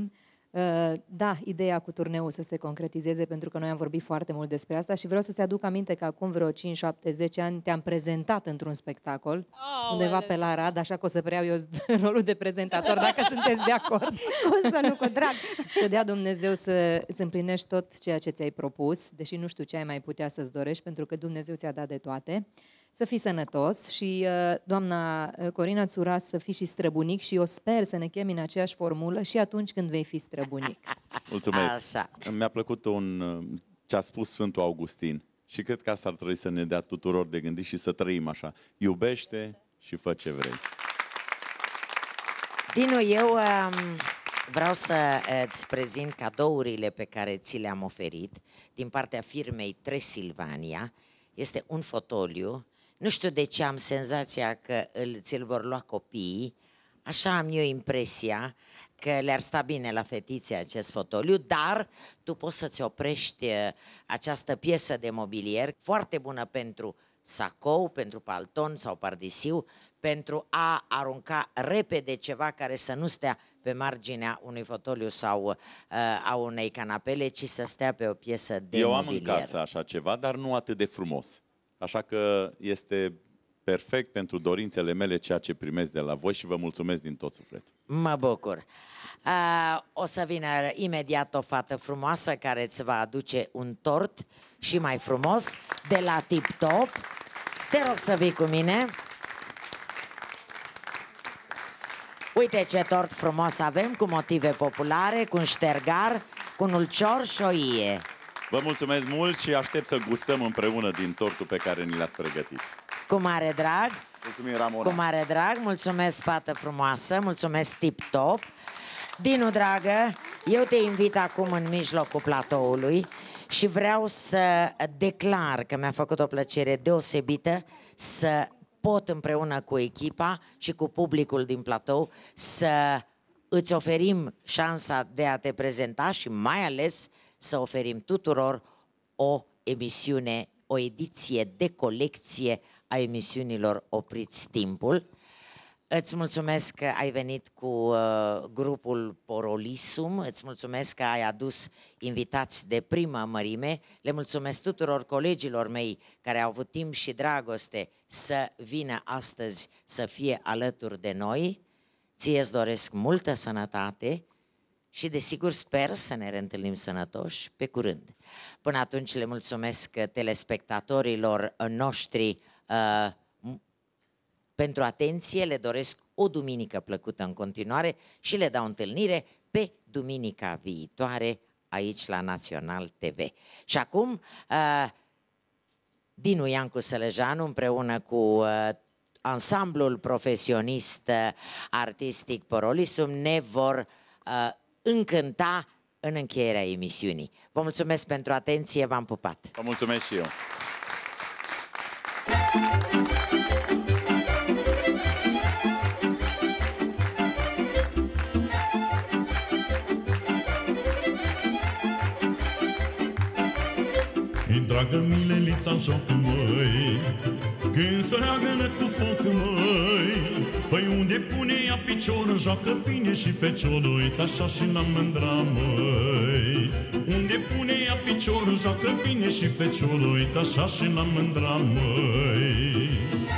Da, ideea cu turneul să se concretizeze, pentru că noi am vorbit foarte mult despre asta și vreau să-ți aduc aminte că acum vreo 5, 7, 10 ani te-am prezentat într-un spectacol, undeva pe la Arad, așa că o să preiau eu rolul de prezentator, dacă sunteți de acord. O să nu, cu drag. Să dea Dumnezeu să îți împlinești tot ceea ce ți-ai propus, deși nu știu ce ai mai putea să-ți dorești, pentru că Dumnezeu ți-a dat de toate. Să fii sănătos și, doamna Corina, îți ura să fii și străbunic și eu sper să ne chemi în aceeași formulă și atunci când vei fi străbunic. Mulțumesc. Așa. Mi-a plăcut ce a spus Sfântul Augustin și cred că asta ar trebui să ne dea tuturor de gândit și să trăim așa. Iubește și fă ce vrei. Dinu, eu vreau să îți prezint cadourile pe care ți le-am oferit din partea firmei Tresilvania. Este un fotoliu. Nu știu de ce am senzația că ți-l vor lua copiii. Așa am eu impresia că le-ar sta bine la fetițe acest fotoliu, dar tu poți să-ți oprești această piesă de mobilier foarte bună pentru sacou, pentru palton sau pardisiu, pentru a arunca repede ceva care să nu stea pe marginea unui fotoliu sau a unei canapele, ci să stea pe o piesă de Eu mobilier. am în casă așa ceva, dar nu atât de frumos. Așa că este perfect pentru dorințele mele ceea ce primesc de la voi și vă mulțumesc din tot sufletul. Mă bucur. O să vină imediat o fată frumoasă care îți va aduce un tort și mai frumos de la Tip Top. Te rog să vii cu mine. Uite ce tort frumos avem, cu motive populare, cu un ștergar, cu un ulcior și o ie. Vă mulțumesc mult și aștept să gustăm împreună din tortul pe care ni l-ați pregătit. Cu mare drag. Mulțumim, Ramona. Cu mare drag, mulțumesc, fată frumoasă, mulțumesc, Tip Top. Dinu, dragă, eu te invit acum în mijlocul platoului și vreau să declar că mi-a făcut o plăcere deosebită să pot împreună cu echipa și cu publicul din platou să îți oferim șansa de a te prezenta și mai ales să oferim tuturor o emisiune, o ediție de colecție a emisiunilor Opriți Timpul. Îți mulțumesc că ai venit cu grupul Porolisum, îți mulțumesc că ai adus invitați de primă mărime, le mulțumesc tuturor colegilor mei care au avut timp și dragoste să vină astăzi să fie alături de noi. Ție îți doresc multă sănătate și desigur sper să ne reîntâlnim sănătoși pe curând. Până atunci le mulțumesc telespectatorilor noștri pentru atenție, le doresc o duminică plăcută în continuare și le dau întâlnire pe duminica viitoare aici la Național TV. Și acum Dinu Iancu Sălăjanu împreună cu ansamblul profesionist artistic Porolisum ne vor încânta în încheierea emisiunii. Vă mulțumesc pentru atenție, v-am pupat. Vă mulțumesc și eu. Dragă Milelița-n joc, măi, când se leagănă cu foc, măi, păi unde pune ea piciorul, joacă bine și feciorul, uite așa și la mândra, măi. Unde pune ea piciorul, joacă bine și feciorul, uite așa și la mândra, măi.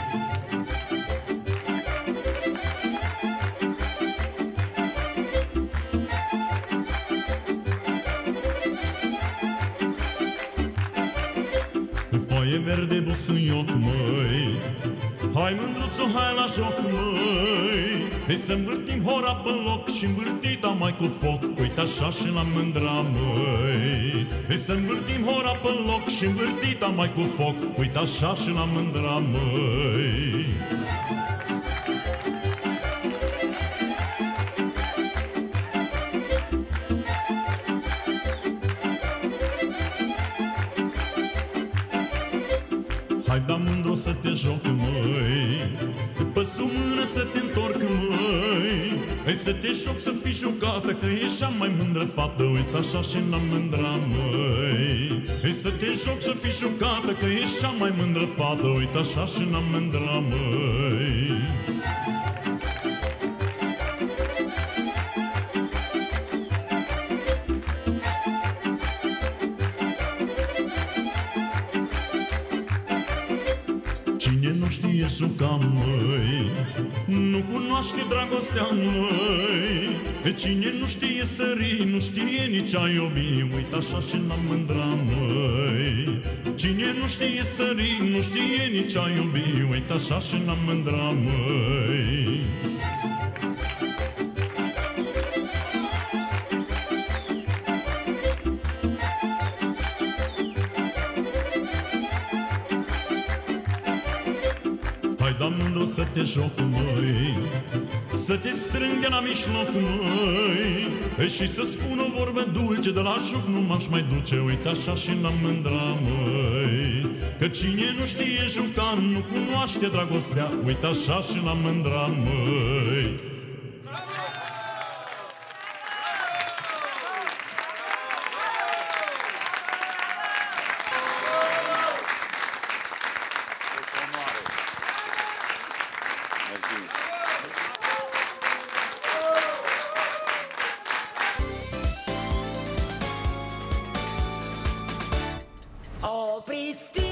E verde busuioc, măi, hai mândruțo, hai la joc, măi. Ei să învârtim hora pe loc și învârtita mai cu foc, uite așa și la mândra, măi. Ei să învârtim hora pe loc și învârtita mai cu foc, uite așa și la mândra, măi. Hai da mândru să te joc, măi, pe sub mână să te întorc, măi. Hai să te joc să fii jucată, că ești cea mai mândră fată, uite așa și la mândra, măi. Hai să te joc să fii jucată, că ești cea mai mândră fată, uite așa și la mândra, măi. știe juca, măi. Nu cunoaște dragostea, măi. Cine nu știe sări, nu știe nici a iubi. Uite așa și la mândra, măi. Cine nu știe sări, nu știe nici a iubi. Uite așa și la mândra, măi. Da mândru să te joc, măi, să te strâng de la mijloc, măi, și să spun o vorbă dulce, de la joc nu m-aș mai duce. Uite așa și la mândra, măi, că cine nu știe juca, nu cunoaște dragostea. Uite așa și la mândra, măi. Opriți